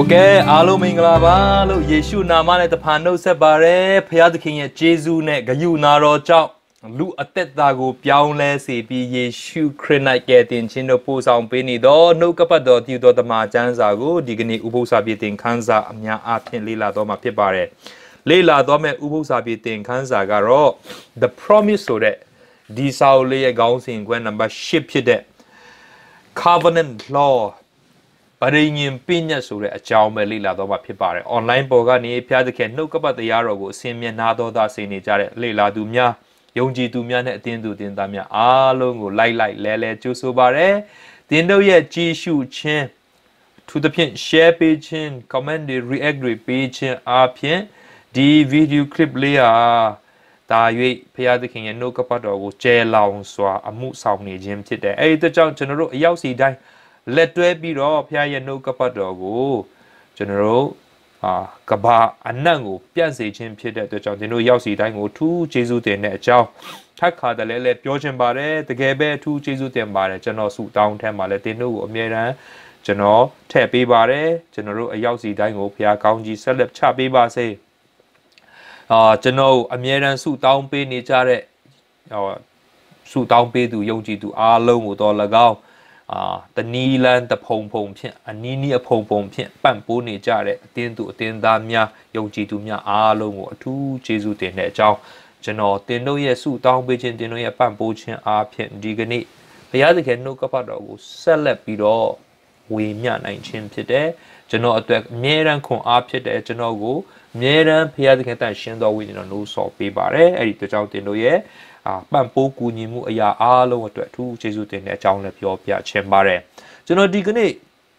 Okay, alo mingla lo Yeshu nama ne tapano se bare phaya thakhin ye Jesu ne gayu na ro chaw lu atet ta ko pyaung le se pi Yeshu Christ ke tin chin do po saung pe ni do no kapat do tiu do tama chan sa ko di kani ubhosa pi tin khan sa amya a phin le la do ma phit pare le la do me ubhosa pi tin khan sa ka ro the promise so that di sao le ye gaung sin kwan number 10 phit de covenant lawပရိညင်ပညာဆိုတဲ့အကြောင်းပဲလေ့လာတော့မှာဖြစ်ပါတယ် online ပေါ်ကနေဖျားသခင်နှုတ်ကပတ်တရားတော်ကိုအစင်မျက်နှာတော်သားစေနေကြတဲ့လေ့လာသူများယုံကြည်သူများနဲ့အတင်းသူတင်းသားများအားလုံးကိုလိုက်လဲကြိုးဆိုပါရယ်တင်းတို့ရဲ့ကြည်ရှုခြင်းသူတစ်ဖြင့် share ပေးခြင်း comment တွေ react တွေပေးခြင်းအားဖြင့်ဒီ video clip လေးဟာဒါ၍ဖျားသခင်ရဲ့နှုတ်ကပတ်တော်ကိုကျဲလောင်စွာအမှုဆောင်နေခြင်းဖြစ်တယ်အဲ့ဒီကြောင့်ကျွန်တော်တို့အရောက်စီတိုင်းလက်တွဲပြီးတော့ဖျားရဲ့နှုတ်ကပတ်တော်ကိုကျွန်တော်တို့ကဘာအနံ့ကိုပြန့်စေခြင်းဖြစ်တဲ့အတွက်ကြောင့်ဒီတို့ရောက်စီတိုင်းကိုထူးကျေးဇူးတင်တဲ့အကြောင်းထပ်ခါတလဲလဲပြောချင်ပါတယ်တကယ်ပဲထူးကျေးဇူးတင်ပါတယ်ကျွန်တော်ဆုတောင်းထဲမှာလဲတင်တို့ကိုအမြဲတမ်းကျွန်တော်ထည့်ပေးပါတယ်ကျွန်တော်တို့အရောက်စီတိုင်းကိုဖျားကောင်းကြီးဆက်လက်ချပေးပါစေကျွန်တော်အမြဲတမ်းဆုတောင်းပေးနေကြတဲ့ဆုတောင်းပေးသူယုံကြည်သူအားလုံးကိုတော့၎င်းတနီလန်တဖုံဖြင့်အနီးအဖုံဖြင့်ပန့်ပိုးနေကြတဲ့အတင်းသူအတင်းသားများယုံကြည်သူများအားလုံးကိုအထူးကျေးဇူးတင်တဲ့အကြောင်းကျွန်တော်တင်တို့ရဲ့ဆုတောင်းပေးခြင်းတင်တို့ရဲ့ပန့်ပိုးခြင်းအားဖြင့်ဒီကနေ့ဘုရားသခင်နှုတ်ကပတ်တော်ကိုဆက်လက်ပြီးတော့ဝေမျှနိုင်ခြင်းဖြစ်တယ်ကျွန်တော်အတွက်အမြဲတမ်းခွန်အားဖြစ်တယ်ကျွန်တော်ကိုအမြဲတမ်းဘုရားသခင်တန်ရှင်းတော်ဝိညာဉ်တော်လို့ဆော်ပေးပါတယ်အဲ့ဒီကြောင့်တင်တို့ရဲ့ပန့်ပိုးကူညီမှုအရာအားလုံးအတွက်အထူးကျေးဇူးတင်တဲ့အကြောင်းလည်းပြောပြချင်ပါတယ်ကျွန်တော်ဒီကနေ့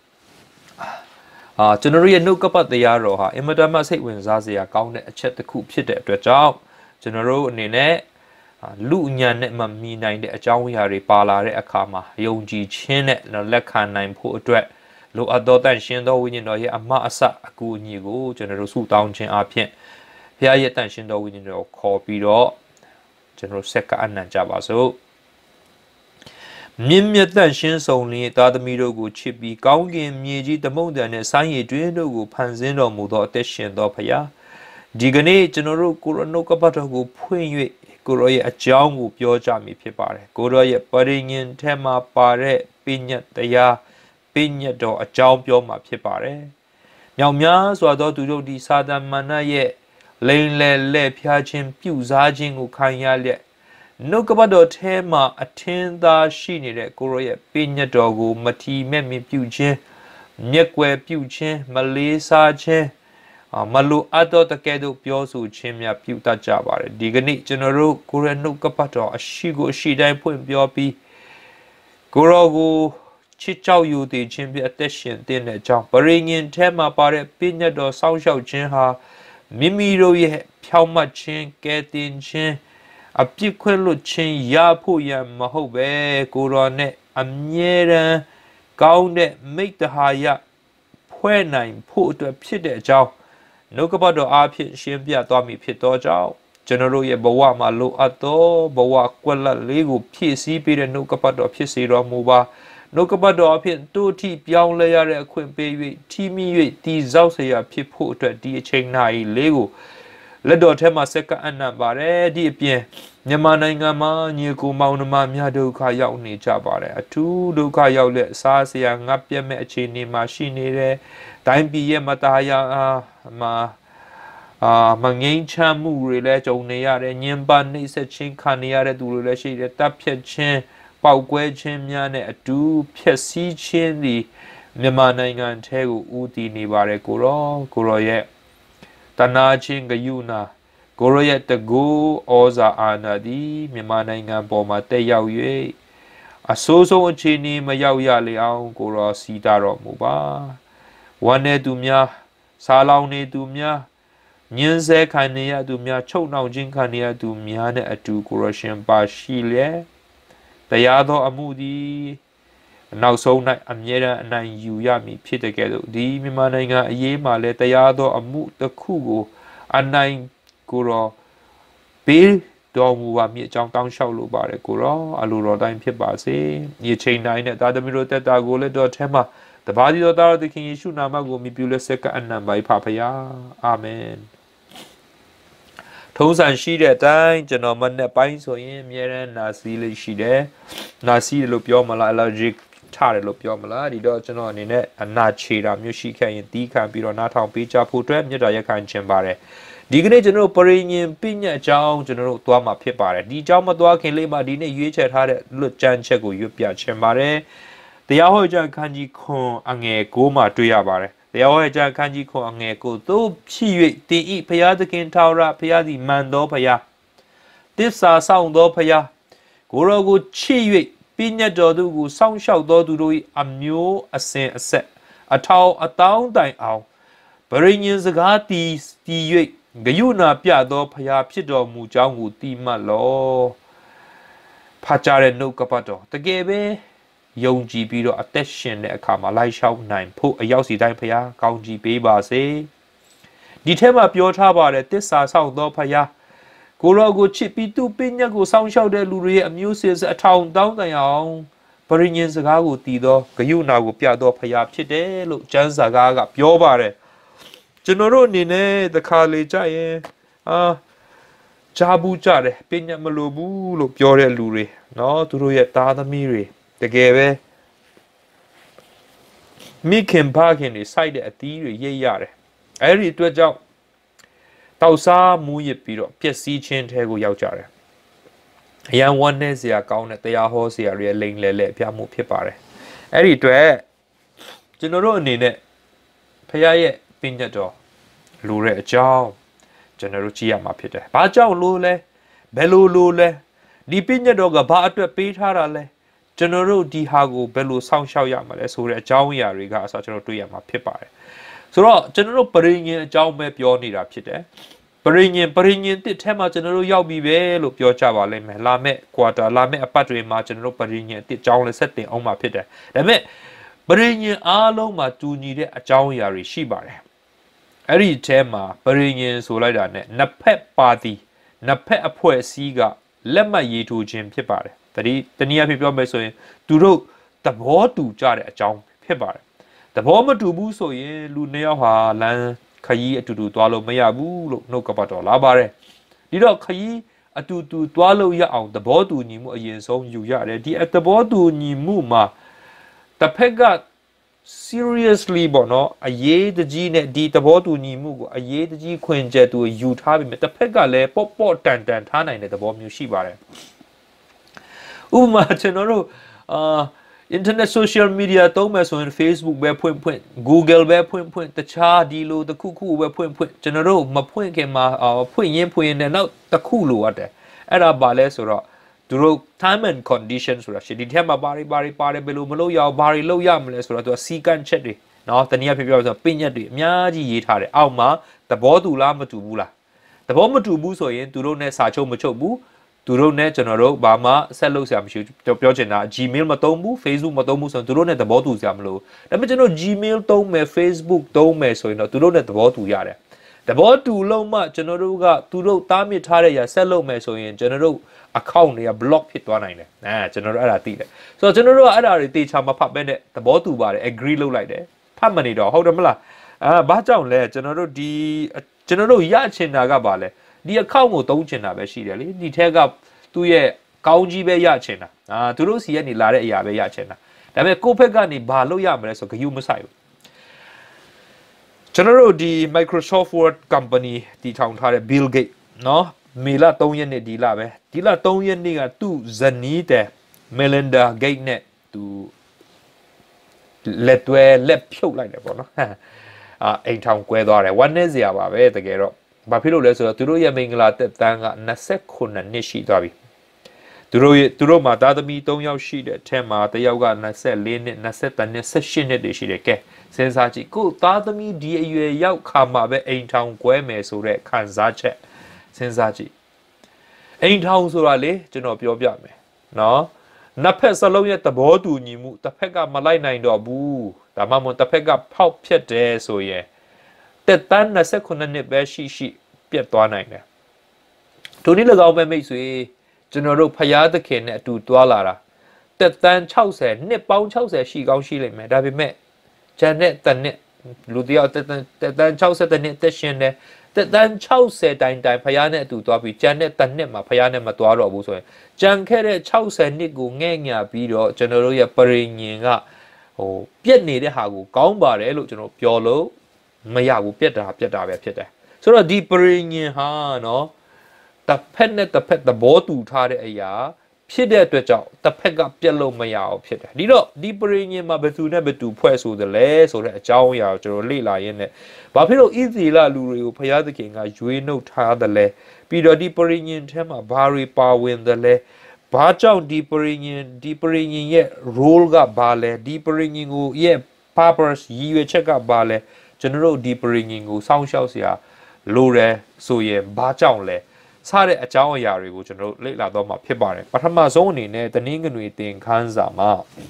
ကျွန်တော်ရဲ့နှုတ်ကပတ်တရားတော်ဟာအင်မတန်မှစိတ်ဝင်စားစရာကောင်းတဲ့အချက်တစ်ခုဖြစ်တဲ့အတွက်ကြောင့်ကျွန်တော်တို့အနေနဲ့လူဉာဏ်နဲ့မမီနိုင်တဲ့အကြောင်းအရာတွေပါလာတဲ့အခါမှာယုံကြည်ခြင်းနဲ့လက်ခံနိုင်ဖို့အတွက်လိုအပ်သောတန်ရှင်းသောဝိညာဉ်တော်ရဲ့အမအစအကူအညီကိုကျွန်တော်တို့ဆုတောင်းခြင်းအပြင်ဘုရားရဲ့တန်ရှင်းသောဝိညာဉ်တော်ခေါ်ပြီးတော့ကျွန်တော်ဆက်ကအနံ့ကြပါစို့မြင့်မြတ်တန်ရှင်းဆုံးလင်းသားသမီးတို့ကိုချစ်ပြီးကောင်းကင်မြေကြီးသမုဒ္ဒရာနဲ့ဆိုင်းရည်တွင်တို့ကိုဖန်ဆင်းတော်မူသောအသက်ရှင်သောဖရာဒီကနေ့ကျွန်တော်တို့ကိုရနှုတ်ကပတ်တော်ကိုဖွင့်၍ကိုရောရဲ့အကြောင်းကိုပြောကြမည်ဖြစ်ပါတယ်ကိုရောရဲ့ပရိညင်ထဲမှာပါတဲ့ပညတ်တရားပညတ်တော်အကြောင်းပြောမှာဖြစ်ပါတယ်မြောက်များစွာသောသူတို့ဒီစာတန်မာနရဲ့လိန်လဲလက်ဖျားခြင်းပြုစားခြင်းကိုခံရလျက်နှုတ်ကပတ်တော်ထဲမှာအထင်သာရှိနေတဲ့ကိုရောရဲ့ပညတ်တော်ကိုမထီမဲ့မြပြုခြင်းမျက်ကွယ်ပြုခြင်းမလေးစားခြင်းမလိုအပ်သောတကယ်တော့ပြောဆိုခြင်းများပြုတတ်ကြပါတယ်ဒီကနေ့ကျွန်တော်တို့ကိုရောနှုတ်ကပတ်တော်အရှိကိုအရှိတိုင်းဖွင့်ပြောပြီးကိုရောကိုချစ်ကြောက်ယူတည်ခြင်းပြအသက်ရှင်တဲ့အကြောင်းပရိညင်ထဲမှာပါတဲ့ပညတ်တော်စောင့်ရှောက်ခြင်းဟာမိမိတို့ရဲ့ဖြောင့်မတ်ခြင်းကဲတင်ခြင်းအပြစ်ခွင့်လွတ်ခြင်းရဖို့ရမဟုတ်ပဲကိုရောနဲ့အမြဲတမ်းကောင်းတဲ့မိတ္တဟာယဖွဲ့နိုင်ဖို့အတွက်ဖြစ်တဲ့အကြောင်းနှုတ်ကပတ်တော်အားဖြင့်ရှင်းပြသွားမည်ဖြစ်သောကြောင့်ကျွန်တော်တို့ရဲ့ဘဝမှာလိုအပ်သောဘဝကွက်လက်လေးကိုဖြည့်ဆည်းပေးတဲ့နှုတ်ကပတ်တော်ဖြစ်စေတော်မူပါနှုတ်ကပတ်တော်အဖြစ်တို့ထိပြောင်းလဲရတဲ့အခွင့်ပေး၍ထိမိ၍တည်ဆောက်เสียဖြစ်ဖို့အတွက်ဒီအချိန်နာရီလေးကိုလက်တော်ထဲမှာစက္ကအနံ့ပါတယ်ဒီအပြင်မြန်မာနိုင်ငံမှာညီကိုမောင်နှမများဒုက္ခရောက်နေကြပါတယ်အထူးဒုက္ခရောက်လက်အစားစရာငတ်ပြတ်မဲ့အခြေအနေမှာရှိနေတဲ့တိုင်းပြည်ရဲ့မတရားမငိမ့်ချမ်းမှုတွေလည်းကြုံနေရတယ်ညှဉ်းပန်းနှိပ်စက်ခြင်းခံနေရတဲ့သူတွေလည်းရှိတယ်တပ်ဖြတ်ခြင်းပောက်ကွဲခြင်းများနဲ့အတူဖျက်ဆီးခြင်းဒီမြန်မာနိုင်ငံထဲကိုဦးတည်နေပါတယ်ကိုရောရဲ့တနာချင်းဂယုနာကိုရောရဲ့တကူဩဇာအာဏာဒီမြန်မာနိုင်ငံပေါ်မှာတက်ရောက်၍အဆိုးဆုံးအခြေအနေမရောက်ရလေအောင်ကိုရောစီတာတော်မူပါဝမ်းနေသူများစားလောင်နေသူများညှင်းဆဲခံနေရသူများချုပ်နှောင်ခြင်းခံနေရသူများနဲ့အတူကိုရောရှင်ပါရှိလျက်တရားသောအမှုသည်နောက်ဆုံး၌အမြဲတမ်းအနိုင်ယူရမည်ဖြစ်တဲ့ကဲ့သို့ဒီမြန်မာနိုင်ငံအရေးမှာလည်းတရားသောအမှုတစ်ခုကိုအနိုင်ကိုရောပေးတော်မူပါမည်အကြောင်းတောင်းလျှောက်လိုပါတယ်ကိုရောအလိုတော်တိုင်းဖြစ်ပါစေဒီချိန်တိုင်းနဲ့သာသမီတို့တက်တာကိုလည်းတော်ထဲမှာတပါးဒီတော်သားသခင်ယေရှုနာမကိုမြည်ပြုလက်ဆက်ကပ်အနံပါဖဖယာအာမင်ထုံးစံရှိတဲ့အတိုင်းကျွန်တော်မနေ့ပိုင်းဆိုရင်အများရန်နာစီလေးရှိတယ်နာစီလို့ပြောမလား allergic ထားတယ်လို့ပြောမလားဒီတော့ကျွန်တော်အနေနဲ့အနာချေတာမျိုးရှိခဲ့ရင်တီးခံပြီးတော့နားထောင်ပေးကြဖို့အတွက်မြတ်တာရက်ခံခြင်းပါတယ်ဒီကနေ့ကျွန်တော်ပရိညင်ပြညတ်အကြောင်းကျွန်တော်တို့သွားမှာဖြစ်ပါတယ်ဒီအကြောင်းမသွားခင်လေးမှာဒီနေ့ရွေးချယ်ထားတဲ့လွတ်ကြမ်းချက်ကိုရွတ်ပြခြင်းပါတယ်တရားဟောကြားခန်းကြီးခွန်အငယ်6မှာတွေ့ရပါတယ်တရားဟောကြားခန်းကြီးခွန်အငယ်9သို့ဖြစ်၍တင်ဤဘုရားသခင်ထာဝရဘုရားသည်မှန်သောဘုရားတစ္ဆာဆောင်သောဘုရားကိုရောကိုချစ်၍ပြညတ်တော်သူကိုစောင့်ရှောက်သောသူတို့၏အမျိုးအစဉ်အဆက်အထောင်အတောင်းတိုင်အောင်ပရိညင်စကားတီ၍ဂယုဏပြသောဘုရားဖြစ်တော်မူကြောင်းကိုတိမှတ်လောဖတ်ကြတဲ့နှုတ်ကပတ်တော်တကယ်ပဲယုံကြည်ပြီးတော့အသက်ရှင်တဲ့အခါမှာလိုက်လျှောက်နိုင်ဖို့အရောက်စီတိုင်းဘုရားကောင်းချီးပေးပါစေဒီထဲမှာပြောထားပါတယ်တစ္ဆာဆောင်သောဘုရားကိုရောကိုချစ်ပြီးသူပညတ်ကိုစောင့်ရှောက်တဲ့လူတွေရဲ့အမျိုးစစ်အထောင်တောင်းတိုင်အောင်ပရိညင်စကားကိုတည်သောဂယုဏကိုပြသောဘုရားဖြစ်တယ်လို့ကျမ်းစာကပြောပါတယ်ကျွန်တော်တို့အနေနဲ့တခါလေကြရင်ဂျာဘူးကြတယ်ပညာမလိုဘူးလို့ပြောတဲ့လူတွေနော်သူတို့ရဲ့သားသမီးတွေတကယ်ပဲမိခင်ဖခင်တွေစိုက်တဲ့အသီးတွေရိတ်ရတယ်အဲ့ဒီအတွက်ကြောင့်တောက်စားမူးရပြီးတော့ပျက်စီးခြင်းထဲကိုရောက်ကြတယ်အရန်ဝမ်းနဲ့စရာကောင်းတဲ့တရားဟောစရာတွေလိမ်လဲလဲအပြမှုဖြစ်ပါတယ်အဲ့ဒီအတွက်ကျွန်တော်တို့အနေနဲ့ဖခင်ရဲ့ပညတ်တော်လိုတဲ့အကြောင်းကျွန်တော်တို့ကြည့်ရမှာဖြစ်တယ်။ဘာကြောင့်လို့လဲဘယ်လိုလို့လဲဒီပညတ်တော်ကဘာအတွက်ပေးထားတာလဲကျွန်တော်တို့ဒီဟာကိုဘယ်လိုစောင့်ရှောက်ရမှာလဲဆိုတဲ့အကြောင်းအရာတွေကအစကျွန်တော်တွေ့ရမှာဖြစ်ပါတယ်။ဆိုတော့ကျွန်တော်တို့ပရိညင်အကြောင်းပဲပြောနေတာဖြစ်တယ်။ပရိညင်တစ်ထဲမှာကျွန်တော်တို့ရောက်ပြီပဲလို့ပြောကြပါလိမ့်မယ်။လာမယ့် quarter လာမယ့်အပတ်တွေမှာကျွန်တော်တို့ပရိညင်တစ်အကြောင်းလည်းဆက်တင်အောင်မှာဖြစ်တယ်။ဒါပေမဲ့ပရိညင်အားလုံးမှာတူညီတဲ့အကြောင်းအရာတွေရှိပါတယ်။အဲ့ဒီထဲမှာပရိညင်ဆိုလိုက်တာနဲ့နှစ်ဖက်ပါတီနှစ်ဖက်အဖွဲ့အစည်းကလက်မှတ်ရေးထိုးခြင်းဖြစ်ပါတယ်။တနည်းအားဖြင့်ပြောမယ်ဆိုရင်သူတို့သဘောတူကြတဲ့အကြောင်းဖြစ်ပါတယ်။သဘောမတူဘူးဆိုရင်လူနှစ်ယောက်ဟာလမ်းခရီးအတူတူသွားလို့မရဘူးလို့နှုတ်ကပတ်တော်လာပါတယ်။ဒီတော့ခရီးအတူတူသွားလို့ရအောင်သဘောတူညီမှုအရင်ဆုံးယူရတယ်။ဒီသဘောတူညီမှုမှာတစ်ဖက်ကseriously ပေါ့နော်အရေးတကြီးနဲ့ဒီသဘောတူညီမှုကိုအရေးတကြီးခွင်ကျက်သူယူထားပြီးမြတ်တစ်ဖက်ကလည်းပေါ့တန်ထားနိုင်တဲ့သဘောမျိုးရှိပါတယ်ဥပမာကျွန်တော်တို့internet social media သုံးမယ်ဆိုရင် Facebook ပဲဖွင့် Google ပဲဖွင့်တခြားဒီလိုတစ်ခုပဲဖွင့်ကျွန်တော်တို့မဖွင့်ခင်မှာဖွင့်ရင်နဲ့နောက်တစ်ခုလိုရတယ်အဲ့ဒါပါလဲဆိုတော့သူတို့ time and condition ဆိုတာရှိဒီထဲမှာဘာတွေဘယ်လိုမလုပ်ရအောင်ဘာတွေလုပ်ရမလဲဆိုတော့သူကစီကန့်ချက်တွေနော်တနည်းအားဖြင့်ပြောဆိုပညတ်တွေအများကြီးရေးထားတယ်အောက်မှာသဘောတူလားမတူဘူးလားသဘောမတူဘူးဆိုရင်သူတို့နဲ့စာချုပ်မချုပ်ဘူးသူတို့နဲ့ကျွန်တော်တို့ဘာမှဆက်လုပ်စရာမရှိဘူးပြောချင်တာ Gmail မသုံးဘူး Facebook မသုံးဘူးဆိုရင်သူတို့နဲ့သဘောတူစရာမလိုဒါပေမဲ့ကျွန်တော် Gmail သုံးမယ် Facebook သုံးမယ်ဆိုရင်တော့သူတို့နဲ့သဘောတူရတယ်သဘောတူလို့မှကျွန်တော်တို့ကသူတို့တားမြစ်ထားတဲ့ຢာဆက်လုပ်မယ်ဆိုရင်ကျွန်တော်တို့account တွေက block ဖြစ်သွားနိုင်တယ်ကျွန်တော်တို့အဲ့ဒါသိတယ်ဆိုတော့ကျွန်တော်တို့ကအဲ့ဒါတွေတေချာမဖတ်ပဲနဲ့သဘောတူပါတယ် agree လုပ်လိုက်တယ်ဖတ်မနေတော့ဟုတ်တယ်မလားဘာကြောင့်လဲကျွန်တော်တို့ရချင်တာကဘာလဲဒီ account ကိုသုံးချင်တာပဲရှိတယ်လေဒီထက်ကသူ့ရဲ့ကောင်းကြီးပဲရချင်တာသူတို့စီကနေလာတဲ့အရာပဲရချင်တာဒါပေမဲ့ကိုယ့်ဘက်ကနေဘာလုပ်ရမလဲဆိုဂယုမဆိုင်ဘူးကျွန်တော်တို့ဒီ Microsoft Word company တည်ထောင်ထားတဲ့ Bill Gates နော်မေလ3ရက်နေ့ဒီလ3ရက်နေ့ကသူ့ဇနီးတဲ့ Melinda Gates နဲ့သူလက်ဖြုတ်လိုက်တယ်ပေါ့နော်အိမ်ထောင်ကွဲသွားတယ်ဝမ်းနည်းစရာပါပဲတကယ်တော့ဘာဖြစ်လို့လဲဆိုတော့သူတို့ရဲ့မင်္ဂလာသက်တမ်းက29နှစ်ရှိသွားပြီသူတို့မှာသားသမီး3ယောက်ရှိတဲ့အထက်မှာတစ်ယောက်က24နှစ်23နှစ်18နှစ်တွေရှိတယ်ကဲစဉ်းစားကြည့်ကိုသားသမီးဒီအရွယ်ရောက်ခါမှာပဲအိမ်ထောင်ကွဲမယ်ဆိုတဲ့ခံစားချက်စဉ်းစားကြည့်အိမ်ထောင်ဆိုတာလေကျွန်တော်ပြောပြမယ်နော်နှစ်ဖက်စလုံးရဲ့သဘောတူညီမှုတစ်ဖက်ကမလိုက်နိုင်တော့ဘူးဒါမှမဟုတ်တစ်ဖက်ကဖောက်ဖြတ်တယ်ဆိုရင်တက်တန်း29နှစ်ပဲရှိပြတ်သွားနိုင်တယ်ဒုနည်း၎င်းပဲမိတ်ဆွေကျွန်တော်တို့ဖျားသခင်နဲ့အတူတွာလာတာတက်တန်း60နှစ်ပေါင်း60ရှိကောင်းရှိလိမ့်မယ်ဒါပေမဲ့ဂျန်နဲ့တန်နဲ့လူတယောက်တန်60တနှစ်တက်ရှင်တယ်တန်60တိုင်ဖယားနဲ့အတူသွားပြီးဂျန်နဲ့တနှစ်မှာဖယားနဲ့မသွားတော့ဘူးဆိုရင်ဂျန်ခဲ့တဲ့60နှစ်ကိုငဲ့ညာပြီးတော့ကျွန်တော်တို့ရဲ့ပရိညင်ကပြက်နေတဲ့ဟာကိုကောင်းပါတယ်လို့ကျွန်တော်ပြောလို့မရဘူးပြက်တာပဲဖြစ်တယ်ဆိုတော့ဒီပရိညင်ဟာနော်တစ်ဖက်နဲ့တစ်ဖက်သဘောတူထားတဲ့အရာဖြစ်တဲ့အတွက်ကြောင့်တစ်ဖက်ကပြက်လို့မရအောင်ဖြစ်တယ်ဒီတော့ဒီပရိညင်မှာဘယ်သူနဲ့ဘယ်သူဖွဲ့ဆိုသလဲဆိုတဲ့အကြောင်းအရာကိုကျွန်တော်လေ့လာရင်းနဲ့ဘာဖြစ်လို့ဣသရေလလူတွေကိုဘုရားသခင်ကရွေးနှုတ်ထားသလဲပြီးတော့ဒီပရိညင်ထဲမှာဘာတွေပါဝင်သလဲဘာကြောင့်ဒီပရိညင်ရဲ့ role ကဘာလဲဒီပရိညင်ကိုရဲ့ purpose ရည်ရွယ်ချက်ကဘာလဲကျွန်တော်တို့ဒီပရိညင်ကိုစောင့်ရှောက်စရာလိုတယ်ဆိုရင်ဘာကြောင့်လဲစတဲ့အကြောင်းအရာတွေကိုကျွန်တော်တို့လေ့လာတော့မှာဖြစ်ပါတယ်ပထမဆုံးအနေနဲ့တနင်္ဂနွေသင်ခန်းစာမှာ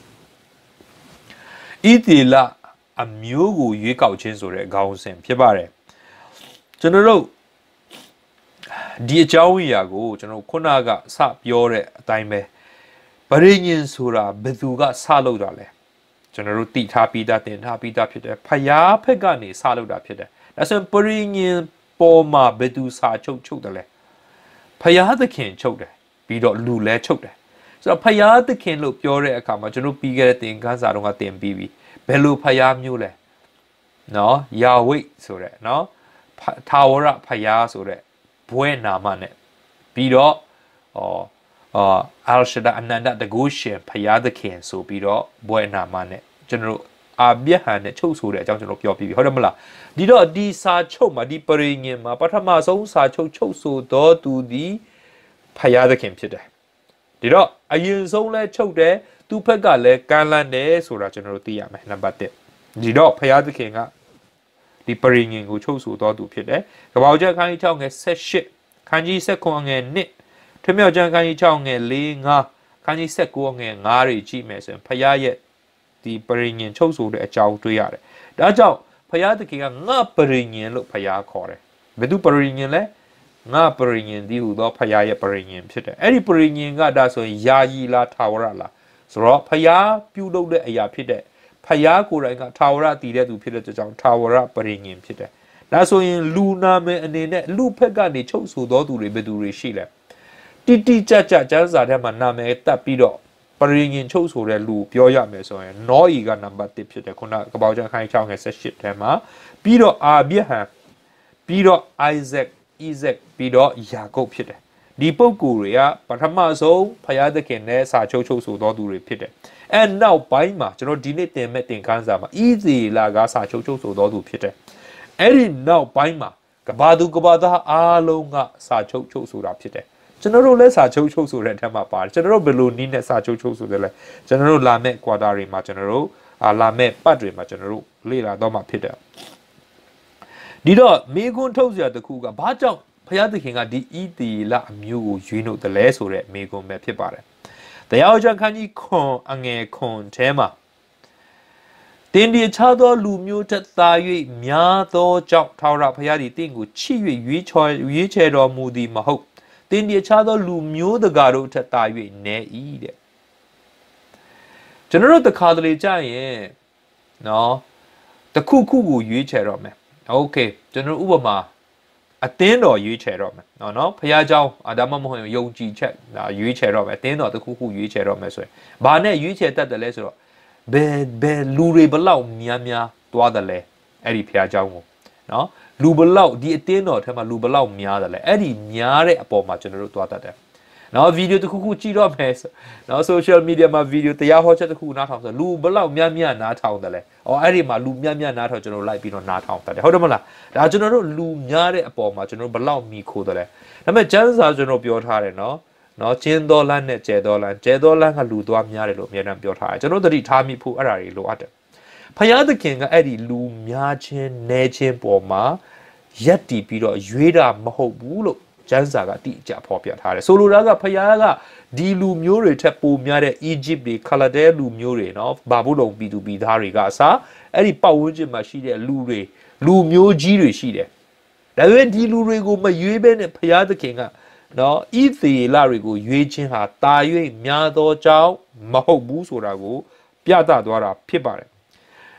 ဣသရေလအမျိုးကိုရွေးကောက်ခြင်းဆိုတဲ့အကောင်းစဉ်ဖြစ်ပါတယ်ကျွန်တော်တို့ဒီအကြောင်းအရာကိုကျွန်တော်ခုနကစပြောတဲ့အတိုင်းပဲပရိညင်ဆိုတာဘယ်သူကစလုပ်တာလဲကျွန်တော်တို့တည်ထားပြီးသားတင်ထားပြီးသားဖြစ်တယ်ဖယားဖက်ကနေစလုပ်တာဖြစ်တယ်ဒါဆိုပရိညင်ပေါ်မှာဘယ်သူစာချုပ်တယ်လဲဖယားသခင်ချုပ်တယ်ပြီးတော့လူလဲချုပ်တယ်ဆိုတော့ဖယားသခင်လို့ပြောတဲ့အခါမှာကျွန်တော်ပြီးခဲ့တဲ့သင်ခန်းစာတော့ကတင်ပြီးပြီဘယ်လိုဖယားမျိုးလဲနော်ယာဝိဆိုတဲ့နော်ထာဝရဖယားဆိုတဲ့ဘွဲနာမနဲ့ပြီးတော့အာလ်ရှဒါအနန္ဒတကုရှင်ဖယားသခင်ဆိုပြီးတော့ဘွဲနာမနဲ့ကျွန်တော်အာဗျဟန်နဲ့ချုပ်ဆိုတဲ့အကြောင်းကျွန်တော်ပြောပြီးပြီဟုတ်တယ်မလားဒီတော့ဒီစာချုပ်မှာဒီပရိညင်မှာပထမဆုံးစာချုပ်ဆိုတော့သူဒီဖယားသခင်ဖြစ်တယ်ဒီတော့အရင်ဆုံးလဲချုပ်တယ်သူဖက်ကလည်းကမ်းလှမ်းတယ်ဆိုတာကျွန်တော်တို့သိရမယ်နံပါတ်1ဒီတော့ဖယားသခင်ကဒီပရိညင်ကိုချုပ်ဆိုတော့သူဖြစ်တယ်ကပ္ပကျမ်းခန်းကြီး6ငယ်18ခန်းကြီး19ငယ်1ထွေးမြောက်ကျမ်းခန်းကြီး6ငယ်4 5ခန်းကြီး19ငယ်5တွေကြည့်မယ်ဆိုရင်ဖယားရဲ့ဒီပရိညင်ချုပ်ဆိုတဲ့အကြောင်းတွေ့ရတယ်ဒါကြောင့်ဖယားသခင်ကငါပရိညင်လို့ဖယားခေါ်တယ်ဘယ်သူပရိညင်လဲငါပရိညင်ဒီဟူသောဖယားရဲ့ပရိညင်ဖြစ်တယ်အဲ့ဒီပရိညင်ကဒါဆိုရင်ယာယီလားထာဝရလားဆိုတော့ဖယားပြုလုပ်တဲ့အရာဖြစ်တဲ့ဖယားကိုယ်တိုင်ကထာဝရတည်တဲ့သူဖြစ်တဲ့ကြောင့်ထာဝရပရိညင်ဖြစ်တယ်ဒါဆိုရင်လူနာမည်အနေနဲ့လူဖက်ကနေချုပ်ဆိုသောသူတွေဘယ်သူတွေရှိလဲတိကျကျကျမ်းစာထဲမှာနာမည်တက်ပြီးတော့ပရိညင်ချုပ်ဆိုတဲ့လူပြောရမယ်ဆိုရင်နောဤကနံပါတ်1ဖြစ်တယ်ခုနကပောက်ကျမ်းခိုင်း6ငယ်18ထဲမှာပြီးတော့အာဗြဟံပြီးတော့ Isaac ပြီးတော့ယာကုပ်ဖြစ်တယ်ဒီပုဂ္ဂိုလ်တွေကပထမဆုံးဖယားသခင်နဲ့စာချုပ်ဆိုသောသူတွေဖြစ်တယ်အဲနောက်ပိုင်းမှာကျွန်တော်ဒီနေ့တင်မဲ့တင်ခန်းစာမှာဣသရေလကစာချုပ်ဆိုသောသူဖြစ်တယ်အဲ့ဒီနောက်ပိုင်းမှာကဘာသူကဘာသားအားလုံးကစာချုပ်ဆိုတာဖြစ်တယ်ကျွန်တော်တို့လည်းစာချုပ်ဆိုတဲ့အထက်မှာပါတယ်ကျွန်တော်တို့ဘယ်လိုနည်းနဲ့စာချုပ်ဆိုတယ်လဲကျွန်တော်တို့လာမဲ့ quarter တွေမှာကျွန်တော်တို့လာမဲ့ပတ်တွေမှာကျွန်တော်တို့လေ့လာတော့မှဖြစ်တယ်ဒီတော့မိခွန်းထုတ်စရာတစ်ခုကဘာကြောင့်ဘုရားသခင်ကဒီဣသရေလအမျိုးကိုရွေးနှုတ်တယ်လဲဆိုတဲ့မိခွန်းပဲဖြစ်ပါတယ်တရားကျမ်းခန်းကြီးခွန်အငယ်ခွန်ထဲမှာတင်းဒီချသောလူမျိုးထက်သာ၍များသောကြောင့်ထာဝရဘုရားသည်တင့်ကိုချစ်၍ရွေးချယ်တော်မူသည်မဟုတ်တင်းဒီချသောလူမျိုးတကာတို့ထက်သာ၍နေ၏တဲ့ကျွန်တော်တို့တခါတလေကြာရင်နော်တခုခုကိုရွေးချယ်တော့မယ်โอเคကျွန်တော်ဥပမာအသင်းတော်ရွေးချယ်တော့မယ်နော်ဖခင်เจ้าဒါမှမဟုတ်ယုံကြည်ချက်ရွေးချယ်တော့မယ်အသင်းတော်တခုခုရွေးချယ်တော့မယ်ဆိုရင်ဘာနဲ့ရွေးချယ်တတ်တယ်လဲဆိုတော့ဘယ်လူတွေဘလောက်များသွားတယ်လဲအဲ့ဒီဖခင်เจ้าကိုနော်လူဘလောက်ဒီအတင်းတော်ထဲမှာလူဘလောက်များတယ်လဲအဲ့ဒီများတဲ့အပေါ်မှာကျွန်တော်တို့သွားတတ်တယ်နော်ဗီဒီယိုတစ်ခုခုကြည့်တော့မယ်နော် social media မှာဗီဒီယိုတရားဟောချက်တစ်ခုနားထောင်ဆိုလူဘလောက်များနားထောင်တယ်လဲအဲ့ဒီမှာလူများနားထောင်ကျွန်တော်လိုက်ပြီးတော့နားထောင်တတ်တယ်ဟုတ်တယ်မလားဒါကျွန်တော်တို့လူများတဲ့အပေါ်မှာကျွန်တော်တို့ဘလောက်မိခိုးတယ်လဲဒါပေမဲ့ကျမ်းစာကျွန်တော်ပြောထားတယ်နော်ကျင်းတော်လန်းနဲ့ကျဲတော်လန်းကလူသွားများတယ်လို့အများအားပြောထားတယ်ကျွန်တော်တို့တတိထားမိဖို့အဲ့ဒါတွေလိုအပ်တယ်ဖယားသခင်ကအဲ့ဒီလူများချင်းနဲချင်းပေါ်မှာရက်တီပြီးတော့ရွေးတာမဟုတ်ဘူးလို့ကျမ်းစာကတိအကျဖော်ပြထားတယ်ဆိုလိုတာကဖယားကဒီလူမျိုးတွေထက်ပိုများတဲ့ Egypt တွေ Khalday လူမျိုးတွေနော်ဘာဘူးလုံပြည်သူပြည်သားတွေကအစားအဲ့ဒီပတ်ဝန်းကျင်မှာရှိတဲ့လူမျိုးကြီးတွေရှိတယ်ဒါပေမဲ့ဒီလူတွေကိုမရွေးဘဲနဲ့ဖယားသခင်ကနော်ဣသရေလတွေကိုရွေးခြင်းဟာတာ၍များသောကြောင့်မဟုတ်ဘူးဆိုတာကိုပြသသွားတာဖြစ်ပါတယ်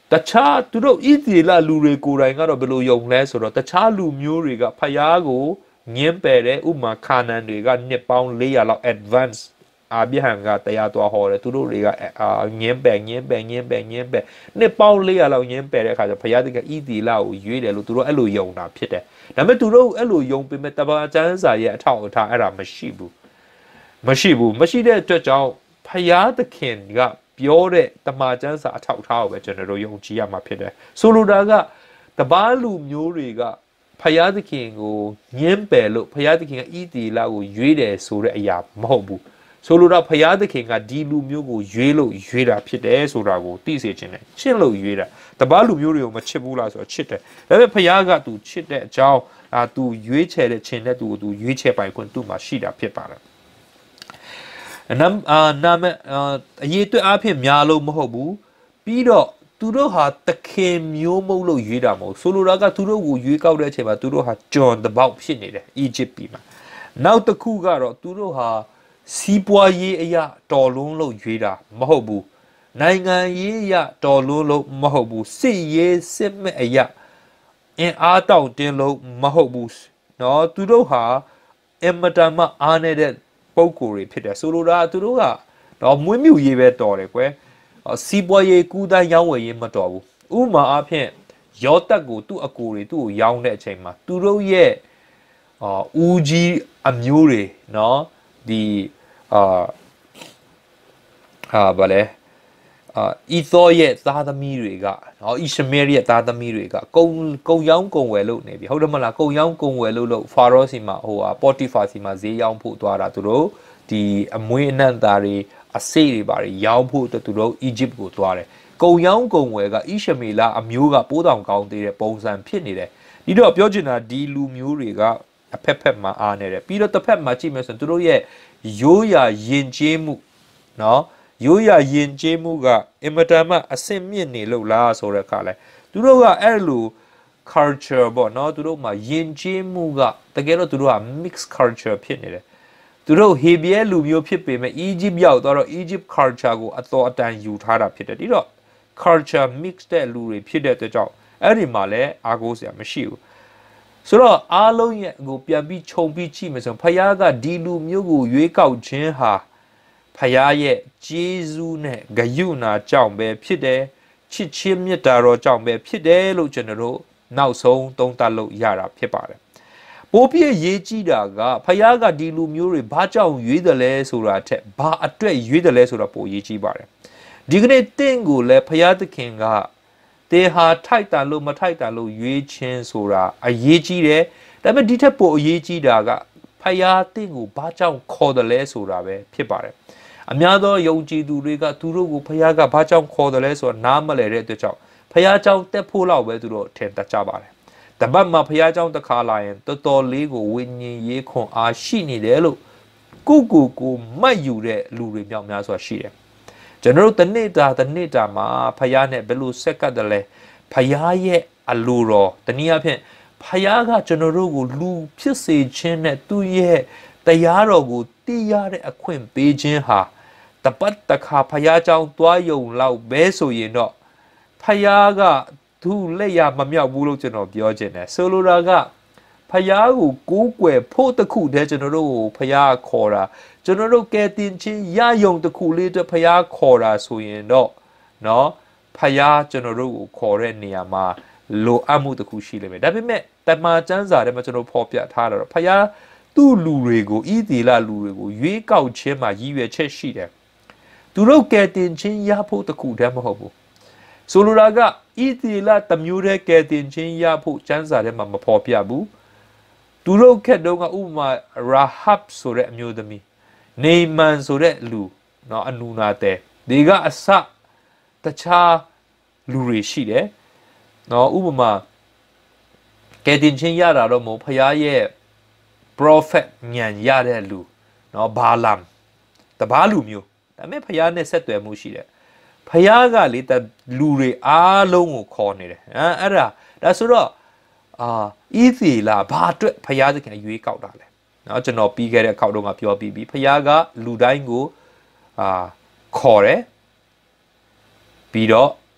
တခြားသူတို့ဣသရေလလူတွေကိုယ်တိုင်ကတော့ဘယ်လိုယုံလဲဆိုတော့တခြားလူမျိုးတွေကဖယားကိုညင်းပယ်တဲ့ဥမာခါနန်တွေကနှစ်ပေါင်း400လောက် advance အာဗြဟံကတရားသွားဟောတယ်သူတို့တွေကညင်းပယ်နှစ်ပေါင်း400လောက်ညင်းပယ်တဲ့အခါကျဖယားတကဣသရေလကိုရွေးတယ်လို့သူတို့အဲ့လိုယုံတာဖြစ်တယ်ဒါပေမဲ့သူတို့အဲ့လိုယုံပေမဲ့တပါးကျမ်းစာရဲ့အထောက်အထားအဲ့ဒါမရှိတဲ့အတွက်ကြောင့်ဖယားသခင်ကပြောတဲ့တမန်ကျမ်းစာအထောက်ထားကိုပဲကျွန်တော်တို့ယုံကြည်ရမှာဖြစ်တယ်ဆိုလိုတာကတပါးလူမျိုးတွေကဖယားသခင်ကိုညှင်းပယ်လို့ဖယားသခင်ကဣသရေလကိုရွေးတယ်ဆိုတဲ့အရာမဟုတ်ဘူးဆိုလိုတာဖယားသခင်ကဒီလူမျိုးကိုရွေးတာဖြစ်တယ်ဆိုတာကိုသိစေချင်တယ်ချစ်လို့ရွေးတာတပါးလူမျိုးတွေကိုမချစ်ဘူးလားဆိုတော့ချစ်တယ်ဒါပေမဲ့ဖယားကသူချစ်တဲ့အကြောင်းသူရွေးချယ်တဲ့ခြင်းနဲ့သူကိုသူရွေးချယ်ပိုင်ခွင့်သူ့မှာရှိတာဖြစ်ပါတယ်နာမအရေးအတွက်အဖြစ်များလို့မဟုတ်ဘူးပြီးတော့သူတို့ဟာသခင်မျိုးမုတ်လို့ရွေးတာမဟုတ်ဆိုလိုတာကသူတို့ကိုရွေးကောက်တဲ့အချိန်မှာသူတို့ဟာဂျွန်တပေါက်ဖြစ်နေတယ်အီဂျစ်ပြည်မှာနောက်တစ်ခုကတော့သူတို့ဟာစီးပွားရေးအရာတော်လုံးလို့ရွေးတာမဟုတ်ဘူးနိုင်ငံရေးအရာတော်လုံးလို့မဟုတ်ဘူးစစ်ရေးစစ်မဲ့အရာအင်အားတောင့်တင်းလို့မဟုတ်ဘူးเนาะသူတို့ဟာအင်မတန်မှအားနေတဲ့ပုံကိုယ်တွေဖြစ်တယ်ဆိုလိုတာသူတို့ကတော့မွေးမြူရေးပဲတော်တယ်ကွယ်စီးပွားရေးကူးတိုင်းရောင်းဝယ်ရေးမတော်ဘူးဥပမာအားဖြင့်ရောတက်ကိုသူ့အကိုတွေသူ့ကိုရောင်းတဲ့အချိန်မှာသူတို့ရဲ့ဦးကြီးအမျိုးတွေเนาะဒီဗာလဲဤသောရဲ့သားသမီးတွေကနော်ဣရှမဲရဲ့သားသမီးတွေကကုံရောင်းကုံဝယ်လို့နေပြီဟုတ်တယ်မလားကုံရောင်းကုံဝယ်လို့ဖာရောစီမှာပေါ်တီဖာစီမှာဈေးရောင်းဖို့သွားတာသူတို့ဒီအမွေးအနှံ့သားတွေအစိတ်တွေပါရောင်းဖို့သူတို့အီဂျစ်ကိုသွားတယ်ကုံရောင်းကုံဝယ်ကဣရှမေလအမျိုးကပိုးတောင်ကောင်းသေးတဲ့ပုံစံဖြစ်နေတယ်ဒီတော့ပြောချင်တာဒီလူမျိုးတွေကအဖက်မှာအားနေတယ်ပြီးတော့တစ်ဖက်မှာကြည့်မယ်ဆိုရင်သူတို့ရဲ့ရိုးရာယဉ်ကျေးမှုနော်ရိုးရာယဉ်ကျေးမှုကအင်မတန်မှအဆင့်မြင့်နေလို့လားဆိုတဲ့အခါလဲသူတို့ကအဲ့လို culture ပေါ့နော်သူတို့မှာယဉ်ကျေးမှုကတကယ်တော့သူတို့က mix culture ဖြစ်နေတယ်သူတို့ Hebrew လူမျိုးဖြစ်ပေမဲ့ Egypt ရောက်တော့ Egypt culture ကိုအတော်အတန်ယူထားတာဖြစ်တယ်ဒီတော့ culture mix တဲ့လူတွေဖြစ်တဲ့အတွက်ကြောင့်အဲ့ဒီမှာလဲအားကိုးစရာမရှိဘူးဆိုတော့အားလုံးရဲ့ကိုပြန်ပြီးခြုံပြီးကြည့်မယ်ဆိုဖယားကဒီလူမျိုးကိုရွေးကောက်ခြင်းဟာဖယားရဲ့ဂျေဇူးနဲ့ဂယုဏကြောင့်ပဲဖြစ်တယ်ချစ်ချင်းမြတ်တာတော်ကြောင့်ပဲဖြစ်တယ်လို့ကျွန်တော်တို့နောက်ဆုံးသုံးသပ်လို့ရတာဖြစ်ပါတယ်ပိုးပြည့်ရေးကြည့်တာကဖယားကဒီလူမျိုးတွေဘာကြောင့်ရွေးတယ်လဲဆိုတာထက်ဘာအတွက်ရွေးတယ်လဲဆိုတာပိုရေးကြည့်ပါတယ်ဒီကနေ့တင့်ကိုလည်းဖယားသခင်ကတေဟာထိုက်တန်လို့မထိုက်တန်လို့ရွေးခြင်းဆိုတာအရေးကြီးတယ်ဒါပေမဲ့ဒီထက်ပိုအရေးကြီးတာကဖယားတင့်ကိုဘာကြောင့်ခေါ်တယ်လဲဆိုတာပဲဖြစ်ပါတယ်အများသောယုံကြည်သူတွေကသူတို့ကိုဖယားကဘာကြောင့်ခေါ်တယ်လဲဆိုတာနားမလည်တဲ့အတွက်ကြောင့်ဖယားเจ้าတက်ဖို့လောက်ပဲသူတို့ထင်တတ်ကြပါတယ်တပတ်မှာဖယားเจ้าတစ်ခါလာရင်တော်လေးကိုဝိညာဉ်ရေးခွန်အားရှိနေတယ်လို့ကိုမှတ်ယူတဲ့လူတွေမြောက်များစွာရှိတယ်ကျွန်တော်တို့တနေ့တာမှာဖယားနဲ့ဘယ်လိုဆက်ကပ်တယ်လဲဖယားရဲ့အလိုတော်တနည်းအားဖြင့်ဖယားကကျွန်တော်တို့ကိုလူဖြစ်စေခြင်းနဲ့သူ့ရဲ့တရားတော်ကိုသိရတဲ့အခွင့်ပေးခြင်းဟာတပတ်တစ်ခါဖယားเจ้าသွားယုံလောက်ပဲဆိုရင်တော့ဖယားကသူ့လက်ရမမြောက်ဘူးလို့ကျွန်တော်ပြောချင်တယ်ဆိုလိုတာကဖယားကိုကိုးကွယ်ဖို့တခုတည်းကျွန်တော်တို့ကိုဖယားခေါ်တာကျွန်တော်တို့ကဲတင်ချင်းရယုံတစ်ခုလေးအတွက်ဖယားခေါ်တာဆိုရင်တော့เนาะဖယားကျွန်တော်တို့ကိုခေါ်တဲ့နေရာမှာလိုအပ်မှုတစ်ခုရှိလိမ့်မယ်ဒါပေမဲ့တမန်ကျမ်းစာထဲမှာကျွန်တော်ဖော်ပြထားတာတော့ဖယားသူ့လူတွေကိုဣသရေလလူတွေကိုရွေးကောက်ခြင်းမှာရည်ရွယ်ချက်ရှိတယ်သူတို့ကဲတင်ချင်းရဖို့တခုတည်းမဟုတ်ဘူးဆိုလိုတာကဣသရေလတမျိုးတည်းကဲတင်ချင်းရဖို့ကျမ်းစာထဲမှာမဖော်ပြဘူးသူတို့ခက်တော့ကဥပမာရာဟပ်ဆိုတဲ့အမျိုးသမီးနေမန်ဆိုတဲ့လူเนาะအနူနာတဲ့ဒီကအစတခြားလူတွေရှိတယ်เนาะဥပမာကဲတင်ချင်းရတာတော့မဟုတ်ဖယားရဲ့ prophet ဉာဏ်ရတဲ့လူเนาะဘာလမ်တဘာလူမျိုးဒါပေမဲ့ဖယားနဲ့ဆက်သွယ်မှုရှိတယ်ဖယားကလေလူတွေအားလုံးကိုခေါ်နေတယ်အဲ့ဒါဆိုတော့ဣသရေလဘာအတွက်ဖယားသခင်ရွေးကောက်တာလဲเนาะကျွန်တော်ပြီးခဲ့တဲ့ခေါက်တော့ကပြောပြီးပြီဖယားကလူတိုင်းကိုခေါ်တယ်ပြီးတော့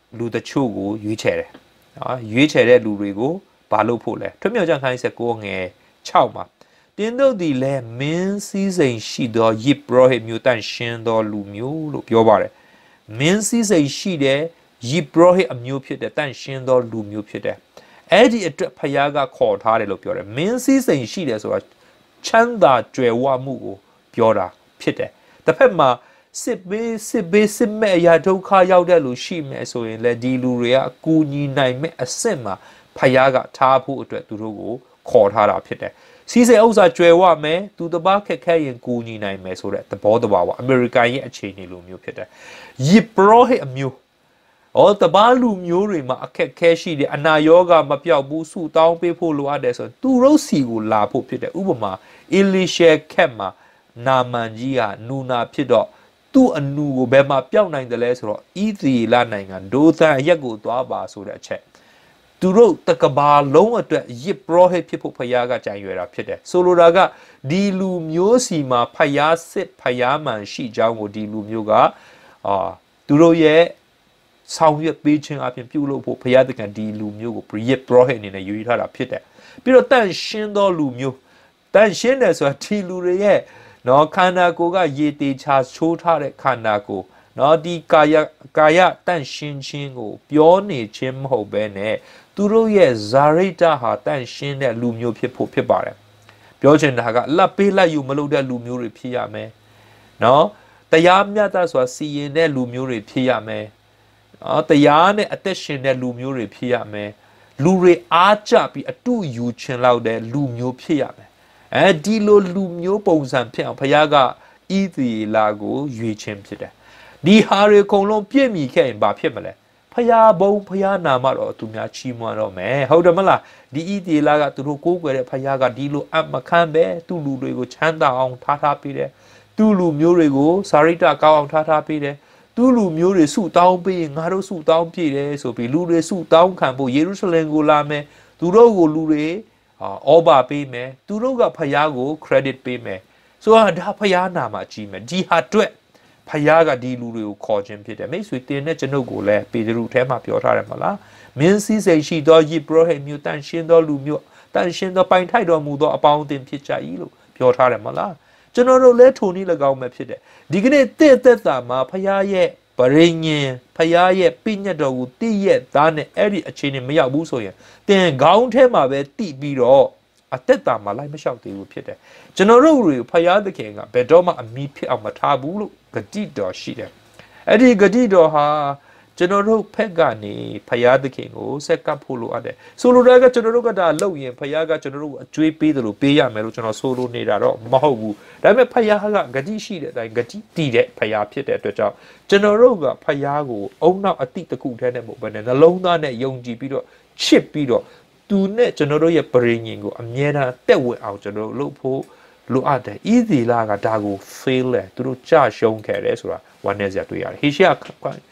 လူတချို့ကိုရွေးချယ်တယ်နော်ရွေးချယ်တဲ့လူတွေကိုဘာလို့ဖို့လဲထွတ်မြောက်ကျမ်းခန်း19ငယ်6မှာတင်းတို့ဒီလဲမင်းစည်းစိမ်ရှိသောယစ်ပရောဟိတ်မျိုးတန့်ရှင်းသောလူမျိုးလို့ပြောပါတယ်မင်းစည်းစိမ်ရှိတဲ့ယစ်ပရောဟိတ်အမျိုးဖြစ်တဲ့တန့်ရှင်းသောလူမျိုးဖြစ်တဲ့အဲ့ဒီအတွက်ဖယားကခေါ်ထားတယ်လို့ပြောတယ်မင်းစည်းစိမ်ရှိတယ်ဆိုတာချမ်းသာကြွယ်ဝမှုကိုပြောတာဖြစ်တယ်တစ်ဖက်မှာစစ်မဲ့အရာဒုက္ခရောက်တဲ့လူရှိမယ်ဆိုရင်လည်းဒီလူတွေကအကူညီနိုင်မဲ့အဆင့်မှာဖယားကထားဖို့အတွက်သူတို့ကိုခေါ်ထားတာဖြစ်တယ်စီးစိမ်ဥစ္စာကြွယ်ဝမယ်သူတပားခက်ခဲရင်ကူညီနိုင်မယ်ဆိုတဲ့သဘောတဘာဝအမေရိကန်ရဲ့အခြေအနေလိုမျိုးဖြစ်တယ်ယစ်ပရောဟိတ်အမျိုးတပားလူမျိုးတွေမှာအခက်ခဲရှိတယ်အနာရောဂါမပြောက်ဘူးဆုတောင်းပေးဖို့လိုအပ်တယ်ဆိုရင်သူတို့စီကိုလာဖို့ဖြစ်တယ်ဥပမာအီလီရှေခက်မှာနာမန်ကြီးကနူနာဖြစ်တော့သူ့အနူကိုဘယ်မှာပျောက်နိုင်တယ်လဲဆိုတော့ဣသရေလနိုင်ငံဒိုသန်အရက်ကိုသွားပါဆိုတဲ့အချက်သူတို့တကဘာလုံးအတွက်ယစ်ပရောဟိတ်ဖြစ်ဖို့ဖယားကကြံရွယ်တာဖြစ်တယ်ဆိုလိုတာကဒီလူမျိုးစီမှာဖယားစစ်ဖယားမှန်ရှိကြောင်းကိုဒီလူမျိုးကသူတို့ရဲ့ဆောင်ရွက်ပေးခြင်းအပြင်ပြုလုပ်ဖို့ဖယားတခင်ဒီလူမျိုးကိုယစ်ပရောဟိတ်အနေနဲ့ယူထားတာဖြစ်တယ်ပြီးတော့တန့်ရှင်းသောလူမျိုးတန့်ရှင်းတယ်ဆိုတာဒီလူတွေရဲ့နော်ခန္ဓာကိုယ်ကရေတေချာချိုးထားတဲ့ခန္ဓာကိုယ်နော်ဒီကာယတန့်ရှင်းခြင်းကိုပြောနေခြင်းမဟုတ်ဘဲနဲ့သူတို့ရဲ့ဇာရိတဟာတန့်ရှင်းတဲ့လူမျိုးဖြစ်ဖို့ဖြစ်ပါတယ်ပြောချင်တာကလက်ပေးလက်ယူမလုပ်တဲ့လူမျိုးတွေဖြစ်ရမယ်နော်တရားမျှတစွာစီရင်တဲ့လူမျိုးတွေဖြစ်ရမယ်တရားနဲ့အသက်ရှင်တဲ့လူမျိုးတွေဖြစ်ရမယ်လူတွေအားကျပြီးအတူယူခြင်းလောက်တဲ့လူမျိုးဖြစ်ရမယ်ဒီလိုလူမျိုးပုံစံဖြစ်အောင်ဘုရားကဣသရေလကိုရွေးခြင်းဖြစ်တယ်ဒီဟာတွေအကုန်လုံးပြည့်မီခဲ့ရင်ဘာဖြစ်မလဲဖယားဘုံဖယားနာမတော့သူများချီးမွမ်းတော့မယ်ဟုတ်တယ်မလားဒီဣသရေလကသူတို့ကိုးကွယ်တဲ့ဖယားကဒီလိုအမခံပဲသူ့လူတွေကိုချမ်းသာအောင်ထားပေးတယ်သူ့လူမျိုးတွေကိုစာရိတ္တကောင်းအောင်ထားပေးတယ်သူ့လူမျိုးတွေစုတောင်းပေးရင်ငါတို့စုတောင်းပြည့်တယ်ဆိုပြီးလူတွေစုတောင်းခံဖို့ယေရုရှလင်ကိုလာမယ်သူတို့ကိုလူတွေဩဘာပေးမယ်သူတို့ကဖယားကို credit ပေးမယ်ဆိုတော့ဒါဖယားနာမှာကြီးမယ်ဒီဟာအတွက်ဖယားကဒီလူတွေကိုခေါ်ခြင်းဖြစ်တယ်မိတ်ဆွေတင်တဲ့ကျွန်ုပ်ကိုလည်းပေတရုထဲမှာပြောထားတယ်မလားမင်းစည်းစိမ်ရှိသောယစ်ပရောဟိတ်မျိုးတန်ရှင်းသောလူမျိုးတန်ရှင်းသောပိုင်ထိုက်တော်မူသောအပေါင်းအသင်းဖြစ်ကြ၏လို့ပြောထားတယ်မလားကျွန်တော်တို့လည်းထိုနည်း၎င်းပဲဖြစ်တယ်ဒီကနေ့တဲ့သက်တာမှာဖယားရဲ့ပရိညင်ဖယားရဲ့ပြည့်ညတ်တော်ကိုတည့်ရဲ့သားနဲ့အဲ့ဒီအခြေအနေမရောက်ဘူးဆိုရင်တင်ခေါင်းထဲမှာပဲတိပြီးတော့အသက်တာမှာလိုက်မလျှောက်သေးဘူးဖြစ်တယ်ကျွန်တော်တို့တွေဖယားသခင်ကဘယ်တော့မှအမိဖြစ်အောင်မထားဘူးလို့ဂတိတော်ရှိတယ်အဲ့ဒီဂတိတော်ဟာကျွန်တော်တို့ဖက်ကနေဖယားသခင်ကိုဆက်ကပ်ဖို့လိုအပ်တယ်ဆိုလိုတာကကျွန်တော်တို့ကဒါလုပ်ရင်ဖယားကကျွန်တော်တို့ကိုအကျွေးပေးတယ်လို့ပေးရမယ်လို့ကျွန်တော်ဆိုလိုနေတာတော့မဟုတ်ဘူးဒါပေမဲ့ဖယားကဂတိရှိတဲ့အတိုင်းဂတိတည်တဲ့ဖယားဖြစ်တဲ့အတွက်ကြောင့်ကျွန်တော်တို့ကဖယားကိုအုံနောက်အတိတခုထဲနဲ့မဟုတ်ဘဲနဲ့နှလုံးသားနဲ့ယုံကြည်ပြီးတော့ချစ်ပြီးတော့သူနဲ့ကျွန်တော်တို့ရဲ့ပရိညင်ကိုအမြဲတမ်းတက်ဝင်အောင်ကျွန်တော်တို့လုပ်ဖို့လိုအပ်တယ်ဣသီလကဒါကို fail လဲသူတို့ကြရှုံးခဲ့တယ်ဆိုတာဝမ်းနည်းစရာတွေ့ရတယ်ဟေရှယ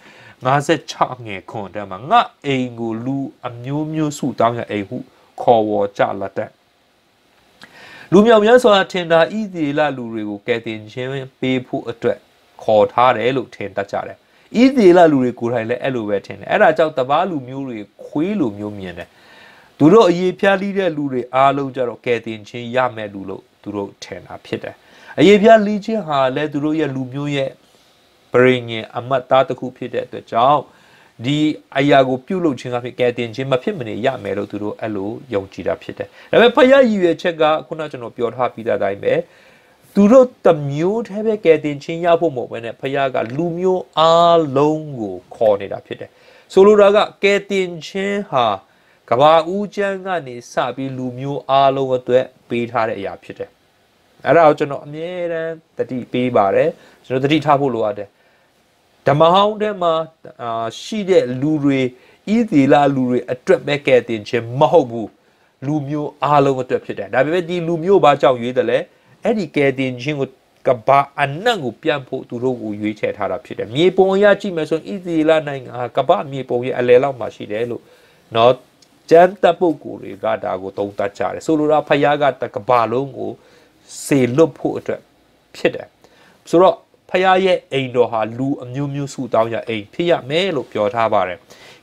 56ငယ်ခွန်တမ်းမှာငါအိမ်ကိုလူအမျိုးမျိုးစုတောင်းရအိမ်ဟုခေါ်ဝေါ်ကြလာတဲ့လူမြောက်များစွာထင်တာဣသရေလလူတွေကိုကယ်တင်ခြင်းပေးဖို့အတွက်ခေါ်ထားတယ်လို့ထင်တတ်ကြတယ်ဣသရေလလူတွေကိုယ်တိုင်လည်းအဲ့လိုပဲထင်တယ်အဲ့ဒါကြောင့်တပားလူမျိုးတွေခွေးလူမျိုးမြင်တယ်သူတို့အရေးဖြားလိတဲ့လူတွေအားလုံးကြတော့ကယ်တင်ခြင်းရမယ်လူလို့သူတို့ထင်တာဖြစ်တယ်အရေးဖြားလိခြင်းဟာလည်းသူတို့ရဲ့လူမျိုးရဲ့ပရိညင်အမတ်သားတစ်ခုဖြစ်တဲ့အတွက်ကြောင့်ဒီအရာကိုပြုလုပ်ခြင်းကဖြစ်ကဲတင်ခြင်းမဖြစ်မနေရမယ်လို့သူတို့အဲ့လိုယုံကြည်တာဖြစ်တယ်ဒါပေမဲ့ဖယားရည်ရွယ်ချက်ကခုနကျွန်တော်ပြောထားပြီးတဲ့အတိုင်းပဲသူတို့တမျိုးတည်းပဲကဲတင်ခြင်းရဖို့မဟုတ်ဘဲနဲ့ဖယားကလူမျိုးအားလုံးကိုခေါ်နေတာဖြစ်တယ်ဆိုလိုတာကကဲတင်ခြင်းဟာကဘာဦးကျမ်းကနေစပြီးလူမျိုးအားလုံးအတွက်ပေးထားတဲ့အရာဖြစ်တယ်အဲ့ဒါကိုကျွန်တော်အမြဲတမ်းတတိပေးပါတယ်ကျွန်တော်တတိထားဖို့လိုအပ်တယ်ဓမ္မဟောင်းထဲမှာရှိတဲ့လူတွေဣသီလလူတွေအတွက်ပဲကဲတင်ခြင်းမဟုတ်ဘူးလူမျိုးအားလုံးအတွက်ဖြစ်တယ်ဒါပေမဲ့ဒီလူမျိုးဘာကြောင့်ရွေးတယ်လဲအဲ့ဒီကဲတင်ခြင်းကိုကဘာအနံ့ကိုပြန်ဖို့သူတို့ကိုရွေးချယ်ထားတာဖြစ်တယ်မြေပုံအရကြည့်မယ်ဆိုရင်ဣသီလနိုင်ငံဟာကဘာမြေပုံရဲ့အလယ်လောက်မှာရှိတယ်လို့နော်ကျမ်းတပ်ပုဂ္ဂိုလ်တွေကဒါကိုသုံးသပ်ကြတယ်ဆိုလိုတာဖယားကကဘာလုံးကိုစေလွတ်ဖို့အတွက်ဖြစ်တယ်ဆိုတော့ဖယားရဲ့အိမ်တော်ဟာလူအမျိုးမျိုးစုတောင်းရအိမ်ဖြစ်ရမယ်လို့ပြောထားပါတယ်ဣ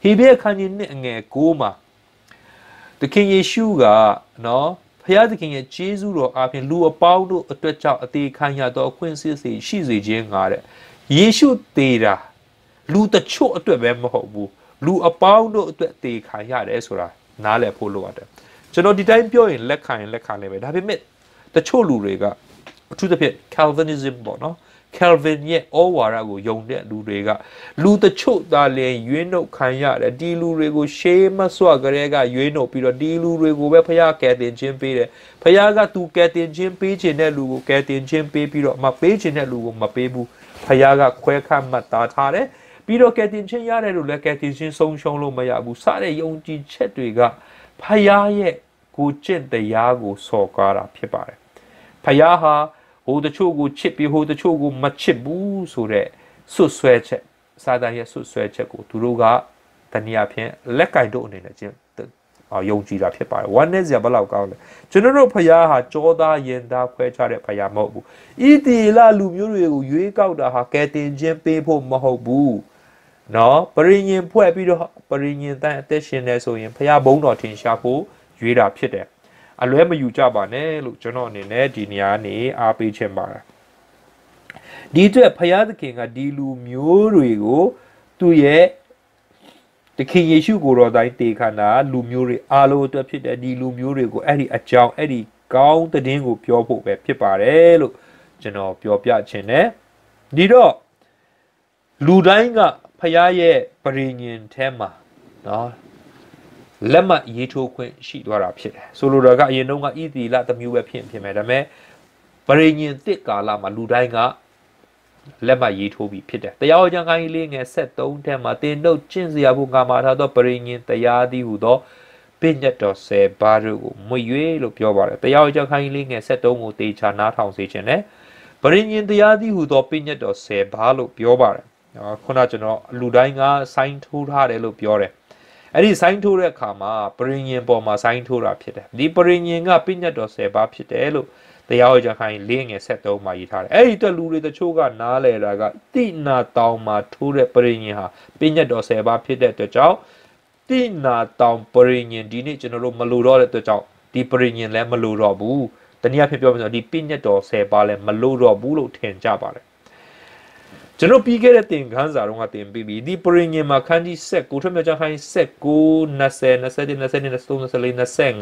ဟေဘဲခန်းကြီးနဲ့အငယ်9မှာသခင်ယေရှုကနော်ဖျားသခင်ရဲ့ဂျေဇုတော်အပြင်လူအပေါင်းတို့အတွက်ကြောင့်အသေးခံရသောအခွင့်အရေးရှိစေခြင်းငါတဲ့ယေရှုသေးတာလူတချို့အတွက်ပဲမဟုတ်ဘူးလူအပေါင်းတို့အတွက်သေခံရတယ်ဆိုတာနားလည်ဖို့လိုရတယ်ကျွန်တော်ဒီတိုင်းပြောရင်လက်ခံလည်းပဲဒါပေမဲ့တချို့လူတွေကအထူးသဖြင့် Calvinism ပေါ့နော် Calvin ရဲ့ဩဝါဒကိုယုံတဲ့လူတွေကလူတချို့သာလျှင်ရွေးနှုတ်ခံရတယ်ဒီလူတွေကိုရှေးမစွာကလေးကရွေးနှုတ်ပြီးတော့ဒီလူတွေကိုပဲဖခင်ကယ်တင်ခြင်းပေးတယ်ဖခင်ကသူကယ်တင်ခြင်းပေးခြင်းတဲ့လူကိုကယ်တင်ခြင်းပေးပြီးတော့မပေးခြင်းတဲ့လူကိုမပေးဘူးဖခင်ကခွဲခန့်မှတ်သားထားတယ်ပြီးတော့ကယ်တင်ခြင်းရတယ်လို့လည်းကယ်တင်ခြင်းဆုံးရှုံးလို့မရဘူးစတဲ့ယုံကြည်ချက်တွေကဖခင်ရဲ့ကိုကျင့်တရားကိုစော်ကားတာဖြစ်ပါတယ်ဖခင်ဟာဟိုတချို့ကိုချစ်ပြီးဟိုတချို့ကိုမချစ်ဘူးဆိုတဲ့ဆွဆွဲချက်စာတန်ရဲ့ဆွဆွဲချက်ကိုသူတို့ကတနည်းအားဖြင့်လက်ကင်တို့အနေနဲ့ကျင့်ယုံကြည်တာဖြစ်ပါတယ်ဝမ်းနည်းစရာဘလောက်ကောင်းလဲကျွန်တော်တို့ဖခင်ဟာကြောသားရင်သားခွဲခြားတဲ့ဖခင်မဟုတ်ဘူးဣတိလလူမျိုးတွေကိုရွေးကောက်တာဟာကယ်တင်ခြင်းပေးဖို့မဟုတ်ဘူးနော်ပရိညင်ဖွဲ့ပြီးတော့ပရိညင်တန်အသက်ရှင်နေဆိုရင်ဖခင်ဘုန်းတော်ထင်ရှားဖို့ရွေးတာဖြစ်တယ်အလွဲမယူကြပါနဲ့လို့ကျွန်တော်အနေနဲ့ဒီနေရာနေအားပေးခြင်းပါတယ်ဒီအတွက်ဖခင်သခင်ကဒီလူမျိုးတွေကိုသူ့ရဲ့တခင်ယေရှုကိုယ်တော်တိုင်တေခန္ဓာလူမျိုးတွေအားလုံးအတွက်ဖြစ်တဲ့ဒီလူမျိုးတွေကိုအဲ့ဒီအကြောင်းအဲ့ဒီကောင်းတဲ့င်းကိုပြောဖို့ပဲဖြစ်ပါတယ်လို့ကျွန်တော်ပြောပြခြင်းနဲ့ဒီတော့လူတိုင်းကဖခင်ရဲ့ပရိညင်ထဲမှာနော်လက်မှတ်ရေးထိုးခွင့်ရှိသွားတာဖြစ်တယ်ဆိုလိုတာကအရင်တုန်းကဣသီလတစ်မျိုးပဲဖြစ်မယ်ဒါပေမဲ့ပရိညင်တစ်ကာလမှာလူတိုင်းကလက်မှတ်ရေးထိုးပြီးဖြစ်တယ်တရားဟောကြားခိုင်းလေးငယ်73ထဲမှာတင်တို့ကျင့်စရာဖို့ငါမှာထားသောပရိညင်တရားသည်ဟူသောပညတ်တော်10ပါးတို့ကိုမွေ၍လို့ပြောပါတယ်တရားဟောကြားခိုင်းလေးငယ်73ကိုတေချာနားထောင်စေခြင်းနဲ့ပရိညင်တရားသည်ဟူသောပညတ်တော်10ပါးလို့ပြောပါတယ်ခုနကျွန်တော်လူတိုင်းကစိုင်းထိုးထားတယ်လို့ပြောတယ်အဲ့ဒီစိုင်းထိုးတဲ့အခါမှာပရိညင်ပေါ်မှာစိုင်းထိုးတာဖြစ်တယ်ဒီပရိညင်ကပညတ်တော်10ပါးဖြစ်တယ်လို့တရားဟောကြားခိုင်းလေးငယ်73မှာရေးထားတယ်အဲ့ဒီအတွက်လူတွေတချို့ကနားလဲတာကတိနာတောင်မှာထိုးတဲ့ပရိညင်ဟာပညတ်တော်10ပါးဖြစ်တဲ့အတွက်ကြောင့်တိနာတောင်ပရိညင်ဒီနေ့ကျွန်တော်တို့မလိုတော့တဲ့အတွက်ကြောင့်ဒီပရိညင်လည်းမလိုတော့ဘူးတနည်းအားဖြင့်ပြောမယ်ဆိုဒီပညတ်တော်10ပါးလည်းမလိုတော့ဘူးလို့ထင်ကြပါတယ်ကျွန်တော်ပြီးခဲ့တဲ့သင်ခန်းစာတော့ကသင်ပြီးပြီဒီပရိညင်မှာခန်းကြီး19ထပ်မြတ်ခိုင်း19 20 21 22 23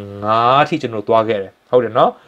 25ထိကျွန်တော်သွားခဲ့တယ်ဟုတ်တယ်နော်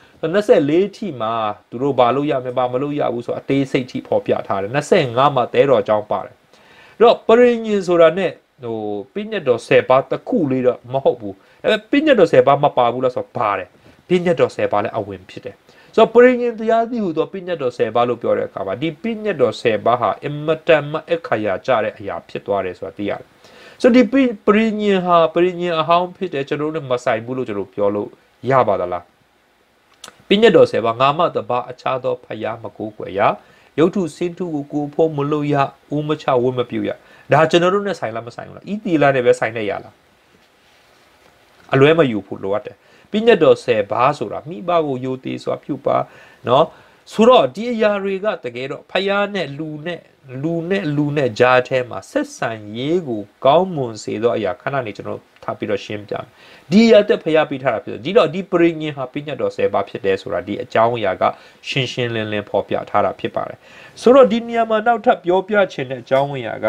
24ထိမှာသူတို့ဘာလို့ရမယ်ဘာမလို့ရဘူးဆိုအသေးစိတ်ထိဖော်ပြထားတယ်25မှာတဲတော်အကြောင်းပါတယ်အဲ့တော့ပရိညင်ဆိုတာနဲ့ဟိုပညတ်တော်10ပါးတစ်ခုလေးတော့မဟုတ်ဘူးဒါပေမဲ့ပညတ်တော်10ပါးမပါဘူးလားဆိုတော့ပါတယ်ပညတ်တော်10ပါးလည်းအဝင်ဖြစ်တယ်ဆိုတော့ပရိညင်တရားသည်ဟူသောပညတ်တော်10ပါးလို့ပြောတဲ့အခါမှာဒီပညတ်တော်10ပါးဟာအမတန်မှအခါရကြတဲ့အရာဖြစ်သွားတယ်ဆိုတာသိရတယ်ဆိုတော့ဒီပရိညင်ဟာပရိညင်အဟောင်းဖြစ်တယ်ကျွန်တော်တို့မဆိုင်ဘူးလို့ကျွန်တော်ပြောလို့ရပါသလားပညတ်တော်10ပါးငါမတပါအခြားသောဖယားမကိုးကွယ်ရရုပ်ထုစင်းထုကိုကိုဖို့မလို့ရဦးမချဝတ်မပြုရဒါကျွန်တော်တို့နဲ့ဆိုင်လားမဆိုင်ဘူးလားဤတီလာနဲ့ပဲဆိုင်နေရလားအလွဲမယူဖို့လိုအပ်တယ်ပညတ်တော်10ပါးဆိုတာမိဘကိုယိုသေးစွာပြုပါနော်ဆိုတော့ဒီအရာတွေကတကယ်တော့ဖယားနဲ့လူနဲ့ကြားထဲမှာဆက်ဆံရေးကိုကောင်းမွန်စေသောအရာခဏနေကျွန်တော်ထားပြီးတော့ရှင်းပြမယ်ဒီအရာတက်ဖယားပေးထားတာဖြစ်တယ်ဒီတော့ဒီပရိညင်ဟာပညတ်တော်10ပါးဖြစ်တယ်ဆိုတာဒီအကြောင်းအရာကရှင်းရှင်းလင်းလင်းဖော်ပြထားတာဖြစ်ပါတယ်ဆိုတော့ဒီနေရာမှာနောက်ထပ်ပြောပြချင်တဲ့အကြောင်းအရာက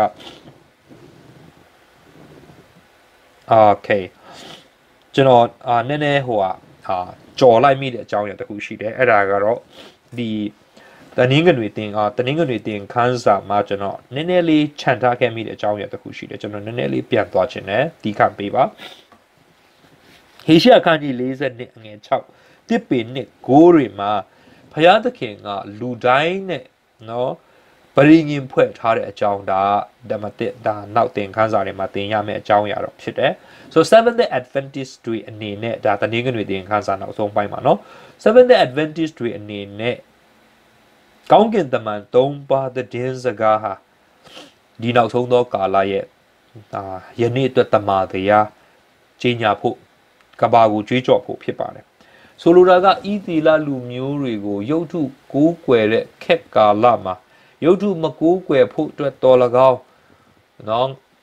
Okayကျွန်တော်နည်းနည်းဟိုကြော်လိုက်မိတဲ့အကြောင်းအရာတစ်ခုရှိတယ်အဲ့ဒါကတော့ဒီတနင်္ဂနွေတင်ခန်းစာမှာကျွန်တော်နည်းနည်းလေးခြံထားခဲ့မိတဲ့အကြောင်းအရာတစ်ခုရှိတယ်ကျွန်တော်နည်းနည်းလေးပြန်သွားခြင်းနဲ့ဒီခန့်ပေးပါဟေရှအခန်းကြီး40အငယ်6တစ်ပေနှစ်9တွေမှာဘုရားသခင်ကလူတိုင်းနဲ့နော်ပရိညင်ဖွဲ့ထားတဲ့အကြောင်းဒါဓမ္မတစ်ဒါနောက်သင်ခန်းစာတွေမှာသင်ရမယ့်အကြောင်းအရာတော့ဖြစ်တယ်So Seventh Day Adventist တွေအနေနဲ့ဒါတနင်္ဂနွေသင်ခန်းစာနောက်ဆုံးပိုင်းမှာနော် Seventh Day Adventist တွေအနေနဲ့ကောင်းကင်တမန်3ပါးတဲ့စကားဟာဒီနောက်ဆုံးသောကာလရဲ့ယနေ့အတွက်တမန်တရားကြီးညာဖို့ကဘာကိုကြွေးကြော်ဖို့ဖြစ်ပါတယ်ဆိုလိုတာကဤသီလလူမျိုးတွေကိုရုပ်ထုကိုးကွယ်တဲ့ခက်ကာလမှာရုပ်ထုမကိုးကွယ်ဖို့အတွက်တော်၎င်းနော်တ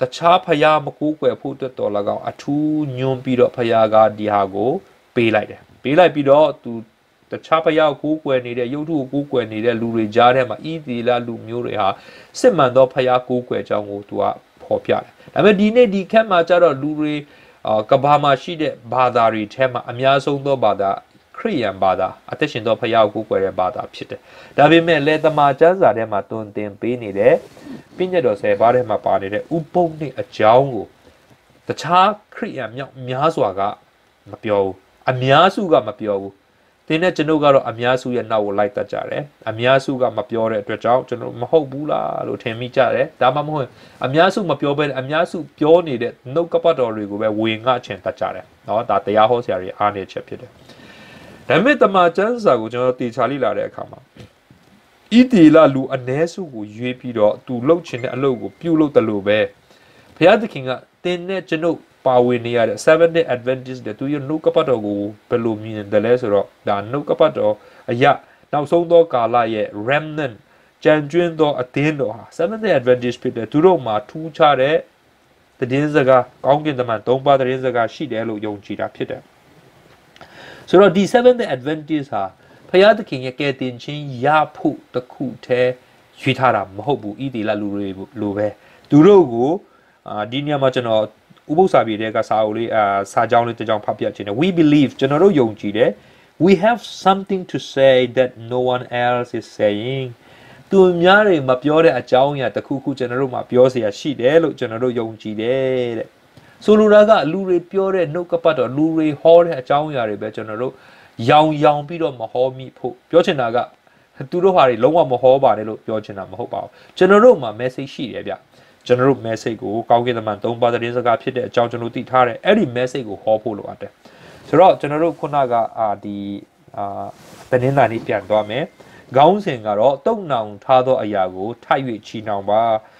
တခြားဖျားမကူးကွယ်ဖို့အတွက်တော်၎င်းအထူးညွန်ပြီးတော့ဖျားကဒီဟာကိုပေးလိုက်တယ်ပေးလိုက်ပြီးတော့သူတခြားဖျားကိုကွယ်နေတဲ့ရုပ်ထုကိုကွယ်နေတဲ့လူတွေကြားထဲမှာဤသီလလူမျိုးတွေဟာစစ်မှန်သောဖျားကိုကွယ်ကြောင်းကိုသူကဖော်ပြတယ်ဒါပေမဲ့ဒီနေ့ဒီခက်မှာကျတော့လူတွေကဘာမှာရှိတဲ့ဘာသာတွေထဲမှာအများဆုံးသောဘာသာခရစ်ယာန်ဘာသာအသက်ရှင်သောဖျားကိုကွယ်တဲ့ဘာသာဖြစ်တယ်ဒါပေမဲ့လေတမန်ကျမ်းစာထဲမှာတွင်တင်ပေးနေတဲ့ပြည့်ညတ်တော်10ပါးထဲမှာပါနေတဲ့ဥပုံနဲ့အကြောင်းကိုတခြားခရစ်ယာန်မြောက်များစွာကမပြောဘူးအများစုကမပြောဘူးတင်းနဲ့ကျွန်ုပ်ကတော့အများစုရဲ့နောက်ကိုလိုက်တတ်ကြတယ်အများစုကမပြောတဲ့အတွက်ကြောင့်ကျွန်တော်မဟုတ်ဘူးလားလို့ထင်မိကြတယ်ဒါမှမဟုတ်အများစုမပြောဘဲအများစုပြောနေတဲ့နှုတ်ကပတ်တော်တွေကိုပဲဝေငှချင်တတ်ကြတယ်เนาะဒါတရားဟောဆရာတွေအားနည်းချက်ဖြစ်တယ်ဒါပေမဲ့တမန်ကျမ်းစာကိုကျွန်တော်တေချာလေ့လာတဲ့အခါမှာဣတိလလူအ ਨੇ စုကိုရွေးပြီးတော့သူလှုပ်ချင်တဲ့အလုပ်ကိုပြုလုပ်တယ်လို့ပဲဘုရားသခင်ကတင်းနဲ့ကျွန်ုပ်ပါဝင်နေရတဲ့ 7 day Adventist တဲ့သူရဲ့နှုတ်ကပတ်တော်ကိုဘယ်လိုမြင်တယ်လဲဆိုတော့ဒါနှုတ်ကပတ်တော်အရာနောက်ဆုံးသောကာလရဲ့ remnant ကြံကျွင်းသောအသင်းတော်ဟာ 7 day Adventist ဖြစ်တဲ့သူတို့မှာထူးခြားတဲ့သတင်းစကားကောင်းကင်တမန်၃ပါးသတင်းစကားရှိတယ်လို့ယုံကြည်တာဖြစ်တယ်ဆိုတော့ဒီ 7 day Adventist ဟာဖျားသခင်ရဲ့ကယ်တင်ခြင်းရဖို့တခုတည်းရွေးထားတာမဟုတ်ဘူးဣတိလလူတွေလိုပဲသူတို့ကိုဒီနေရာမှာကျွန်တော်ဥပုသ္စာပြေတဲ့ကစာအုပ်လေးစာကြောင်းလေးတစ်ကြောင်းဖတ်ပြချင်တယ် we believe ကျွန်တော်တို့ယုံကြည်တယ် we have something to say that no one else is saying သူများတွေမပြောတဲ့အကြောင်းအရာတစ်ခုခုကျွန်တော်တို့မှာပြောเสียရှိတယ်လို့ကျွန်တော်တို့ယုံကြည်တယ်တဲ့ဆိုလိုတာကလူတွေပြောတဲ့နှုတ်ကပတ်တော်လူတွေဟောတဲ့အကြောင်းအရာတွေပဲကျွန်တော်တို့ရောင်ပြီးတော့မဟောမိဖို့ပြောချင်တာကသူတို့ဟာတွေလုံးဝမဟောပါနဲ့လို့ပြောချင်တာမဟုတ်ပါဘူးကျွန်တော်တို့မှာ message ရှိတယ်ဗျကျွန်တော်တို့ message ကိုကောင်းကင်တမန်၃ပါးသတင်းစကားဖြစ်တဲ့အကြောင်းကျွန်တော်သိထားတယ်အဲ့ဒီ message ကိုဟောဖို့လိုအပ်တယ်ဆိုတော့ကျွန်တော်တို့ခုနကဒီသတင်းစာလေးပြန်သွားမယ်ခေါင်းစဉ်ကတော့တုံနောင်ထားသောအရာကိုထိုက်၍ချီနှောင်ပါ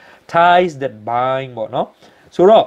ties that bind ပေါ့နော်ဆိုတော့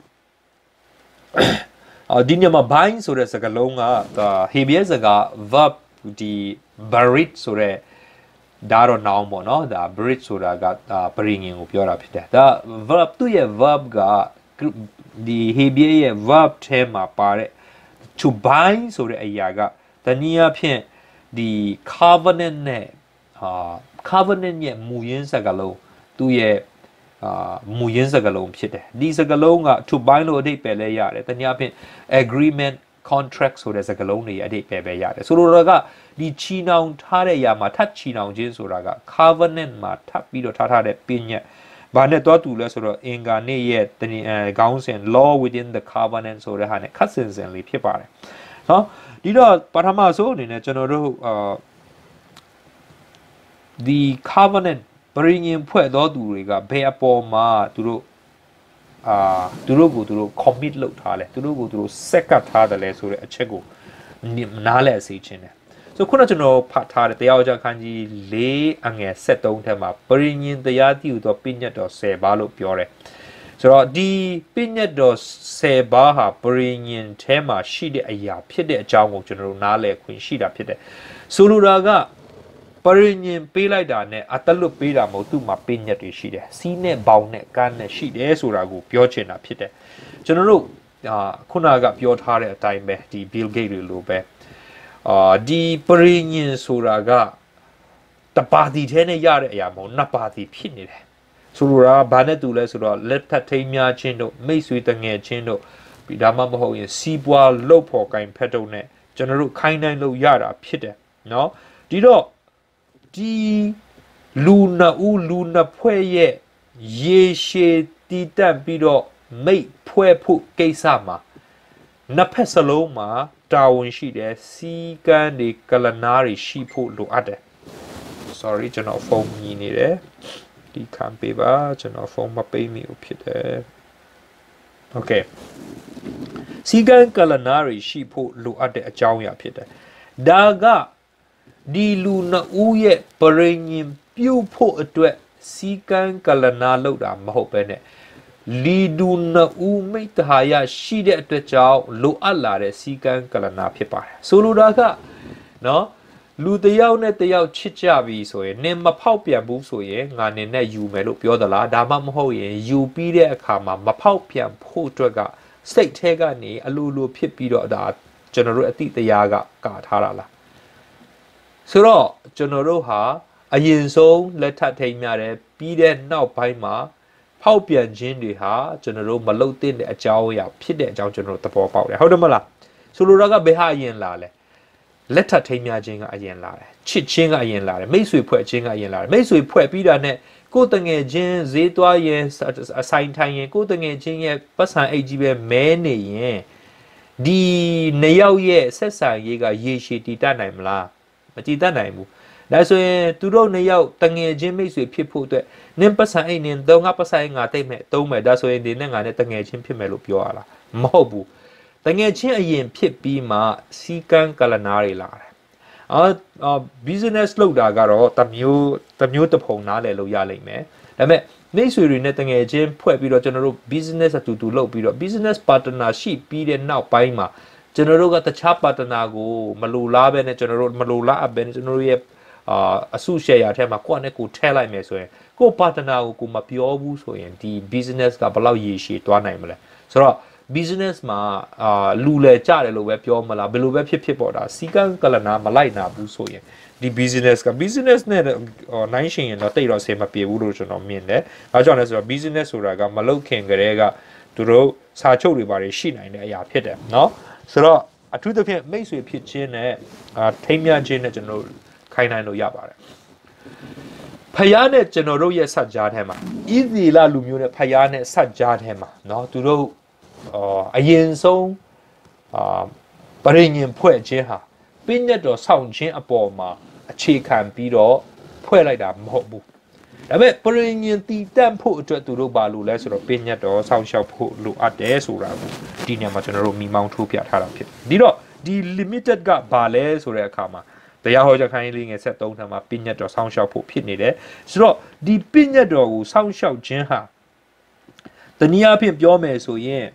ဒီညမှာ bind ဆိုတဲ့စကားလုံးကဟေဘရဲစကား verb ဒီ buried ဆိုတဲ့ဒါတော့ noun ပေါ့နော်ဒါ buried ဆိုတာကပရိငင်ကိုပြောတာဖြစ်တယ်ဒါ verb သူ့ရဲ့ verb ကဒီဟေဘရဲရဲ့ verb ထဲမှာပါတဲ့ to bind ဆိုတဲ့အရာကတနည်းအားဖြင့်ဒီ covenant နဲ့covenant ရဲ့မူရင်းစကားလုံးသူ့ရဲ့မူရင်းစကားလုံးဖြစ်တယ်ဒီစကားလုံးက to bind လို့အဓိပ္ပာယ်လဲရတယ်တနည်းအားဖြင့် agreement contract ဆိုတဲ့စကားလုံးတွေအဓိပ္ပာယ်ပဲရတယ်ဆိုလိုတာကဒီချီနှောင်ထားတဲ့အရာမှာထပ်ချီနှောင်ခြင်းဆိုတာက covenant မှာထပ်ပြီးတော့ထားတဲ့ပညတ်ဘာနဲ့တော့တူလဲဆိုတော့အင်္ဂါနေ့ရဲ့ခေါင်းစဉ် law within the covenant ဆိုတဲ့ဟာနဲ့ခတ်ဆင်ဆင်လေးဖြစ်ပါတယ်နော်ဒီတော့ပထမဆုံးအနေနဲ့ကျွန်တော်တို့ဒီ covenant ပရိညင်ဖွဲ့သောသူတွေကဘယ်အပေါ်မှာသူတို့ကိုသူတို့ commit လုပ်ထားလဲသူတို့ကိုသူတို့ဆက်ကပ်ထားတယ်လဲဆိုတဲ့အချက်ကိုနားလည်စေချင်တယ်ဆိုခုနကျွန်တော်ဖတ်ထားတဲ့တရားဟောကြားခန်းကြီး4အငယ်73ထဲမှာပရိညင်တရားတည်ဟူသောပညတ်တော်10ပါးလို့ပြောတယ်ဆိုတော့ဒီပညတ်တော်10ပါးဟာပရိညင်ထဲမှာရှိတဲ့အရာဖြစ်တဲ့အကြောင်းကိုကျွန်တော်တို့နားလည်ခွင့်ရှိတာဖြစ်တယ်ဆိုလိုတာကပရိညင်ပေးလိုက်တာနဲ့အတလွတ်ပေးတာမဟုတ်သူ့မှာပညတ်တွေရှိတယ်စီးနဲ့ဘောင်နဲ့ကန်းနဲ့ရှိတယ်ဆိုတာကိုပြောချင်တာဖြစ်တယ်ကျွန်တော်တို့ခုနကပြောထားတဲ့အတိုင်းပဲဒီ Bill Gates တွေလိုပဲဒီပရိညင်ဆိုတာကတပါတီထဲနဲ့ရတဲ့အရာမဟုတ်နှစ်ပါတီဖြစ်နေတယ်ဆိုလိုတာဘာနဲ့တူလဲဆိုတော့လက်ထပ်ထိမ်းများချင်းတို့မိတ်ဆွေတငယ်ချင်းတို့ပြီးဒါမှမဟုတ်ရင်စီးပွားလှုပ်ဖော်ကိုင်ဖက်တို့နဲ့ကျွန်တော်တို့ခိုင်းတိုင်းလို့ရတာဖြစ်တယ်နော်ဒီတော့ဒီလူနှစ်ဖွဲ့ရဲ့ရေရှည်တည်တက်ပြီးတော့မိတ်ဖွဲ့ဖို့ကိစ္စမှာနှစ်ဖက်စလုံးမှာတာဝန်ရှိတယ်စီကံတွေကလနာတွေရှိဖို့လိုအပ်တယ် sorry ကျွန်တော်ဖုန်းမြည်နေတယ်ဒီခံပေးပါကျွန်တော်ဖုန်းမပေးမိဘူးဖြစ်တယ် okay စီကံကလနာတွေရှိဖို့လိုအပ်တဲ့အကြောင်းအရာဖြစ်တယ်ဒါကဒီလူနှစ်ဦးရဲ့ပရိညင်ပြုတ်ဖို့အတွက်စီကံကလနာလောက်တာမဟုတ်ပဲနဲ့လီဒူနှစ်ဦးမိတ္တဟာယရှိတဲ့အတွက်ကြောင့်လိုအပ်လာတဲ့စီကံကလနာဖြစ်ပါတယ်ဆိုလိုတာကနော်လူတယောက်နဲ့တယောက်ချစ်ကြပြီဆိုရင်နင်မဖောက်ပြန်ဘူးဆိုရင်ငါနင်နဲ့ယူမယ်လို့ပြောသလားဒါမှမဟုတ်ရင်ယူပြီးတဲ့အခါမှာမဖောက်ပြန်ဖို့အတွက်ကစိတ်ထဲကနေအလိုလိုဖြစ်ပြီးတော့ဒါကျွန်တော်တို့အတိတရားကကာထားတာလားဆိုတော့ကျွန်တော်တို့ဟာအရင်ဆုံးလက်ထပ်ထိန်များတယ်ပြီးတဲ့နောက်ပိုင်းမှာဖောက်ပြန်ခြင်းတွေဟာကျွန်တော်တို့မလုတ်တဲ့အကြောင်းအရာဖြစ်တဲ့အကြောင်းကျွန်တော်တို့သဘောပေါက်တယ်ဟုတ်တယ်မလားဆိုလိုတာကဘယ်ဟာအရင်လာလဲလက်ထပ်ထိန်များခြင်းကအရင်လာတယ်ချစ်ခြင်းကအရင်လာတယ်မိတ်ဆွေဖွဲ့ခြင်းကအရင်လာတယ်မိတ်ဆွေဖွဲ့ပြီးတာနဲ့ကိုယ်တငယ်ချင်းဈေးသွားရင်အဆိုင်ထိုင်ရင်ကိုယ်တငယ်ချင်းရဲ့ပတ်စံအိတ်ကြီးပဲမဲနေရင်ဒီနှစ်ယောက်ရဲ့ဆက်ဆံရေးကရေရှည်တည်တတ်နိုင်မလားမတည်တတ်နိုင်ဘူးဒါဆိုရင်သူတို့နှစ်ယောက်တငယ်ချင်းမိတ်ဆွေဖြစ်ဖို့အတွက်နင်းပတ်စံအိတ်နင်းတော့ငါပတ်စံအိတ်ငါတိတ်မဲ့သုံးမဲ့ဒါဆိုရင်ဒီနဲ့ငါနဲ့တငယ်ချင်းဖြစ်မယ်လို့ပြောရလားမဟုတ်ဘူးတငယ်ချင်းအရင်ဖြစ်ပြီးမှစီကံကလနာတွေလာတယ်business လုပ်တာကတော့တမျိုးတစ်ဖုံနားလည်လို့ရလိမ့်မယ်ဒါပေမဲ့မိတ်ဆွေတွေနဲ့တငယ်ချင်းဖွဲ့ပြီးတော့ကျွန်တော်တို့ business အတူတူလုပ်ပြီးတော့ business partner ရှိပြီးတဲ့နောက်ပိုင်းမှာကျွန်တော်တို့ကတခြား partner ကိုမလိုလားပဲနဲ့ကျွန်တော်တို့မလိုလားအပ်ပဲနဲ့ကျွန်တော်တို့ရဲ့အစုရှယ်ယာထဲမှာကိုယ့်နဲ့ကိုယ်ထည့်လိုက်မယ်ဆိုရင်ကိုယ့် partner ကိုမပြောဘူးဆိုရင်ဒီ business ကဘယ်လောက်ရည်ရှည်သွားနိုင်မလဲဆိုတော့ business မှာလူလေကြတယ်လို့ပဲပြောမလားဘယ်လိုပဲဖြစ်ပေါ့ဒါစီကံကလနာမလိုက်နာဘူးဆိုရင်ဒီ business နဲ့နိုင်ရှင်ရင်တော့တိတ်တော့ဆင်မပြေဘူးလို့ကျွန်တော်မြင်တယ်။ဒါကြောင့်လဲဆိုတော့ business ဆိုတာကမလုတ်ခင်ကလေးကသူတို့စာချုပ်တွေပါတယ်ရှိနိုင်တဲ့အရာဖြစ်တယ်เนาะဆိုတော့အထူးသဖြင့်မိတ်ဆွေဖြစ်ခြင်းနဲ့ထိမ်းမြခြင်းနဲ့ကျွန်တော်ခိုင်းနိုင်လို့ရပါတယ်။ဖယားနဲ့ကျွန်တော်တို့ရဲ့ဆက်ကြားထဲမှာဣသီလလူမျိုးနဲ့ဖယားနဲ့ဆက်ကြားထဲမှာเนาะသူတို့အရင်ဆုံးပရိညင်ဖွဲ့ခြင်းဟာပညတ်တော်ဆောင်ခြင်းအပေါ်မှာအခြေခံပြီးတော့ဖွဲ့လိုက်တာမဟုတ်ဘူးဒါပေမဲ့ပရိညင်တည်တံ့ဖို့အတွက်သူတို့ဘာလို့လဲဆိုတော့ပညတ်တော်ဆောင်ရှောက်ဖို့လိုအပ်တယ်ဆိုတာကိုဒီနေရာမှာကျွန်တော်တို့မိမောင်းထိုးပြထားတာဖြစ်ဒီတော့ဒီ limited ကဘာလဲဆိုတဲ့အခါမှာတရားဟောကြားခိုင်းလေးငယ်73ထံမှာပညတ်တော်ဆောင်ရှောက်ဖို့ဖြစ်နေတယ်ဆိုတော့ဒီပညတ်တော်ကိုဆောင်ရှောက်ခြင်းဟာတနည်းအားဖြင့်ပြောမယ်ဆိုရင်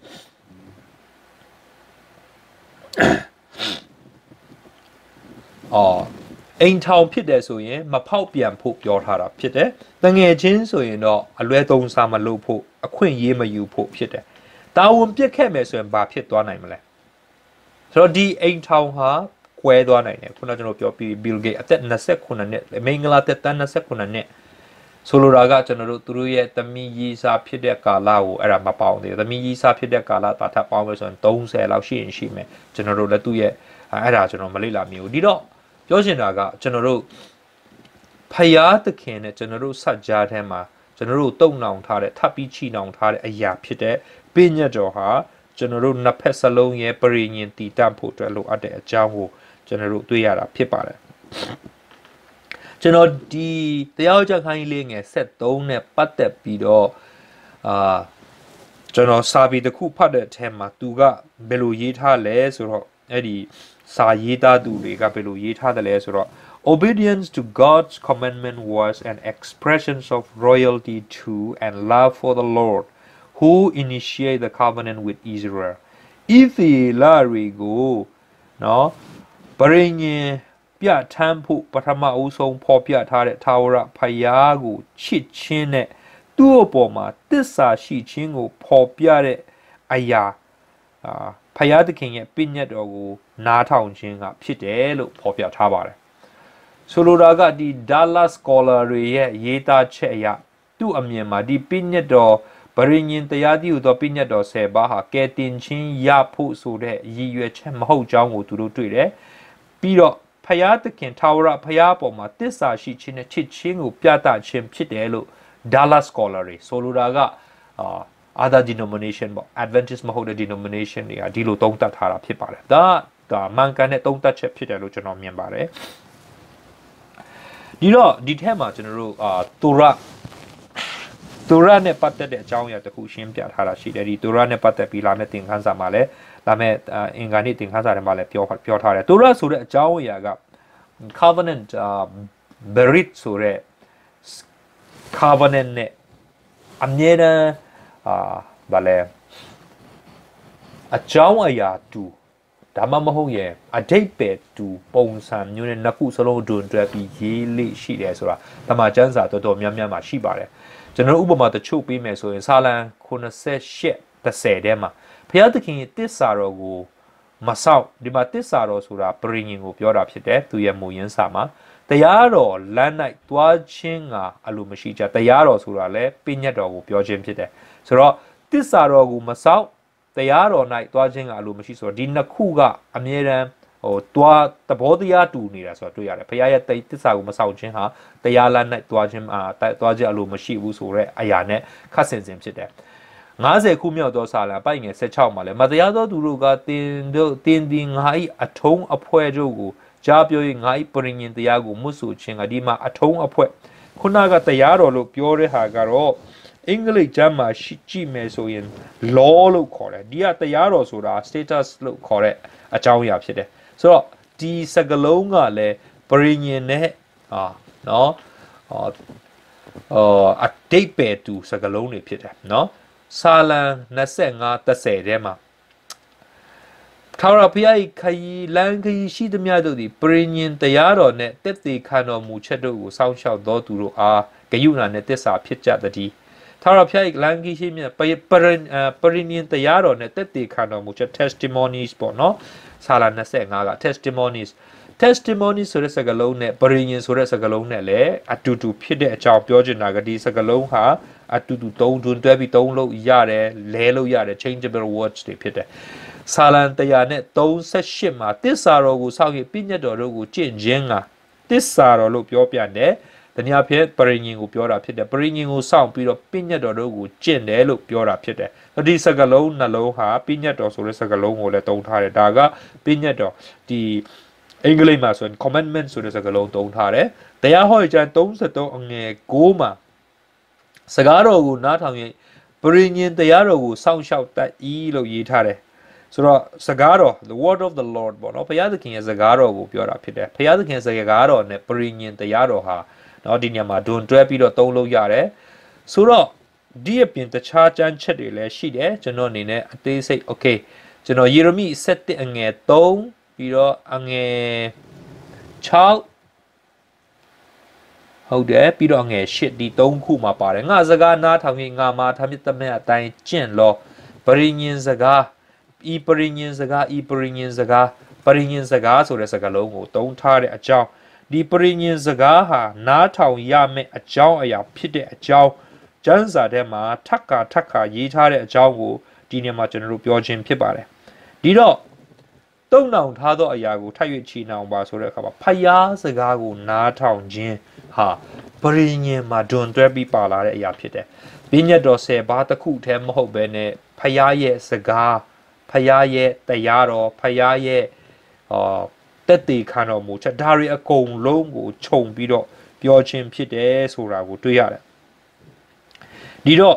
အိမ်ထောင်ဖြစ်တယ်ဆိုရင်မဖောက်ပြန်ဖို့ပြောထားတာဖြစ်တယ်။တငယ်ချင်းဆိုရင်တော့အလွဲသုံးစားမလုပ်ဖို့အခွင့်အရေးမယူဖို့ဖြစ်တယ်။တာဝန်ပြစ်ခဲ့မယ်ဆိုရင်ဘာဖြစ်သွားနိုင်မလဲ။ဆိုတော့ဒီအိမ်ထောင်ဟာကွဲသွားနိုင်တယ်။ခုနကျွန်တော်ပြောပြီး Bill Gates အသက်29နှစ်မင်္ဂလာသက်တမ်း29နှစ်ဆိုလိုတာကကျွန်တော်တို့သူတို့ရဲ့သမီးရီစာဖြစ်တဲ့ကာလကိုအဲ့ဒါမပေါင်းသေးဘူးသမီးရီစာဖြစ်တဲ့ကာလတာထပ်ပေါင်းလို့ဆိုရင်30လောက်ရှိရင်ရှိမယ်ကျွန်တော်တို့လည်းသူ့ရဲ့အဲ့ဒါကျွန်တော်မလေ့လာမိဘူးဒီတော့ပြောချင်တာကကျွန်တော်တို့ဖယားသခင်နဲ့ကျွန်တော်တို့စัจ जा ထဲမှာကျွန်တော်တို့တုံနှောင်ထားတဲ့ထပ်ပြီးချီနှောင်ထားတဲ့အရာဖြစ်တဲ့ပညတ်တော်ဟာကျွန်တော်တို့နှစ်ဖက်စလုံးရဲ့ပရိညင်တည်တံ့ဖို့အတွက်လိုအပ်တဲ့အကြောင်းကိုကျွန်တော်တို့တွေ့ရတာဖြစ်ပါတယ်ကျွန်တော်ဒီတရားကြခိုင်းလေးငယ်73နဲ့ပတ်သက်ပြီးတော့ကျွန်တော်စာပေတစ်ခုဖတ်တဲ့အထက်မှာသူကဘယ်လိုရေးထားလဲဆိုတော့အဲ့ဒီစာရေးသားသူတွေကဘယ်လိုရေးထားတယ်လဲဆိုတော့ obedience to God's commandment was an expression of loyalty to and love for the Lord who initiated the covenant with Israel ဣသရေလတွေကိုနော်ပရိညင်ပြဋ္ဌာန်းဖို့ပထမအဦးဆုံးဖော်ပြထားတဲ့ထာဝရဘုရားကိုချစ်ခြင်းနဲ့သူ့အပေါ်မှာတစ္ဆာရှိခြင်းကိုဖော်ပြတဲ့အရာဘုရားသခင်ရဲ့ပြည့်ညတ်တော်ကိုနားထောင်ခြင်းကဖြစ်တယ်လို့ဖော်ပြထားပါတယ်ဆိုလိုတာကဒီ Dallas Scholar တွေရဲ့ရေးသားချက်အရသူ့အမြင်မှာဒီပြည့်ညတ်တော်ဗရိညင်တရားတည်ဟူသောပြည့်ညတ်တော်10ပါးဟာကယ်တင်ခြင်းရဖို့ဆိုတဲ့ရည်ရွယ်ချက်မဟုတ်ကြောင်းကိုသူတို့တွေ့တယ်ပြီးတော့ဖယားသခင်ထာဝရဖယားပေါ်မှာတစ္ဆာရှိခြင်းနဲ့ချစ်ခြင်းကိုပြသခြင်းဖြစ်တယ်လို့ Dallas Scholar တွေဆိုလိုတာကother denomination ပေါ့ Adventist မဟုတ်တဲ့ denomination တွေကဒီလိုသုံးသပ်ထားတာဖြစ်ပါတယ်ဒါမှန်ကန်တဲ့သုံးသပ်ချက်ဖြစ်တယ်လို့ကျွန်တော်မြင်ပါတယ်ဒီတော့ဒီထက်မှာကျွန်တော်တို့တူရနဲ့ပတ်သက်တဲ့အကြောင်းအရာတစ်ခုရှင်းပြထားတာရှိတယ်ဒီတူရနဲ့ပတ်သက်ပြီးလာမယ့်သင်ခန်းစာမှာလည်းလာမယ့်အင်္ဂါနေ့သင်ခန်းစာထဲမှာလည်းပြောထားတယ်တူရဆိုတဲ့အကြောင်းအရာက covenant berit ဆိုတဲ့ covenant နဲ့အမြဲတမ်းဗာလဲအကြောင်းအရာတူဒါမှမဟုတ်ရင်အတိတ်ပဲတူပုံစံမျိုးနဲ့နှစ်ခုစလုံးတွင်တွဲပြီးရေးလေးရှိတယ်ဆိုတာတမန်ကျမ်းစာတော်တော်များများမှာရှိပါတယ်ကျွန်တော်ဥပမာတချို့ပေးမယ်ဆိုရင်စာလံ98 30ထဲမှာဘုရားသခင်ရဲ့တစ္ဆာတော်ကိုမဆောက်ဒီမှာတစ္ဆာတော်ဆိုတာပရိညင်ကိုပြောတာဖြစ်တယ်သူရဲ့မူရင်းစာမှာတရားတော်လမ်း၌တွားခြင်းကအလိုမရှိကြတရားတော်ဆိုတာလည်းပညတ်တော်ကိုပြောခြင်းဖြစ်တယ်ဆိုတော့တစ္ဆာတော်ကိုမဆောက်တရားတော်၌တွားခြင်းကအလိုမရှိဆိုတော့ဒီနှစ်ခုကအမြဲတမ်းတွားသဘောတရားတူနေတာဆိုတော့တွေ့ရတယ်ဘုရားရဲ့တစ္ဆာကိုမဆောက်ခြင်းဟာတရားလမ်း၌တွားခြင်းတွားခြင်းအလိုမရှိဘူးဆိုတဲ့အရာနဲ့ခတ်ဆင်ဖြစ်တယ်50ခုမြောက်သောစာလံပိုက်ငယ်16မှာလဲမတရားသောသူတို့ကတင်ဒီငါ၏အထုံးအဖွဲတို့ကိုကြားပြော၍ငါ၏ပရိညင်တရားကိုမွတ်ဆိုခြင်းကဒီမှာအထုံးအဖွဲခုနကတရားတော်လို့ပြောတဲ့ဟာကတော့အင်္ဂလိပ်ကျမ်းမှာကြည့်မယ်ဆိုရင် law လို့ခေါ်တယ်ဒီကတရားတော်ဆိုတာ status လို့ခေါ်တဲ့အကြောင်းအရာဖြစ်တယ်ဆိုတော့ဒီစကားလုံးကလည်းပရိညင်နဲ့နော်အတိတ်ပဲတူစကားလုံးတွေဖြစ်တယ်နော်စာလံ25 30ထဲမှာထာဝရဘုရား၏ခရီးလမ်းခရီးရှိသမျှတို့သည်ပရိညင်တရားတော်နှင့်တက်တည်ခံတော်မူချက်တို့ကိုစောင့်ရှောက်သောသူတို့အားဂရုဏာနှင့်တစ္ဆာဖြစ်ကြသည်ထာဝရဘုရား၏လမ်းခရီးရှိမြတ်ပရိညင်တရားတော်နှင့်တက်တည်ခံတော်မူချက် testimonies ပေါ့နော်စာလံ25က testimonies ဆိုတဲ့စကားလုံးနဲ့ပရိညင်ဆိုတဲ့စကားလုံးနဲ့လည်းအတူတူဖြစ်တဲ့အကြောင်းပြောချင်တာကဒီစကားလုံးဟာအတူတူတွဲပြီးသုံးလို့ရတယ်လဲလို့ရတယ် changeable words တွေဖြစ်တယ်စာလံ138မှာတစ္ဆာတော်ကိုစောင့်ရပညတ်တော်တို့ကိုကျင့်ခြင်းကတစ္ဆာတော်လို့ပြောပြတယ်တနည်းအားဖြင့်ပရိညင်ကိုပြောတာဖြစ်တယ်ပရိညင်ကိုစောင့်ပြီးတော့ပညတ်တော်တို့ကိုကျင့်တယ်လို့ပြောတာဖြစ်တယ်ဒီစကားလုံးနှလုံးဟာပညတ်တော်ဆိုတဲ့စကားလုံးကိုလည်းသုံးထားတယ်ဒါကပညတ်တော်ဒီအင်္ဂလိပ်မှာဆိုရင် commandment ဆိုတဲ့စကားလုံးသုံးထားတယ်တရားဟောကျမ်း33အငယ်9မှာစကားတော်ကိုနားထောင်ရင်ပရိညင်တရားတော်ကိုစောင့်ရှောက်တတ်၏လို့ရေးထားတယ်ဆိုတော့စကားတော် the word of the Lord ပေါ့နော်ဘုရားသခင်ရဲ့စကားတော်ကိုပြောတာဖြစ်တယ်ဘုရားသခင်စကားတော်နဲ့ပရိညင်တရားတော်ဟာနော်ဒီညမှာဒွန်တွဲပြီးတော့သုံးလို့ရတယ်ဆိုတော့ဒီအပြင်တခြားကျမ်းချက်တွေလည်းရှိတယ်ကျွန်တော်အနေနဲ့အသေးစိတ် okay ကျွန်တော်ယေရမိ7အငယ်3ပြီးတော့အငယ်6ဟုတ်တယ်ပြီးတော့ငယ်8ဒီ3ခုမှာပါတယ်ငါစကားနားထောင်ရင်ငါမှာထမ်းမြတ်သမျှအတိုင်းကျင့်လောပရိညင်စကားဤပရိညင်စကားဆိုတဲ့စကားလုံးကိုသုံးထားတဲ့အကြောင်းဒီပရိညင်စကားဟာနားထောင်ရမယ့်အကြောင်းအရာဖြစ်တဲ့အကြောင်းကျမ်းစာထဲမှာထပ်ခါရေးထားတဲ့အကြောင်းကိုဒီနေ့မှာကျွန်တော်တို့ပြောခြင်းဖြစ်ပါတယ်ဒီတော့တုံ့နှောင်ထားသောအရာကိုထပ်၍ချီနှောင်ပါဆိုတဲ့အခါမှာဖယားစကားကိုနားထောင်ခြင်းဟာပရိညင်မှာဒွန်တွဲပြီးပါလာတဲ့အရာဖြစ်တယ်ပညတ်တော်10ပါးတစ်ခုတည်းမဟုတ်ဘဲနဲ့ဖယားရဲ့စကားဖယားရဲ့တရားတော်ဖယားရဲ့တက်တည်ခံတော်မူချက်ဒါတွေအကုန်လုံးကိုခြုံပြီးတော့ပြောခြင်းဖြစ်တယ်ဆိုတာကိုတွေ့ရတယ်ဒီတော့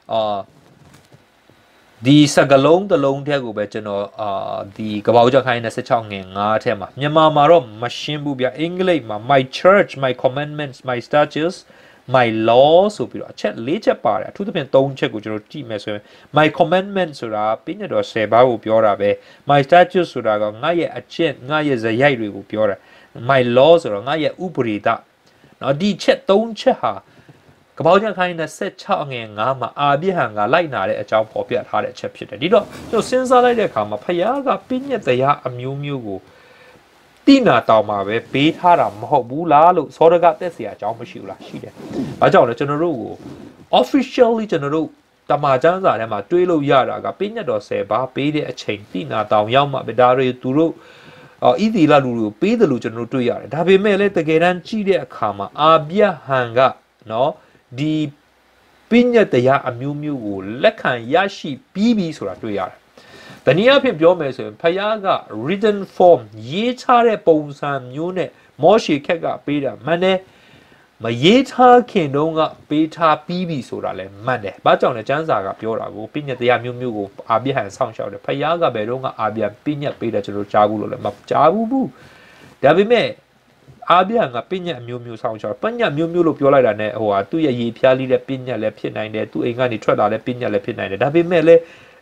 ဒီစကလုံးတစ်လုံးတည်းကိုပဲကျွန်တော်ဒီကပောက်ကြခိုင်း26ငွေ9ထဲမှာမြန်မာမှာတော့မရှင်းဘူးဗျအင်္ဂလိပ်မှာ my church my commandments my statutes my law ဆိုပြီးတော့အချက်4ချက်ပါတယ်အထူးသဖြင့်3ချက်ကိုကျွန်တော်ကြည့်မယ်ဆိုရင် my commandment ဆိုတာပညတ်တော်10ပါးကိုပြောတာပဲ my statutes ဆိုတာကငါရဲ့အချက်ငါရဲ့ဇယိုက်တွေကိုပြောတာ my law ဆိုတော့ငါရဲ့ဥပဒေတာနော်ဒီချက်3ချက်ဟာကပောက်ကြခိုင်း26ငွေ9မှာအာပြဟံကလိုက်နာတဲ့အကြောင်းပေါ်ပြထားတဲ့အချက်ဖြစ်တယ်ဒီတော့ကျွန်တော်စဉ်းစားလိုက်တဲ့အခါမှာဖယားကပညတ်တရားအမျိုးမျိုးကိုတိနာတောင်မှာပဲပေးထားတာမဟုတ်ဘူးလားလို့စောရကတက်เสียအကြောင်းမရှိဘူးလားရှိတယ်။ဘာကြောင့်လဲကျွန်တော်တို့ကို officially ကျွန်တော်တို့တမန်ကျမ်းစာထဲမှာတွေးလို့ရတာကပိညတ်တော်10ပါးပေးတဲ့အချိန်တိနာတောင်ရောက်မှပဲဒါတွေသူတို့ဣသီလလူတွေကိုပေးတယ်လို့ကျွန်တော်တို့တွေ့ရတယ်။ဒါပေမဲ့လည်းတကယ်တမ်းကြည့်တဲ့အခါမှာအာပြဟံကနော်ဒီပိညတ်တရားအမျိုးမျိုးကိုလက်ခံရရှိပြီးပြီဆိုတာတွေ့ရတယ်။တနည်းအားဖြင့်ပြောမယ်ဆိုရင်ဖယားက written form ရေးထားတဲ့ပုံစံမျိုးနဲ့မောရှေခက်ကပေးတာမှန်တယ်မရေးထားခင်တုန်းကပေးထားပြီးပြီဆိုတာလည်းမှန်တယ်။ဘာကြောင့်လဲကျမ်းစာကပြောတာကိုပညတ်တရားမျိုးမျိုးကိုအာပြဟန်ဆောင်ရှောက်တယ်ဖယားကဘယ်တော့မှအာပြပညတ်ပေးတယ်ကျွန်တော်ကြားဘူးလို့လည်းမကြားဘူး။ဒါပေမဲ့အာပြဟန်ကပညတ်မျိုးမျိုးဆောင်ရှောက်ပညတ်မျိုးမျိုးလို့ပြောလိုက်တာ ਨੇ ဟိုဟာသူ့ရဲ့ရေဖျားလေးတဲ့ပညတ်လည်းဖြစ်နိုင်တယ်သူ့အိမ်ကနေထွက်လာတဲ့ပညတ်လည်းဖြစ်နိုင်တယ်ဒါပေမဲ့လည်း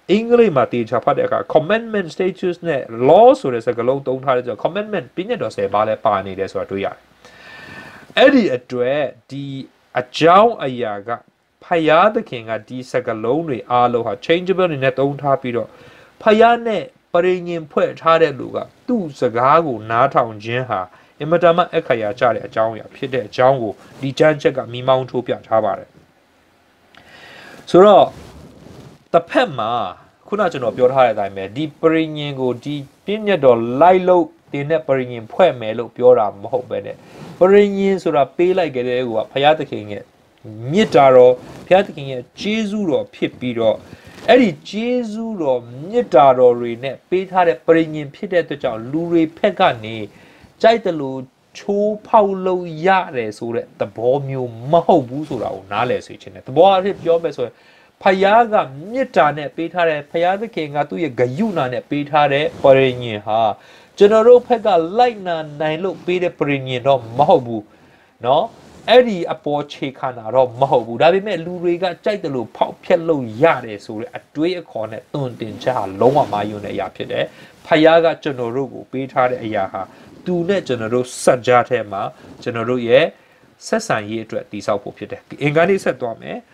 အင်္ဂလိပ်မှာတေချာဖတ်တဲ့အခါ commandment status နဲ့ law ဆိုတဲ့စကားလုံးသုံးထားတဲ့ကြောင့် commandment ပြည့်ညတ်တော်10ပါးလဲပါနေတယ်ဆိုတာတွေ့ရတယ်အဲ့ဒီအတွက်ဒီအကြောင်းအရာကဖယားသခင်ကဒီစကားလုံးတွေအားလုံးဟာ changeable နေနဲ့သုံးထားပြီးတော့ဖယားနဲ့ပရိညင်ဖွဲ့ထားတဲ့လူကသူ့စကားကိုနားထောင်ခြင်းဟာအင်မတန်မှအခရာကျတဲ့အကြောင်းအရာဖြစ်တဲ့အကြောင်းကိုဒီကျမ်းချက်ကမိမောင်းထိုးပြထားပါတယ်ဆိုတော့တစ်ဖက်မှာခုနကျွန်တော်ပြောထားတဲ့အတိုင်းပဲဒီပရိညင်ကိုဒီပြည့်ညတ်တော်လိုက်လို့တင်းနဲ့ပရိညင်ဖွဲ့မယ်လို့ပြောတာမဟုတ်ပဲနဲ့ပရိညင်ဆိုတာပေးလိုက်ကြတဲ့ကိုကဘုရားသခင်ရဲ့မြစ်တာတော်ဘုရားသခင်ရဲ့ကျေးဇူးတော်ဖြစ်ပြီးတော့အဲ့ဒီကျေးဇူးတော်မြစ်တာတော်တွေနဲ့ပေးထားတဲ့ပရိညင်ဖြစ်တဲ့အတွက်ကြောင့်လူတွေဖက်ကနေကြိုက်တယ်လို့ချိုးဖောက်လို့ရတယ်ဆိုတဲ့သဘောမျိုးမဟုတ်ဘူးဆိုတာကိုနားလည်စေချင်တယ်သဘောအဖြစ်ပြောမယ်ဆိုရင်ဖယားကမြစ်တာနဲ့ပေးထားတဲ့ဖယားသခင်ကသူ့ရဲ့ဂယုဏနဲ့ပေးထားတဲ့ပရိညင်ဟာကျွန်တော်တို့ဖက်ကလိုက်နာနိုင်လို့ပေးတဲ့ပရိညင်တော့မဟုတ်ဘူးเนาะအဲ့ဒီအပေါ်ခြေခံတာတော့မဟုတ်ဘူးဒါပေမဲ့လူတွေကကြိုက်တယ်လို့ဖောက်ဖျက်လို့ရတယ်ဆိုတဲ့အတွေးအခေါ်နဲ့တွင်တင်ချက်ဟာလုံးဝမယုံတဲ့အရာဖြစ်တယ်ဖယားကကျွန်တော်တို့ကိုပေးထားတဲ့အရာဟာသူနဲ့ကျွန်တော်တို့စัจ जा ထဲမှာကျွန်တော်တို့ရဲ့ဆက်ဆံရေးအတွက်တည်ဆောက်ဖို့ဖြစ်တယ်အင်္ဂါနေ့ဆက်သွားမယ်